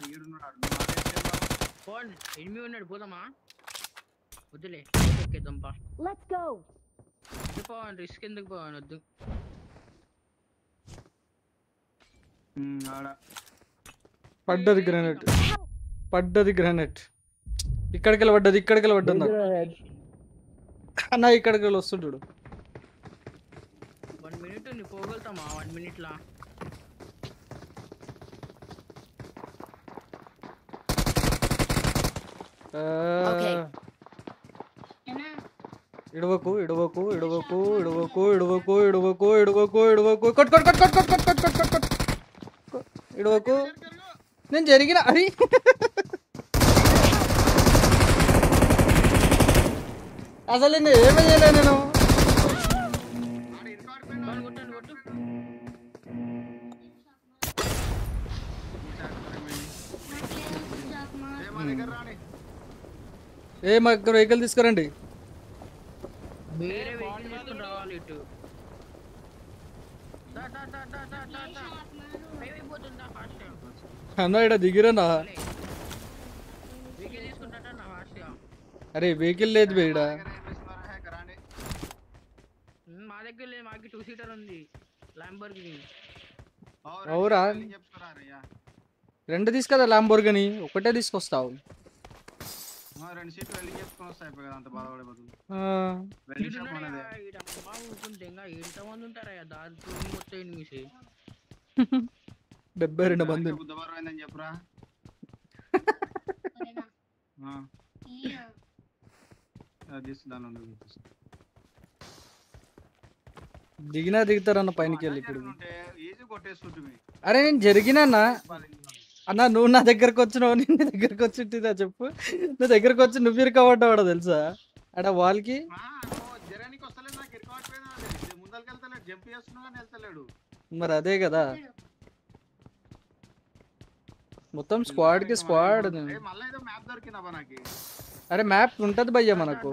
[SPEAKER 3] ఫోన్ ఎనిమిది ఉన్నాడు పోదామా వద్దులే ఎక్కేద్దాం పా
[SPEAKER 4] Let's go!
[SPEAKER 3] వద్దు పవన్ రిస్క్ ఎందుకు పవన్ వద్దు
[SPEAKER 8] ఆడ
[SPEAKER 2] పడ్డది గ్రానైట్ పడ్డది గ్రానైట్ ఇక్కడికి వెళ్ళి పడ్డది ఇక్కడికి వెళ్ళి పడ్డది నాకు అన్న ఇక్కడికి వెళ్ళి వస్తుంటాడు
[SPEAKER 3] వన్ మినిట్ నీ పోగలుగుతామా వన్ మినిట్ లా
[SPEAKER 2] ఇడవకు ఇడవకు ఇడవకు ఇడవకు ఇడవకు ఇడవకు ఇడవకు ఇడవకు కొట్ కొట్ కొట్ కొట్ కొట్ కొట్ కొట్ కొట్ కొట్ కొట్ ఇడవకు నేను జరిగిన అరి అసలు నేను ఏమీ చేయలే నేను.
[SPEAKER 8] ఆడ ఇరుకాడు పోయినా.
[SPEAKER 3] కొట్టు, కొట్టు, కొట్టు.
[SPEAKER 8] ఏ మా దగ్గర రాని.
[SPEAKER 2] ఏ మా దగ్గర వెహికల్ తీసుకురండి.
[SPEAKER 3] వేరే వెహికల్ తీసుకుని రావాలి ఇటు. దా, దా, దా, దా, దా, దా, దా. అయిపోతుందా ఫాస్ట్
[SPEAKER 2] అన్న ఇక్కడ దిగిరన్నా.
[SPEAKER 3] వెహికల్ తీసుకుంటా నా ఫాస్ట్
[SPEAKER 2] అరే వెహికల్ లేదు బే ఈడ.
[SPEAKER 8] మా దగ్గర ఏం చేస్తున్నారా? హే, రాండి.
[SPEAKER 3] మా దగ్గర లేదు, మాకి టూ సీటర్ ఉంది ల్యాంబోర్గిని.
[SPEAKER 8] ఓ,
[SPEAKER 2] అవురా?
[SPEAKER 8] రండి, చెప్తారా రయ్యా?
[SPEAKER 2] రెండు తీసుకదా ల్యాంబోర్గిని, ఒకటే తీసుకొస్తావు.
[SPEAKER 8] ఆ, రెండు సీట్లు వెళ్ళి చెప్పుకొని వస్తాయి కదా, అంత బాధపడే బదులు.
[SPEAKER 2] ఆ,
[SPEAKER 8] వెళ్ళి షాప్ మనదే.
[SPEAKER 3] ఎంతమంది ఉంటారా దాంట్లో మొత్తం ఎనిమిది.
[SPEAKER 2] డెబ్బై రెండు మంది.
[SPEAKER 8] బుధవారం అయిందని చెప్పురా. ఆ, అది దాని నుండి చూపిస్తా.
[SPEAKER 2] దిగినా దిగుతారన్న పైనకి వెళ్ళి ఇప్పుడు.
[SPEAKER 8] ఉంటే ఈజీ కొట్టేస్తుంటుంది.
[SPEAKER 2] అరే నేను జరిగినా అన్న, నువ్వు నా దగ్గరకు వచ్చినావు, నేను నీ దగ్గరకు వచ్చింటిదా చెప్పు. నా దగ్గరకు వచ్చి నువ్వు ఇరుకబడ్డావాడో తెలుసా అడ వాళ్ళకి.
[SPEAKER 8] జరానికి వస్తలేదు, నాకు ఇరుకోవట్లేదు. ముందరికి వెళ్తలేడు, జంప్ చేస్తున్నా కానీ వెళ్తలేడు.
[SPEAKER 2] మరి అదే కదా, మొత్తం స్క్వాడ్ కి స్క్వాడ్.
[SPEAKER 8] మళ్ళీ ఏదో మ్యాప్ దొరికిందా నాకు?
[SPEAKER 2] అరే మ్యాప్ ఉంటది భయ్యా మనకు.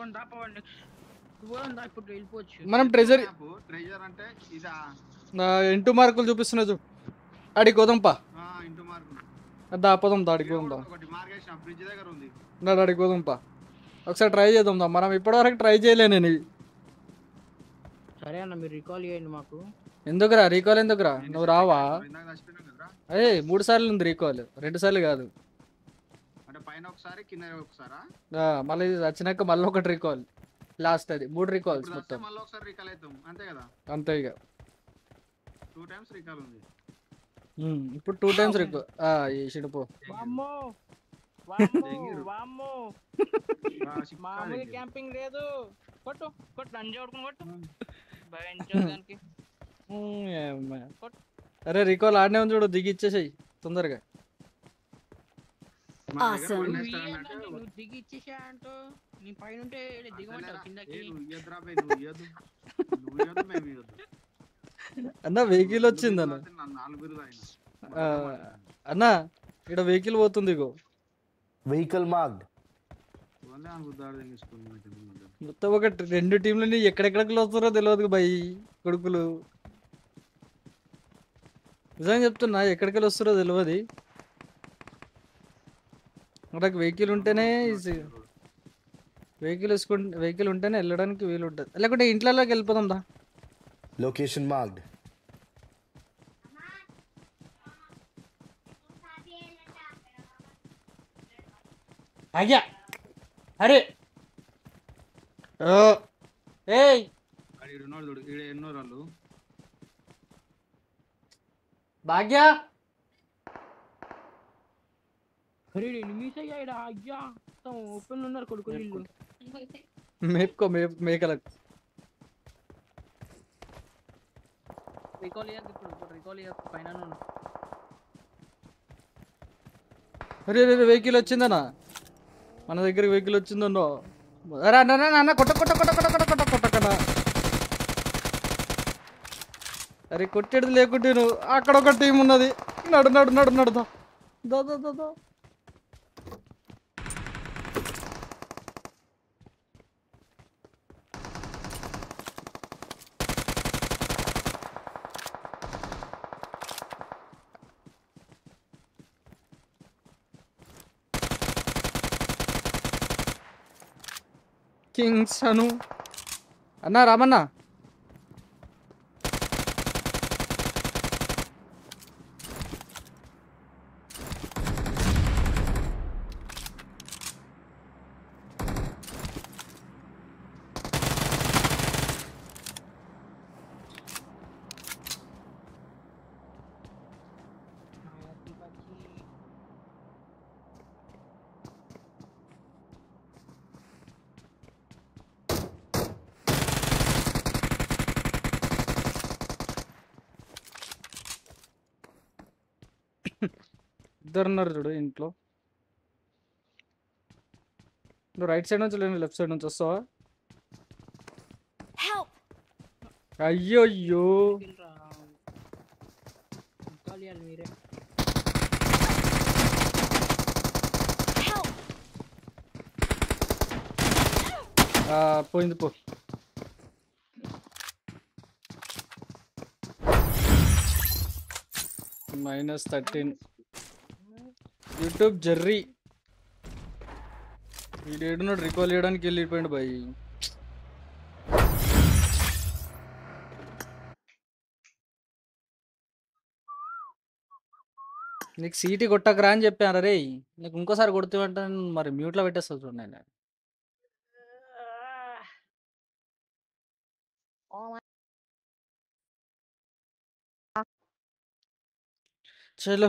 [SPEAKER 3] ఇప్పుడు వెళ్ళిపోవచ్చు.
[SPEAKER 2] మనం ట్రెజర్
[SPEAKER 8] ట్రెజర్ అంటే ఇదా?
[SPEAKER 2] ఇంటూ మార్కులు చూపిస్తున్నా చూ. అడిగి కోదంపా.
[SPEAKER 8] ఇంటూ మార్కులు
[SPEAKER 2] దా పోదాం, దాడికి పోదాం దా.
[SPEAKER 8] ఒకటి మార్గేసిన బ్రిడ్జ్ దగ్గర ఉంది.
[SPEAKER 2] నా దాడికి పోదాంపా, ఒకసారి ట్రై చేద్దాం దా. మనం ఇప్పటివరకు ట్రై చేయలే నేను ఇవి.
[SPEAKER 3] సరే అన్న, మీరు రికాల్ చేయండి మాకు.
[SPEAKER 2] ఎందుకురా రీకాల్, ఎందుకురా నువ్వు రావా?
[SPEAKER 8] ఇందాక చచ్చిపోయినాం కదరా.
[SPEAKER 2] అదే మూడు సార్లు ఉంది రీకాల్, రెండు సార్లు కాదు.
[SPEAKER 8] అంటే పైన ఒకసారి కింద ఒకసారా?
[SPEAKER 2] మళ్ళీ వచ్చినాక మళ్ళీ ఒకటి రీకాల్, లాస్ట్ అది మూడు రీకాల్స్ మొత్తం.
[SPEAKER 8] మళ్ళీ ఒకసారి రీకాల్ అవుతాం అంతే కదా?
[SPEAKER 2] అంతే ఇక
[SPEAKER 8] టూ టైమ్స్ రీకాల్ ఉంది.
[SPEAKER 2] ఇప్పుడు టూ టైమ్స్ రీకాల్. చేసిడు పో.
[SPEAKER 1] మామూలు క్యాంపింగ్ లేదు. కొట్టు కొట్టు లంజ కొట్టుకుని కొట్టు బాగా ఎంజాయ్ దానికి.
[SPEAKER 2] అరే రీకాల్ ఆడనే ఉంది చూడు, దిగి ఇచ్చేసాయి తొందరగా.
[SPEAKER 4] Awesome.
[SPEAKER 3] నువ్వు దిగి ఇచ్చేసా అంటూ నీ పైన ఉంటే దిగమంటావు కిందకి.
[SPEAKER 2] అన్న వెహికల్ వచ్చింది అన్న. అన్న ఇక్కడ వెహికల్ పోతుంది ఇగో.
[SPEAKER 5] Vehicle marked.
[SPEAKER 2] మొత్తం ఒక రెండు టీంలని ఎక్కడెక్కడికి వస్తారో తెలియదు బై కొడుకులు. నిజంగా చెప్తున్నా, ఎక్కడికి వస్తారో తెలియదు. మనకు వెహికల్ ఉంటేనే వెహికల్ వేసుకుంటే వెహికల్ ఉంటేనే వెళ్ళడానికి వీలు ఉంటుంది, లేకుంటే ఇంట్లోకి వెళ్ళిపోదాం దా.
[SPEAKER 5] Location marked.
[SPEAKER 2] అయ్యా అరే ఏయ్
[SPEAKER 8] ఎన్నో రాళ్ళు
[SPEAKER 2] భాగ్య.
[SPEAKER 3] అరే ఎనిమిస్ అయ్యాడు అయ్యా, మొత్తం ఓపెన్ ఉన్నారు కొడుకులు వీళ్ళు.
[SPEAKER 2] మేపుకో మేపు మేకలకు.
[SPEAKER 1] రికాల్ ఇయ్యకు ఇప్పుడు, ఇప్పుడు రికాల్ ఇయ్యకు పైన ఉన్నాను.
[SPEAKER 2] అరే అరే వెహికల్ వచ్చిందన్నా, మన దగ్గర వెహికల్ వచ్చిందన్నో. అరే అన్న అన్న కొట్ట కొట్ట కొట్ట కొట్ట కొట్ట కొట్ట కొట్టకన్నా. అరే కొట్టేది లేకుంటే నువ్వు, అక్కడ ఒక టీం ఉన్నది. నడు నడు నడు నడుదా దా దా దా దా. కింగ్స్ అను అన్నా రామన్నా. ఇద్దరు ఉన్నారు చూడు ఇంట్లో. నువ్వు రైట్ సైడ్ నుంచి లేదు, లెఫ్ట్ సైడ్ నుంచి వస్తావా? అయ్యో అయ్యో
[SPEAKER 3] మీరే
[SPEAKER 4] Help!
[SPEAKER 2] ఆ, పోయింది పో మైనస్ థర్టీన్ యూట్యూబ్ జర్రీ వీడేడున్నాడు రికాల్ చేయడానికి వెళ్ళిపోయాడు బాయ్ నీకు సీటీ కొట్టకరా అని చెప్పాను రే నీకు ఇంకోసారి కొడుతూ మరి మ్యూట్లో పెట్టేస్తా చూడండి నేను చలో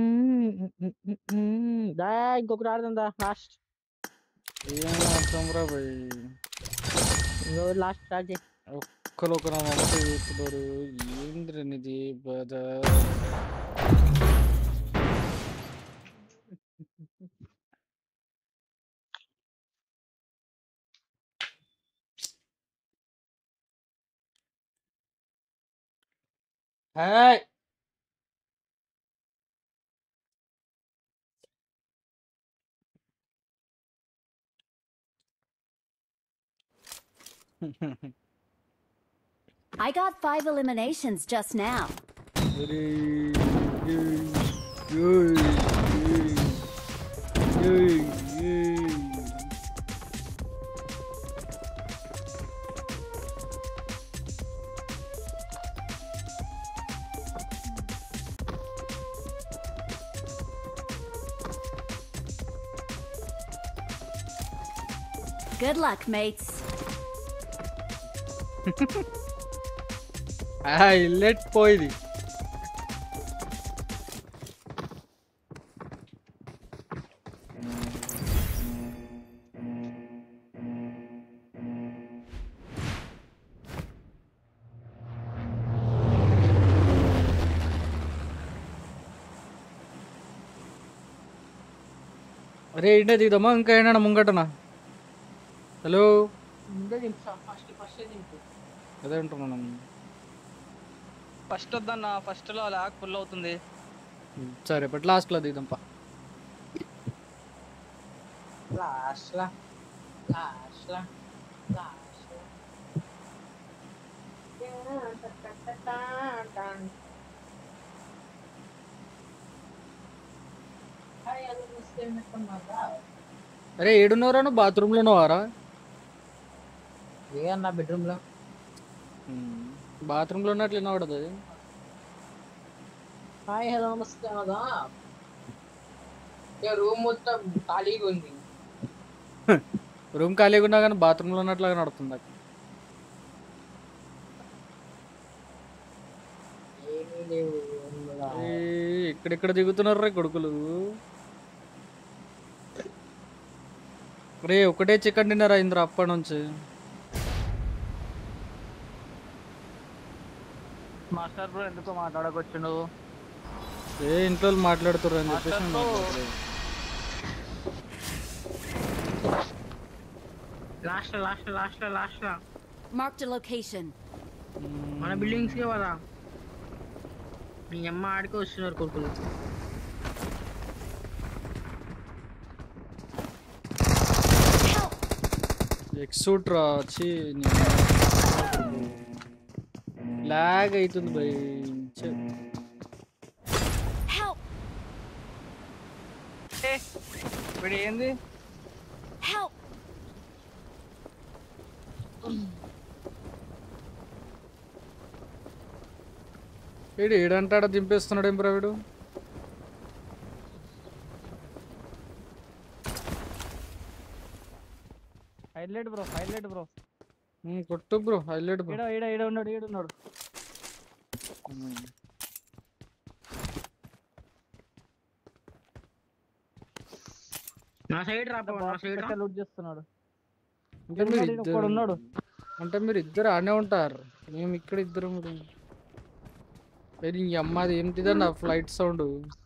[SPEAKER 3] దా ఇంకొకటి ఆడుతుందా లాస్ట్
[SPEAKER 2] ఏం ఆడతాంరా బాయ్
[SPEAKER 3] లాస్ట్ స్టార్ట్ చేయి
[SPEAKER 2] ఒక్కరు ఒక నా మమ్మకి చూస్తున్నారు ఏంద్రనిది బద hi
[SPEAKER 4] I got five eliminations just now.
[SPEAKER 2] అరే ఏయ్, ఏయ్, ఏయ్, ఏయ్.
[SPEAKER 4] Good luck, mates.
[SPEAKER 2] హైలైట్ పోయింది అరే ఏంటే దిగుదామా ఇంకా ఏనా ముంగటనా హలో
[SPEAKER 3] ఫస్ట్ ఫస్ట్ దింపు
[SPEAKER 2] అదే అంటున్నాను
[SPEAKER 1] ఫస్ట్ వద్దన్న ఫస్ట్ లో లాక్ ఫుల్ అవుతుంది
[SPEAKER 2] సరే బట్ లాస్ట్లో దిగుదాంపా
[SPEAKER 3] లాస్ట్ లా లాస్ట్ లా లాస్ట్
[SPEAKER 2] అరే ఏడున్నవరా నువ్వు బాత్రూంలో ఉన్నావారా
[SPEAKER 3] ఏ అన్న బెడ్రూమ్ లో
[SPEAKER 2] బాత్రూంలో ఉన్నట్లు వినబడదు అది
[SPEAKER 3] హాయ్ హలో నమస్తే కదా రూమ్ మొత్తం ఖాళీగా ఉంది
[SPEAKER 2] రూమ్ ఖాళీగా ఉన్నా కానీ బాత్రూంలో ఉన్నట్లుగా నడుతుంది అక్కడ
[SPEAKER 3] ఏమీ లేవు
[SPEAKER 2] ఏయ్, ఎక్కడెక్కడ దిగుతున్నారు రే కొడుకులు రే ఒకటే చికెన్ డిన్నర్ అయిందిరా అప్పటి నుంచి
[SPEAKER 1] మాస్టర్ బ్రో ఎందుకో మాట్లాడకొచ్చు నువ్వు
[SPEAKER 2] ఏ ఇంట్లో వాళ్ళు మాట్లాడుతుర్రు అని చెప్పేసి నేను మాట్లాడలేదు.
[SPEAKER 3] Last last last last
[SPEAKER 4] Marked a location.
[SPEAKER 3] మన బిల్డింగ్స్ కే కదా మీ అమ్మ ఆడికి వస్తున్నారు కొడుకులు
[SPEAKER 2] ఎక్సూట్ రా వచ్చి లాగ్ అవుతుంది భయ్
[SPEAKER 4] Help!
[SPEAKER 1] ఇప్పుడు ఏంది
[SPEAKER 4] Help!
[SPEAKER 2] ఏడు ఏడంటాడా దింపేస్తున్నాడు ఏం ప్రవీడు
[SPEAKER 1] highlight bro highlight bro
[SPEAKER 2] um, కొట్టు బ్రో హైలైట్ బ్రో
[SPEAKER 1] ఈడ ఈడ ఈడ ఉన్నాడు ఈడ ఉన్నాడు
[SPEAKER 3] నా సైడ్ రా నా సైడ్ రా
[SPEAKER 1] లూట్ చేస్తున్నాడు
[SPEAKER 2] అంటే మీరు
[SPEAKER 1] ఈడ
[SPEAKER 2] ఇద్దరు
[SPEAKER 1] ఒక్కడు ఉన్నాడు
[SPEAKER 2] అంటే మీరు ఇద్దరు ఆనే ఉంటారు మేము ఇక్కడ ఇద్దరు మరి ఈ అమ్మాది ఏంటిదన్న ఫ్లైట్ సౌండ్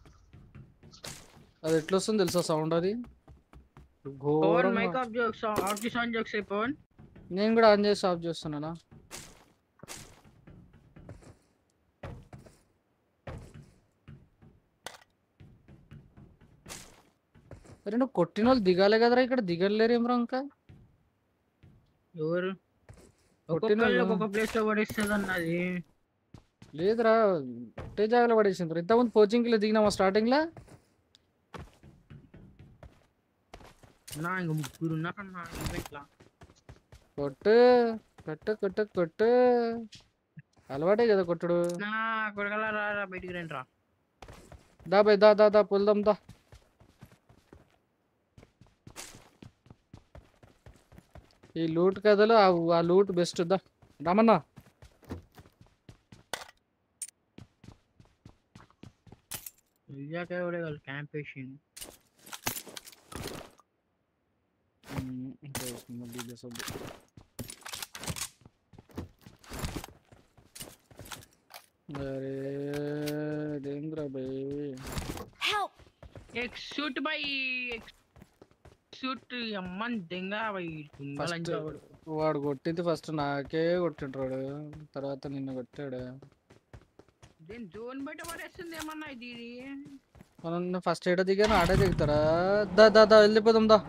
[SPEAKER 2] అది ఎట్లా వస్తుంది తెలుసా సౌండ్ అది
[SPEAKER 3] పవన్
[SPEAKER 2] ఘోరంగా
[SPEAKER 3] mic off jokes off the sound jokes Pavan
[SPEAKER 2] నేను కూడా ఆన్ చేసి ఆఫ్ చేస్తున్నానా అరే నువ్వు కొట్టిన వాళ్ళు దిగాలే కదరా, ఇక్కడ దిగలేరేమ్రా ఇంకా.
[SPEAKER 3] ఎవరు
[SPEAKER 2] కొట్టిన
[SPEAKER 3] ఒక్కొక్కళ్ళు
[SPEAKER 2] వాళ్ళు.
[SPEAKER 3] ఒక్కొక్క ప్లేస్ లో పడేస్తుంది అన్నది.
[SPEAKER 2] లేదురా ఒకటే జాగాలో పడేసిండ్రు. ఇంతకుముందు కోచింగ్లో దిగినామా స్టార్టింగ్లో?
[SPEAKER 3] నా ఇంక ముగ్గురు ఉన్నాకన్నా ఈవెంట్లా.
[SPEAKER 2] కొట్టు కొట్టు కొట్టు కొట్టు, అలవాటే కదా కొట్టుడు.
[SPEAKER 3] నా కొడగల రా బయటికి రండి రా.
[SPEAKER 2] దా బై దా దా దా పొల్దాం దా. ఈ లూట్ కథలు ఆ లూట్ బెస్ట్ దా రామన్నా.
[SPEAKER 3] ఇయ్యాకే వాళ్ళు క్యాంపేషన్.
[SPEAKER 2] అరే దేంద్రా బై.
[SPEAKER 4] Help!
[SPEAKER 3] एक सूट भाई एक सूट अम्मन देंगा भाई
[SPEAKER 2] ఫస్ట్ వాడు కొట్టింది ఫస్ట్ నాకే కొట్టింటాడు, తర్వాత నిన్ను కొట్టాడు.
[SPEAKER 3] దీని జోన్ బయట పడేస్తుంది ఏమన్నా ఇది.
[SPEAKER 2] మనం ఫస్ట్ ఏడ దిగాను ఆడే దిగుతారా? దా దా దా వెళ్ళిపోదాం దా.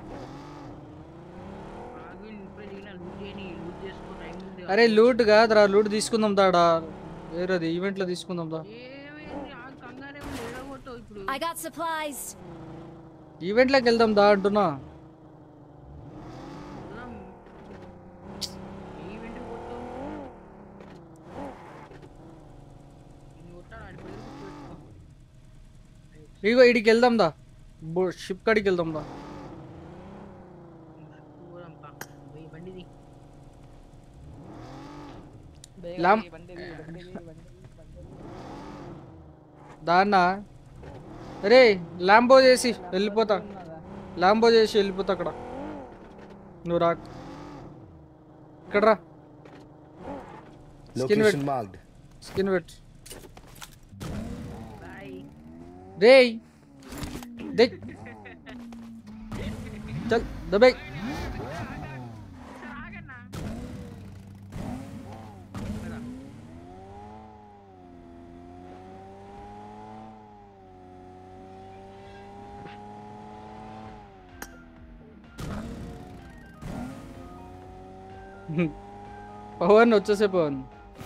[SPEAKER 3] ఆగు ఇప్పుడే దిగిన లూట్ చేయని లూట్ చేసుకో టైం ఉంది.
[SPEAKER 2] అరే లూట్ కాదురా, లూట్ తీసుకుందాం దాడా, వేరేది ఈవెంట్ లో తీసుకుందాం దా.
[SPEAKER 3] ఏమైంది ఆ కంగారే ఉంది ఏడగొట్టావు ఇప్పుడు.
[SPEAKER 4] I got supplies.
[SPEAKER 2] ఈవెంట్ లోకి వెళ్దాం దా అంటున్నా.
[SPEAKER 3] ఈవెంట్ కొట్టావు నిన్ను కొట్టాడు ఆడి పేరు గుర్తుపెట్టుకో.
[SPEAKER 2] ఇగో ఇడికి వెళ్దాం దా, షిప్ కాడికి వెళ్దాం దా.
[SPEAKER 3] ఊరంతా పోయి బండిది.
[SPEAKER 2] లామ్ దాన్నా. అరే లాంబో చేసి వెళ్ళిపోతా, లాంబో చేసి వెళ్ళిపోతా అక్కడ. నువ్వు రా ఇక్కడ రా. స్కిన్
[SPEAKER 5] Location
[SPEAKER 2] వెట్
[SPEAKER 5] marked.
[SPEAKER 2] స్కిన్ వెట్
[SPEAKER 3] బాయ్.
[SPEAKER 2] రే దే చల్ దబై.
[SPEAKER 3] ఆగన్నా.
[SPEAKER 2] పవన్ వచ్చేసే పవన్.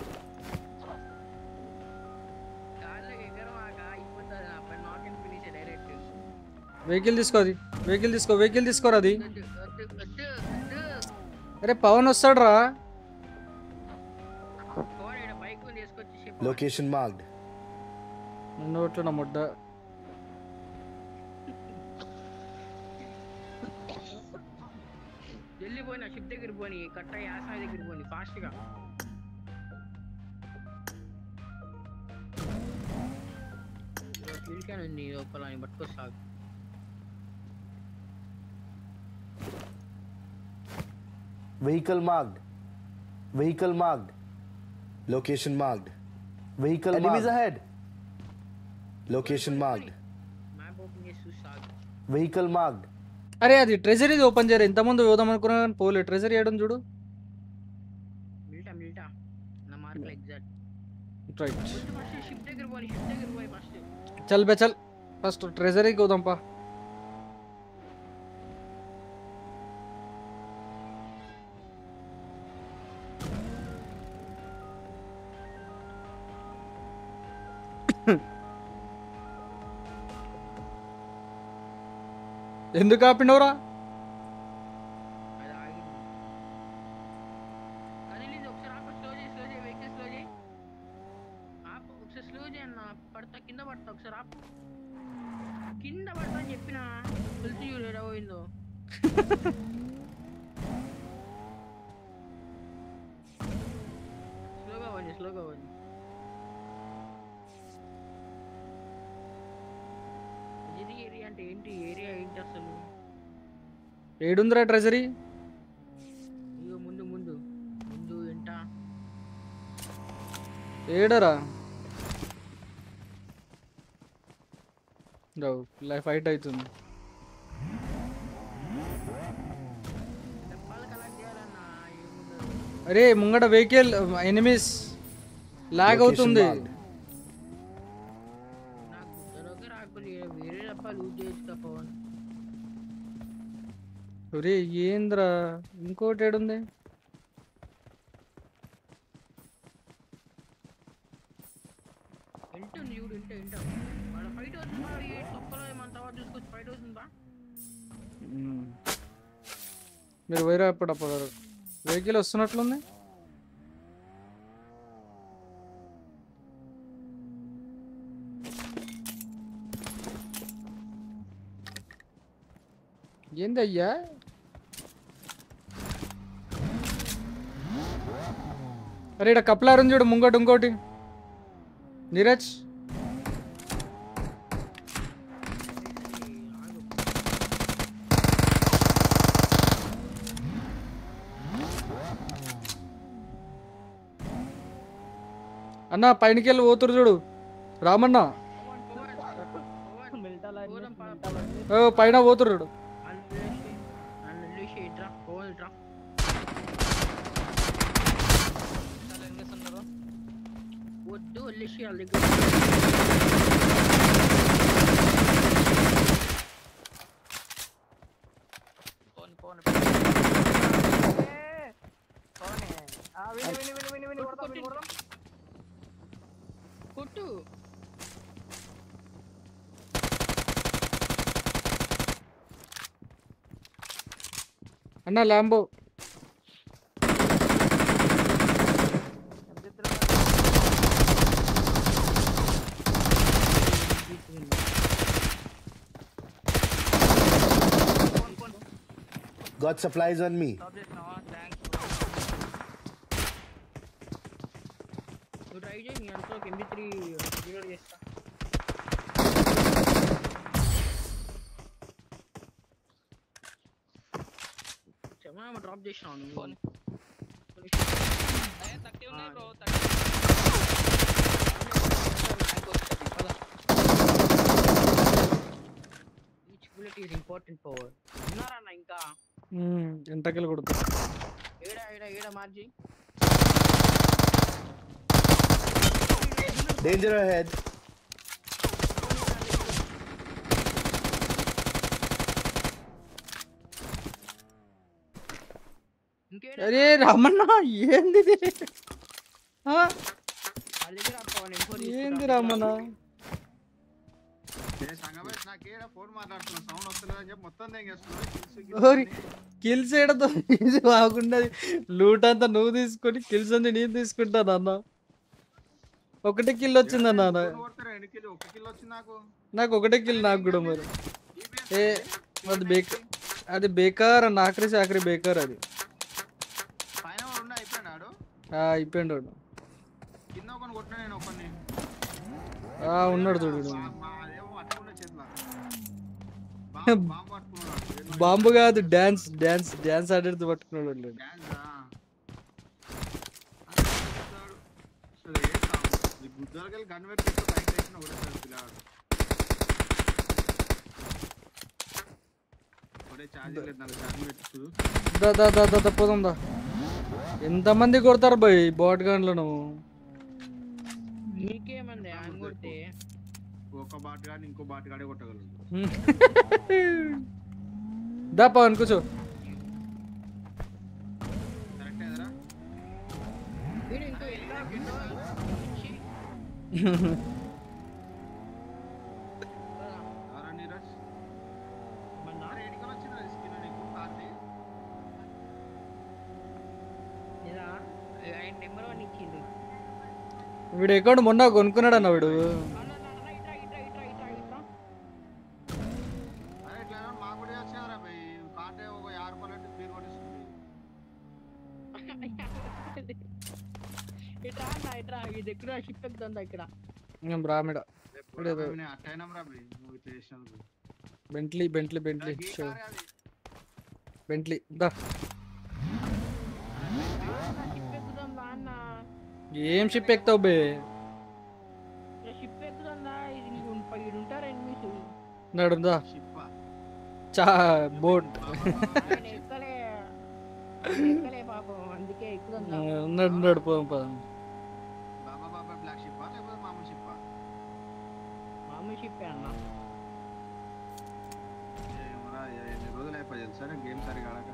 [SPEAKER 3] గాల్లోకి ఎగరమాక అయిపోతుంది నా పని. Not and finish direct.
[SPEAKER 2] Vehicle తీసుకో, అది వెహికల్ తీసుకో, వెహికల్ తీసుకోరా అది.
[SPEAKER 3] వద్దు వద్దు వద్దు వద్దు.
[SPEAKER 2] అరే పవన్ వస్తాడు రా.
[SPEAKER 3] ఫోన్ ఈడ బైక్ తీసుకొచ్చి చెప్పు.
[SPEAKER 5] Location marked.
[SPEAKER 2] నోట్లో నా ముడ్డ.
[SPEAKER 3] వెళ్ళిపోయిన షిప్ దగ్గర పోని, కట్ట యాసన దగ్గర పోని ఫాస్ట్ గా. కిల్కాన్ ఉంది లోపల అని పట్టుకొస్తాగు.
[SPEAKER 5] Vehicle marked. Vehicle marked. Location marked. Vehicle Enemies marked. ahead. Location marked.
[SPEAKER 3] Map open చేసి చూస్తాగు.
[SPEAKER 5] Vehicle marked.
[SPEAKER 2] అరే అది ట్రెజరీది ఓపెన్ చేయరు. ఇంతకుముందు పోదాం అనుకున్నా కానీ పోలే. ట్రెజరీ వేయడం చూడు.
[SPEAKER 3] మిల్టా మిల్టా నా మార్కులు ఎగ్జాక్ట్.
[SPEAKER 2] రైట్
[SPEAKER 3] ఫస్ట్ షిప్ దగ్గర పోని, షిప్ దగ్గర పోయి ఫస్ట్.
[SPEAKER 2] చల్ బే చల్, ఫస్ట్ ట్రెజరీకి పోదాం పా. ఎందుకు ఆపినవరా?
[SPEAKER 3] అది ఆగింది. కదిలింది ఒకసారి ఆపు. స్లో చేయి స్లో చేయి వెహికల్ స్లో చేయి. ఆపు ఒకసారి స్లో చేయి అన్న. పడతా కింద పడతా. ఒకసారి ఆపు. కింద పడతా అని చెప్పిన వెళ్తూ చూడు ఎడ పోయిందో. స్లోగా పోయింది స్లోగా పోయింది. ఇది ఏరియా అంటే ఏంటి? ఏరియా ఏంటి అసలు?
[SPEAKER 2] ఏడుందిరా ట్రెజరీ?
[SPEAKER 3] ఇగో ముందు ముందు ముందు ఎంట.
[SPEAKER 2] ఏడరా లైఫ్ ఫైట్ అవుతుంది.
[SPEAKER 3] డబ్బాలు కలెక్ట్ చేయాలన్నా ఏముండదు.
[SPEAKER 2] అరే ముంగట వెహికల్ ఎనిమీస్ లాగ్ అవుతుంది.
[SPEAKER 3] నాకు దొరక రాకపోతే వేరే డబ్బా లూజ్ చేయొచ్చు పవన్.
[SPEAKER 2] ఒరే ఏంద్రా ఇంకోటి ఏడుంది?
[SPEAKER 3] ఇంటి ఉంది చూడు, ఇంటి ఇంట వాడు ఫైట్ అవుతుందా? ఈ తొక్కలో ఏమంటావా చూసుకొచ్చి ఫైట్ అవుతుందా?
[SPEAKER 2] మ్మ్. మీరు వైరా ఎప్పుడప్పుడు వెహికల్ వస్తున్నట్లుంది. ఏంది అయ్యా? అరే ఇక్కడ కప్లారం చూడు ముంగోటి ఇంకోటి. నీరజ్ అన్న పైనకి వెళ్ళి పోతురు చూడు రామన్న.
[SPEAKER 1] మిల్టాలా
[SPEAKER 3] పోదాం పా.
[SPEAKER 2] ఓ పైన పోతురు చూడు.
[SPEAKER 3] నన్ను వదిలేసి నన్ను వదిలేసి ఇట్రా పోదుట్రా. వద్దు వదిలేసి వాళ్ళ దగ్గర
[SPEAKER 1] పోని పోని పోని. ఆ విని విని విని విని విని కొడతాం విని కొడతాం.
[SPEAKER 3] కొట్టు.
[SPEAKER 2] అన్న Lambo
[SPEAKER 5] Got supplies on me.
[SPEAKER 1] Stop చేసినావా? థ్యాంక్స్.
[SPEAKER 3] నువ్వు ట్రై చేయి, నీ అంతా ఒక ఎంబీ త్రీ రీలోడ్ చేస్తా. చెప్పమా డ్రాప్ చేసినావు నువ్వు.
[SPEAKER 1] పోని. ఏ థర్టీ ఉన్నాయి బ్రో.
[SPEAKER 3] Each bullet is important power. ఉన్నారన్న ఇంకా?
[SPEAKER 2] ఎంతకెళ్ళి కొడుకు.
[SPEAKER 3] ఏడ ఏడ ఏడ మార్జీ.
[SPEAKER 5] Danger ahead.
[SPEAKER 3] ఇంకేడ
[SPEAKER 2] అరే రామన్న ఏంది ఇది? ఆ?
[SPEAKER 3] వాళ్ళ దగ్గర పవన్ ఎంఫోర్
[SPEAKER 2] ఏంది రామన్న?
[SPEAKER 8] ఏ సంగమేష్ నాకేడ ఫోన్ మాట్లాడుతున్నా సౌండ్ వస్తలేదని చెప్పి మొత్తం
[SPEAKER 2] ఓరి కిల్స్ ఏడతో ఇది బాగుండదు. లూట్ అంతా నువ్వు తీసుకొని కిల్స్ అన్ని నేను తీసుకుంటాను అన్న. ఒకటే కిల్ వచ్చిందన్న.
[SPEAKER 8] కొడతారా ఎన్ని కిలో ఒక కిలో వచ్చింది నాకు.
[SPEAKER 2] నాకు ఒకటే కిల్ నాకు కూడా మరి. ఏ అది బేక అది బేకార్ అన్న. ఆఖరి ఆఖరి బేకార్ అది.
[SPEAKER 8] పైన వాడు ఉండి అయిపోయాడు.
[SPEAKER 2] ఆ, అయిపోయిండు వాడు.
[SPEAKER 8] కింద ఒకని కొట్టినా నేను ఒకరిని.
[SPEAKER 2] ఆ, ఉన్నాడు చూడు.
[SPEAKER 8] మా- మా అదేమో పట్టుకున్న చేతిలో బాంబు బాంబు పట్టుకున్నాడు.
[SPEAKER 2] బాంబు కాదు డాన్స్ డాన్స్ డాన్స్ ఆడేది పట్టుకున్నాడు వాళ్ళు.
[SPEAKER 8] డాన్సా? అసలు ఏ సాంగ్? ఈ గుద్దలకెళ్ళి గన్ పెట్టి బైక్ వేసిన ఒకటేసారి పిల్లాడు. ఒకటే ఛార్జింగ్ లేదు నాకు. ఛార్జింగ్ పెట్టు.
[SPEAKER 2] దా దా దా దా దా, పోదాం దా. ఎంతమంది కొడతారు బాయ్ బాట్ గన్లు నువ్వు?
[SPEAKER 3] నీకేమంది ఆయన కొడితే?
[SPEAKER 8] ఒక బాట్ గాని ఇంకో బాట్ గాడే కొట్టగలడు.
[SPEAKER 2] దా పవన్ కూర్చో.
[SPEAKER 8] కరెక్ట్ ఏదరా?
[SPEAKER 3] వీడు ఇంకో ఎల్లా కింద వచ్చి
[SPEAKER 8] ఎవరా నీరజ్?
[SPEAKER 3] మన
[SPEAKER 8] అరే ఎడికల్ వచ్చిందా స్కిన్ నీకు కార్ది?
[SPEAKER 3] ఇలా ఆయన నెంబర్ వన్ ఇచ్చిండు.
[SPEAKER 2] వీడు అకౌంట్ మొన్న కొనుక్కున్నాడు అన్న వీడు.
[SPEAKER 3] అన్న అన్న అన్న ఇట్రా ఇట్రా ఇట్రా ఇట్రా ఇట్రా.
[SPEAKER 8] అరే ఇట్లా ఏమన్నా మాకు కూడా వచ్చారా భయ్? కాటే ఒక యాభై రూపాయలు అంటే పేరు పట్టిస్తుంది.
[SPEAKER 3] ఇట్రా అన్న ఇట్రా. ఇది ఎక్కడ షిప్ ఎక్కుతుందా ఇక్కడ?
[SPEAKER 2] బ్రాహ్మిడ
[SPEAKER 8] రేపు అట్టయినాం రా భయ్ నువ్వు ఇట్లా చేసినందుకు.
[SPEAKER 2] బెంట్లీ బెంట్లీ బెంట్లీ
[SPEAKER 8] ఈ
[SPEAKER 2] షో
[SPEAKER 8] కారే అది.
[SPEAKER 2] బెంట్లీ దా.
[SPEAKER 3] షిప్ ఎక్కుదాం రా అన్న.
[SPEAKER 2] ఏం షిప్ ఎక్కుతావు బే?
[SPEAKER 3] షిప్ ఎక్కుతుందా? ఇది ఇది ఉంటారు ఎనిమిస్.
[SPEAKER 2] నడుందా
[SPEAKER 8] షిప్పా?
[SPEAKER 2] చా బోట్
[SPEAKER 3] ఆయన ఎక్కలే ఎక్కలే పాపం, అందుకే ఎక్కుతుందా.
[SPEAKER 2] ఉన్నాడు ఉన్నాడు పోదాం పదం.
[SPEAKER 8] బాబా బాబా బ్లాక్ షిప్పా లేకపోతే మామూలు షిప్పా?
[SPEAKER 3] మామూలు షిప్పే అన్న.
[SPEAKER 8] ఏమరా ఎన్ని రోజులు అయిపోయింది తెలుసా గేమ్ సరిగా ఆడక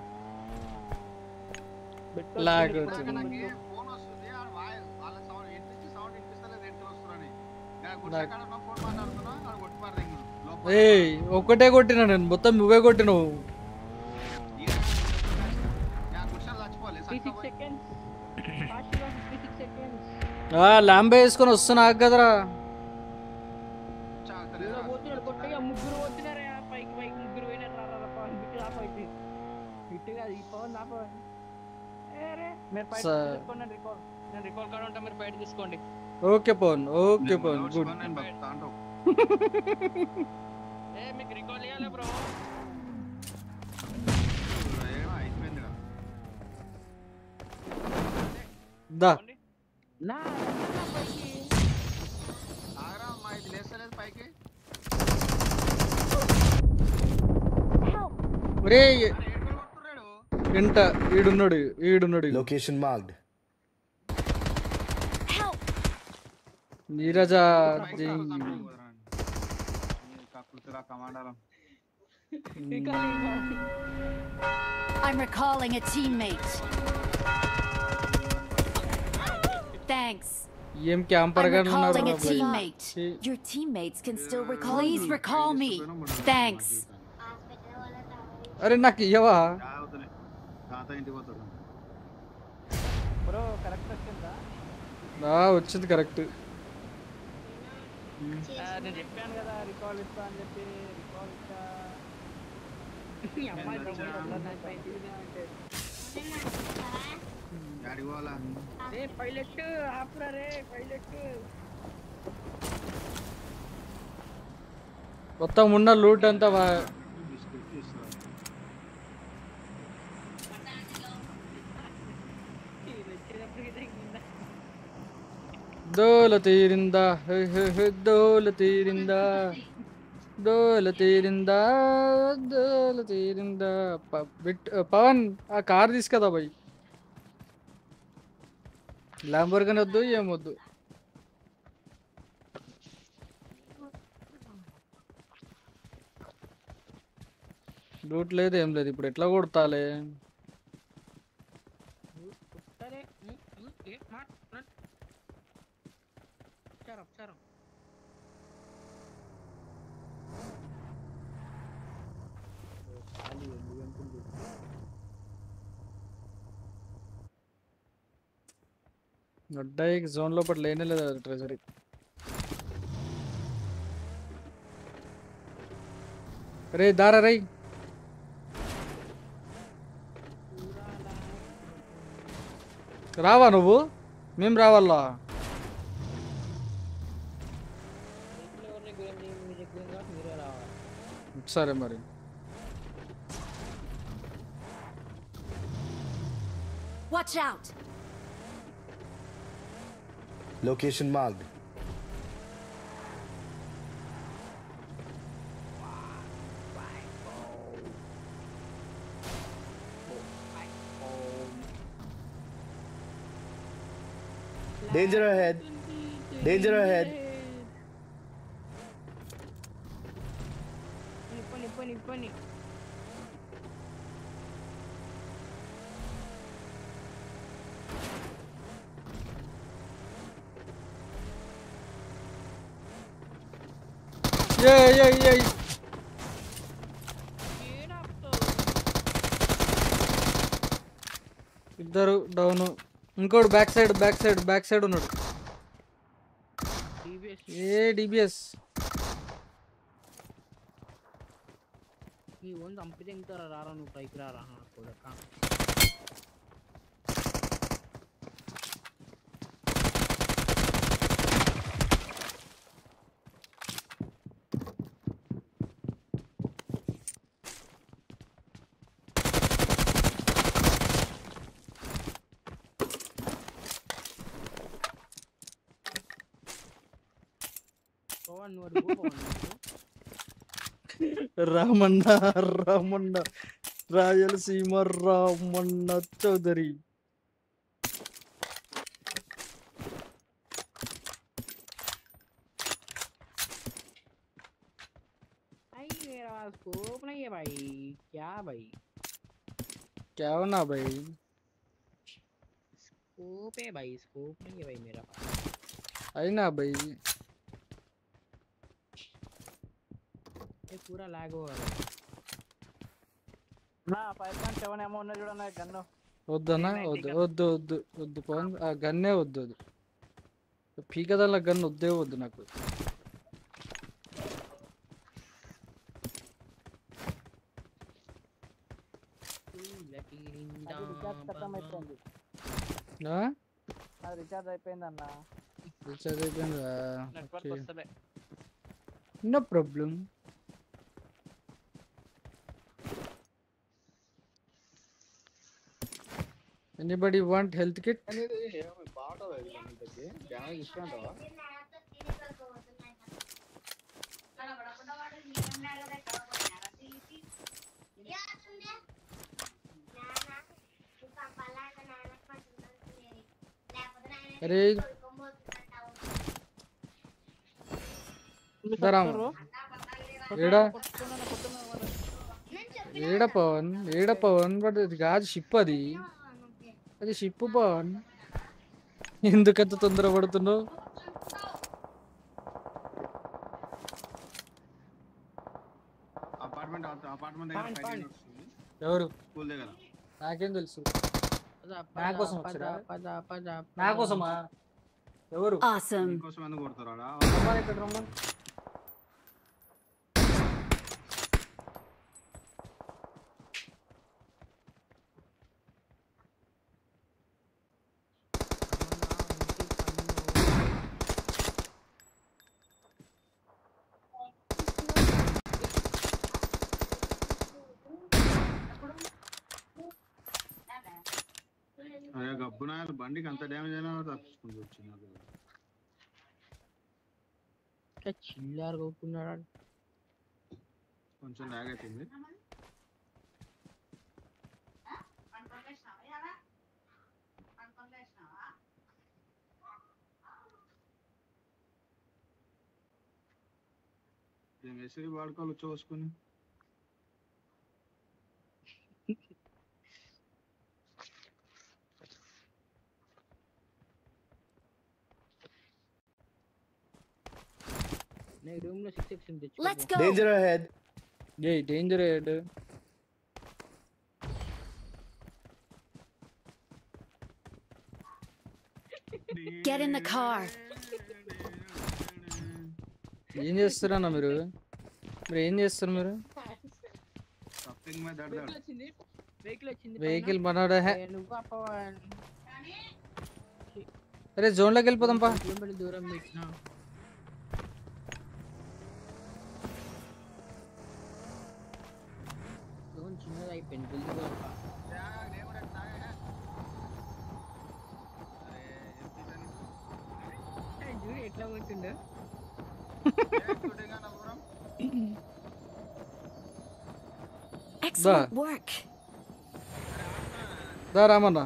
[SPEAKER 2] లాగ్
[SPEAKER 8] నాకు
[SPEAKER 2] వచ్చింది.
[SPEAKER 8] నాకు ఫోన్ వస్తుంది ఆ వాయి వాళ్ళ సౌండ్ ఎంత నుంచి సౌండ్ వినిపిస్తలేదు ఎంత వస్తున్నారని నేను గుడ్డ
[SPEAKER 2] నాకు-
[SPEAKER 8] కాడ నా ఫోన్ మాట్లాడుతున్నా ఆడ కొట్టి పారదెంగుడు లోపల
[SPEAKER 2] ఏయ్ ఒక్కటే కొట్టినా నేను మొత్తం నువ్వే కొట్టినావు.
[SPEAKER 8] నా గుడ్డ చచ్చిపోలే
[SPEAKER 3] ఫిఫ్టీ
[SPEAKER 8] సక్క
[SPEAKER 3] సిక్స్ సెకండ్స్ ఫాస్ట్ గా ఫిఫ్టీ సిక్స్ సెకండ్స్
[SPEAKER 2] ఆ ల్యాంబే వేసుకొని వస్తున్నా కదరా.
[SPEAKER 3] ఇలా పోతున్నాడు కొట్టగా ముగ్గురు పోతున్నారా పైకి పైకి ముగ్గురు పోయినారు రా రా పవన్ బిట్టు ఆఫ్ అయితే బిట్టు కాదు ఈ పవన్ నా పవన్ ఏరే
[SPEAKER 1] మీరు ఫైట్
[SPEAKER 2] సార్.
[SPEAKER 1] తీసుకోండి, నేను రికాల్ నేను రికాల్ కార్డ్ ఉంటా, మీరు ఫైట్ తీసుకోండి.
[SPEAKER 2] Okay Pavan okay Pavan good.
[SPEAKER 8] నేను బతుకుతా అంటావు
[SPEAKER 1] ఏ మీకు రికాల్ ఇవ్వాలి బ్రో.
[SPEAKER 8] ఏమో అయిపోయిందిగా
[SPEAKER 2] దా
[SPEAKER 3] నా నా పైకి
[SPEAKER 8] ఆగరా మా ఇది లేస్తలేదు పైకి
[SPEAKER 2] ఒరే
[SPEAKER 8] అరే ఏడు కొడుతున్నాడు
[SPEAKER 2] ఇంట ఈడున్నాడు ఈడున్నాడు
[SPEAKER 5] Location marked.
[SPEAKER 4] Help!
[SPEAKER 2] నీరజా
[SPEAKER 8] పైకి
[SPEAKER 2] జై.
[SPEAKER 8] రారా, సంపండి కుదరా. ఈ కక్కుతురా కమాండాలం
[SPEAKER 4] I'm recalling a teammate. Thanks.
[SPEAKER 2] ఏం క్యాంపర్
[SPEAKER 4] I'm
[SPEAKER 2] గా ఉన్నారు
[SPEAKER 4] recalling a
[SPEAKER 2] రా భయ్.
[SPEAKER 4] teammate.
[SPEAKER 2] ఛీ.
[SPEAKER 4] Your teammates can still recall Please
[SPEAKER 2] me.
[SPEAKER 4] recall me. Thanks.
[SPEAKER 2] అరే నాకు ఇయ్యవా?
[SPEAKER 8] తాగుతలే తాత ఇంటికి పోతాడు
[SPEAKER 1] బ్రో కరెక్ట్ వచ్చిందా?
[SPEAKER 2] ఆ వచ్చింది కరెక్ట్.
[SPEAKER 1] ఆ, నేను చెప్పాను కదా రికాల్ ఇస్తా అని చెప్పి రికాల్ ఇస్తా.
[SPEAKER 3] ఈ అమ్మాయి దొంగ నా పైకి
[SPEAKER 8] డాడీ పోవాలా
[SPEAKER 3] ఏ పైలట్ ఆపురా రే పైలట్
[SPEAKER 2] మొత్తం ఉన్న లూట్ అంతా వా-
[SPEAKER 8] బిస్కెట్ ఇస్తున్నారు
[SPEAKER 3] వచ్చినప్పుడు తగ్గిందా
[SPEAKER 2] దోల తీరిందా హే హే హే దోల తీరిందా దోల తీరిందా దోల తీరిందా. ప- బిట్ పవన్ ఆ కార్ తీసుకదా భయ్. ల్యాంబోర్గిని వద్దు ఏమొద్దు. లూట్ లేదు ఏం లేదు ఇప్పుడు ఎట్లా కొడతాలే.
[SPEAKER 3] సరే ఏ మాట చారం చారం
[SPEAKER 2] నడ్డాయి జోన్ లోపల లేనే లేదు ట్రెజరీ. రే దారా రై రావా నువ్వు? మేము రావాలా?
[SPEAKER 3] ఎవరిని గురించి మీ దగ్గర మీరే రావాలి
[SPEAKER 2] సరే మరి.
[SPEAKER 4] Watch out!
[SPEAKER 5] Location marked. Danger ahead. Danger ahead.
[SPEAKER 3] పని పని పని
[SPEAKER 2] ఏయ్ ఏయ్ ఏయ్ ఇద్దరు డౌన్. ఇంకోటి back side back side back side ఉన్నాడు.
[SPEAKER 3] టీవీఎస్
[SPEAKER 2] ఏ డిబిఎస్
[SPEAKER 3] ఈ వంద అంపితే ఇంకా రారా నువ్వు పైకి రారా కొడక పవన్ నువ్వు అడుగు పవన్ నువ్వు.
[SPEAKER 2] Ramanna Ramanna Rayalaseema Ramanna Chowdary.
[SPEAKER 3] Ay, mira, scope नहीं है भाई क्या भाई
[SPEAKER 2] क्या होना भाई
[SPEAKER 3] स्कोप है भाई स्कोप नहीं है भाई मेरा पास
[SPEAKER 2] అయినా भाई
[SPEAKER 3] ये पूरा लैग हो रहा है
[SPEAKER 1] నా ఫైవ్ పాయింట్ సెవెన్ ఏమో ఉన్నది చూడన్నా గన్ను
[SPEAKER 2] వద్దనా వద్దు వద్దు వద్దు వద్దు పవన్ ఆ గన్నే వద్దు అది పీకదల్ల గన్ వద్దే వద్దు నాకు
[SPEAKER 1] రీఛార్జ్ ఖతం అయిపోయింది
[SPEAKER 2] ఆ
[SPEAKER 1] అది రీఛార్జ్ అయిపోయింది అన్న
[SPEAKER 2] రీఛార్జ్ అయిపోయిందా
[SPEAKER 1] నెట్వర్క్ వస్తలే
[SPEAKER 2] no problem anybody want health kit
[SPEAKER 8] అనేది బాగుంటుంది అది డ్యామేజ్ ఇష్టం అంటావా
[SPEAKER 2] అరే దరామ ఏడా ఏడ పవన్ ఏడ పవన్ బట్ అది కాదు షిప్ అది అది షిప్ పవన్ ఎందుకంత తొందర పడుతున్నావు
[SPEAKER 8] అపార్ట్మెంట్ అపార్ట్మెంట్ దగ్గర ఫైటింగ్ నడుస్తుంది
[SPEAKER 2] ఎవరు
[SPEAKER 8] స్కూల్ దగ్గర
[SPEAKER 2] నాకేం తెలుసు
[SPEAKER 3] पदा
[SPEAKER 2] నా కోసం
[SPEAKER 3] पदा
[SPEAKER 2] వచ్చారా
[SPEAKER 3] पदा पदा
[SPEAKER 2] నా కోసమా ఎవరు
[SPEAKER 4] Awesome.
[SPEAKER 8] కోసం ఎందుకు కొడతారు ఆడ
[SPEAKER 2] రమ్మని ఇక్కడ రమ్మని
[SPEAKER 8] అయ్యా గబ్బునాయాలు బండికి అంత డ్యామేజ్ అయినా తప్పించుకుంటూ వచ్చింది
[SPEAKER 3] क्या चिल्लार కొట్టున్నాడా
[SPEAKER 8] కొంచెం లాగ్ అవుతుంది నేను మెసేజ్ వాడుకోవాలి చూసుకుని
[SPEAKER 3] నేను రూమ్ లో సిక్స్ ఎక్స్ తెచ్చుకో
[SPEAKER 4] Let's go.
[SPEAKER 5] Danger ahead.
[SPEAKER 2] ఏ danger head
[SPEAKER 4] Get in the car.
[SPEAKER 2] ఏం చేస్తారన్నా మీరు మీరు ఏం చేస్తారు మీరు
[SPEAKER 8] సఫింగ్ మే దడ్ దడ్
[SPEAKER 3] వచ్చింది వెహికల్ వచ్చింది
[SPEAKER 2] వెహికల్ మనోడే హే
[SPEAKER 3] నువ్వు అప్పవన్
[SPEAKER 2] అరే జోన్లోకి వెళ్ళిపోదాం పా
[SPEAKER 3] కిలోమీటర్ దూరం పెట్టినా జోన్ చిన్నది అయిపోయింది జల్దీ చూడు ఎట్లా పోతుండో
[SPEAKER 4] Excellent work.
[SPEAKER 2] దా రామన్న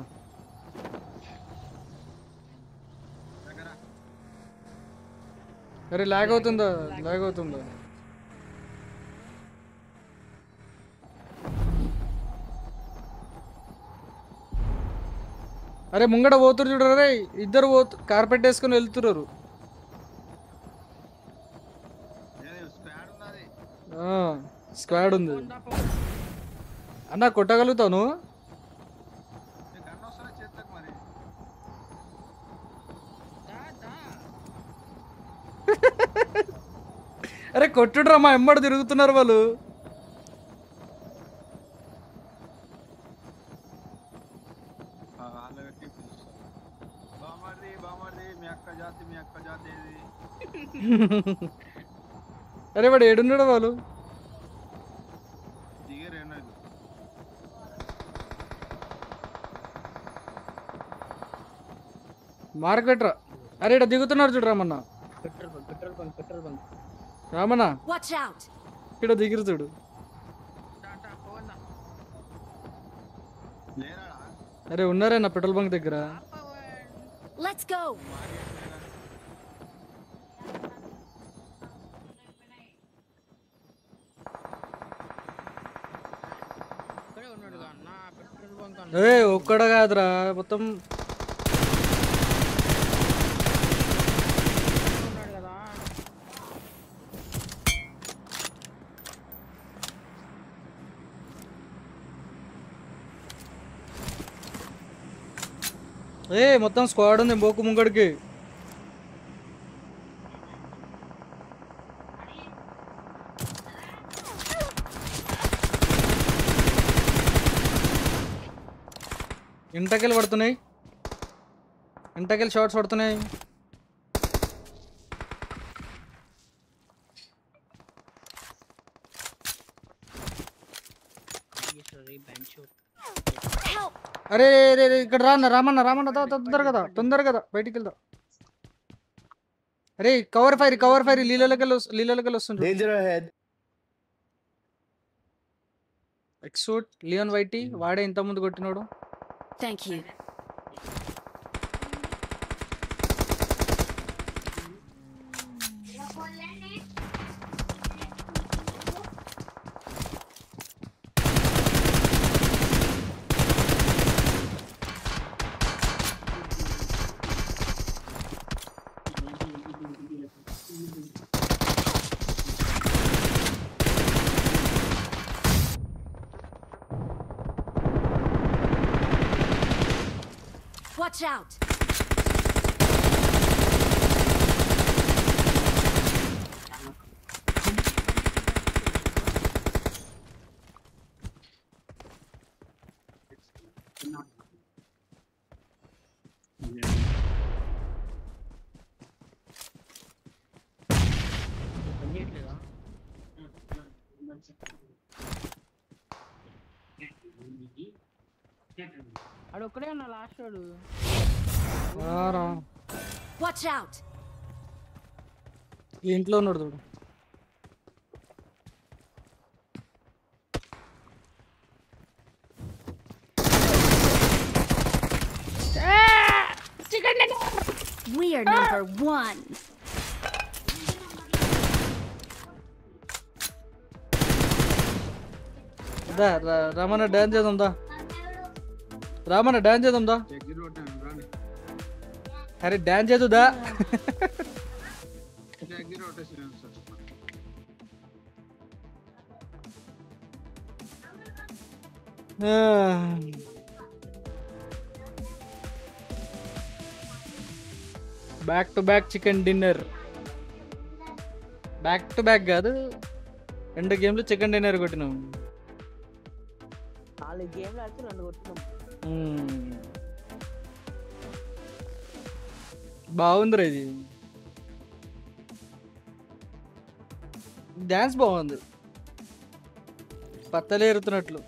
[SPEAKER 2] అరే లాగ్ అవుతుందా లాగ్ అవుతుందా అరే ముంగడ పోతురు చూడరు రే ఇద్దరు పోతు కార్పెట్ వేసుకొని వెళ్తున్నారు స్క్వాడ్ ఉంది అన్న కొట్టగలుగుతావు నువ్వు అరే కొట్టుడ్రా మా ఎమ్మడి తిరుగుతున్నారు వాళ్ళు
[SPEAKER 8] బామర్ది బామర్ది మీ అక్క జాతి మీ అక్క జాతి ఏది
[SPEAKER 2] అరే వాడు ఏడున్నాడు వాళ్ళు
[SPEAKER 8] దిగరు ఏనాడు
[SPEAKER 2] మార్క్ పెట్టరా అరే ఇక్కడ దిగుతున్నారు చూడు Ramanna
[SPEAKER 3] petrol bunk petrol bunk petrol bunk
[SPEAKER 2] Ramanna
[SPEAKER 4] Watch out.
[SPEAKER 2] ఇక్కడ దిగిరు చూడు
[SPEAKER 3] టాటా పోవన్నా
[SPEAKER 8] లేరాడా
[SPEAKER 2] అరే ఉన్నారే నా పెట్రోల్ బంక్ దగ్గర
[SPEAKER 4] Let's go.
[SPEAKER 3] కొడతాను
[SPEAKER 2] ఏ ఒక్కడ కాదురా మొత్తం
[SPEAKER 3] ఉన్నాడు కదా
[SPEAKER 2] ఏ మొత్తం స్క్వాడ్ ఉంది బోకు ముంగడికి. ఇంటకెళ్ళి పడుతున్నాయి, ఇంటకెళ్ళి షార్ట్స్ పడుతున్నాయి.
[SPEAKER 3] Bench
[SPEAKER 4] Help!
[SPEAKER 2] అరే రే రే, ఇక్కడ రాన్న రామన్న రామన్న దా, దా, తొందరగా కదా తొందరగా కదా బయటికి వెళ్దా. అరే కవర్ ఫైర్ కవర్ ఫైర్ లీలలోకి లీలలోకి వస్తుంది.
[SPEAKER 5] Danger ahead.
[SPEAKER 2] ఎక్సూట్ లియోన్ వైటీ వాడే ఇంత ముందు కొట్టినాడు.
[SPEAKER 4] Thank you. Watch out!
[SPEAKER 3] పని చేయట్లేదా ఆడు ఒక్కడే అన్న లాస్ట్ వాడు
[SPEAKER 2] రారా
[SPEAKER 4] Watch out!
[SPEAKER 2] ఈ ఇంట్లో ఉన్నాడు చూడు.
[SPEAKER 4] We are number one.
[SPEAKER 2] దా రా- రామన్న డాన్స్ చేద్దాం దా, రామన్న డాన్స్ చేద్దాం దా.
[SPEAKER 8] దగ్గర కొట్టాను రాని
[SPEAKER 2] అరే డాన్స్ చేద్దు దా.
[SPEAKER 8] దగ్గర కొట్టేసాను sir.
[SPEAKER 2] Back to back chicken dinner. Back to back కాదు, రెండు గేమ్లు చికెన్ డిన్నర్ కొట్టినాం.
[SPEAKER 3] నాలుగు గేమ్లు ఆడితే రెండు కొట్టుకున్నాం
[SPEAKER 2] మ్మ్. బాగుందిరా ఇది, డాన్స్ బాగుంది, పత్తలేరుతున్నట్లు.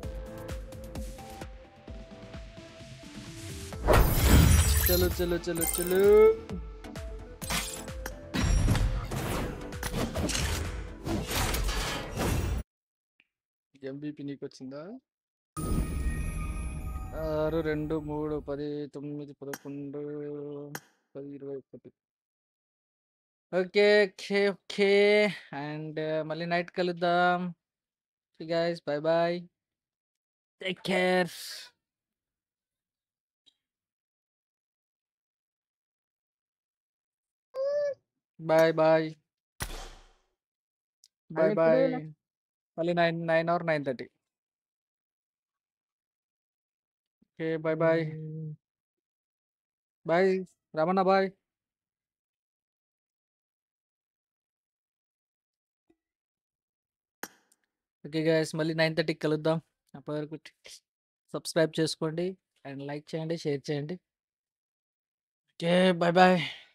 [SPEAKER 2] చలో చలో చలో చలో. ఎంబీపీ నీకు వచ్చిందా? ఆరు రెండు మూడు పది తొమ్మిది పదకొండు పది ఇరవై ఒకటి. ఓకే ఓకే ఓకే అండ్ మళ్ళీ నైట్ కలుద్దాం. Guys bye bye, take care. Bye bye bye bye. మళ్ళీ nine nine or nine thirty. Okay bye bye bye Ramana bye. Okay guys మళ్ళీ నైన్ థర్టీకి కలుద్దాం. అప్పటి వరకు సబ్స్క్రైబ్ చేసుకోండి అండ్ లైక్ చేయండి, షేర్ చేయండి. Okay bye bye.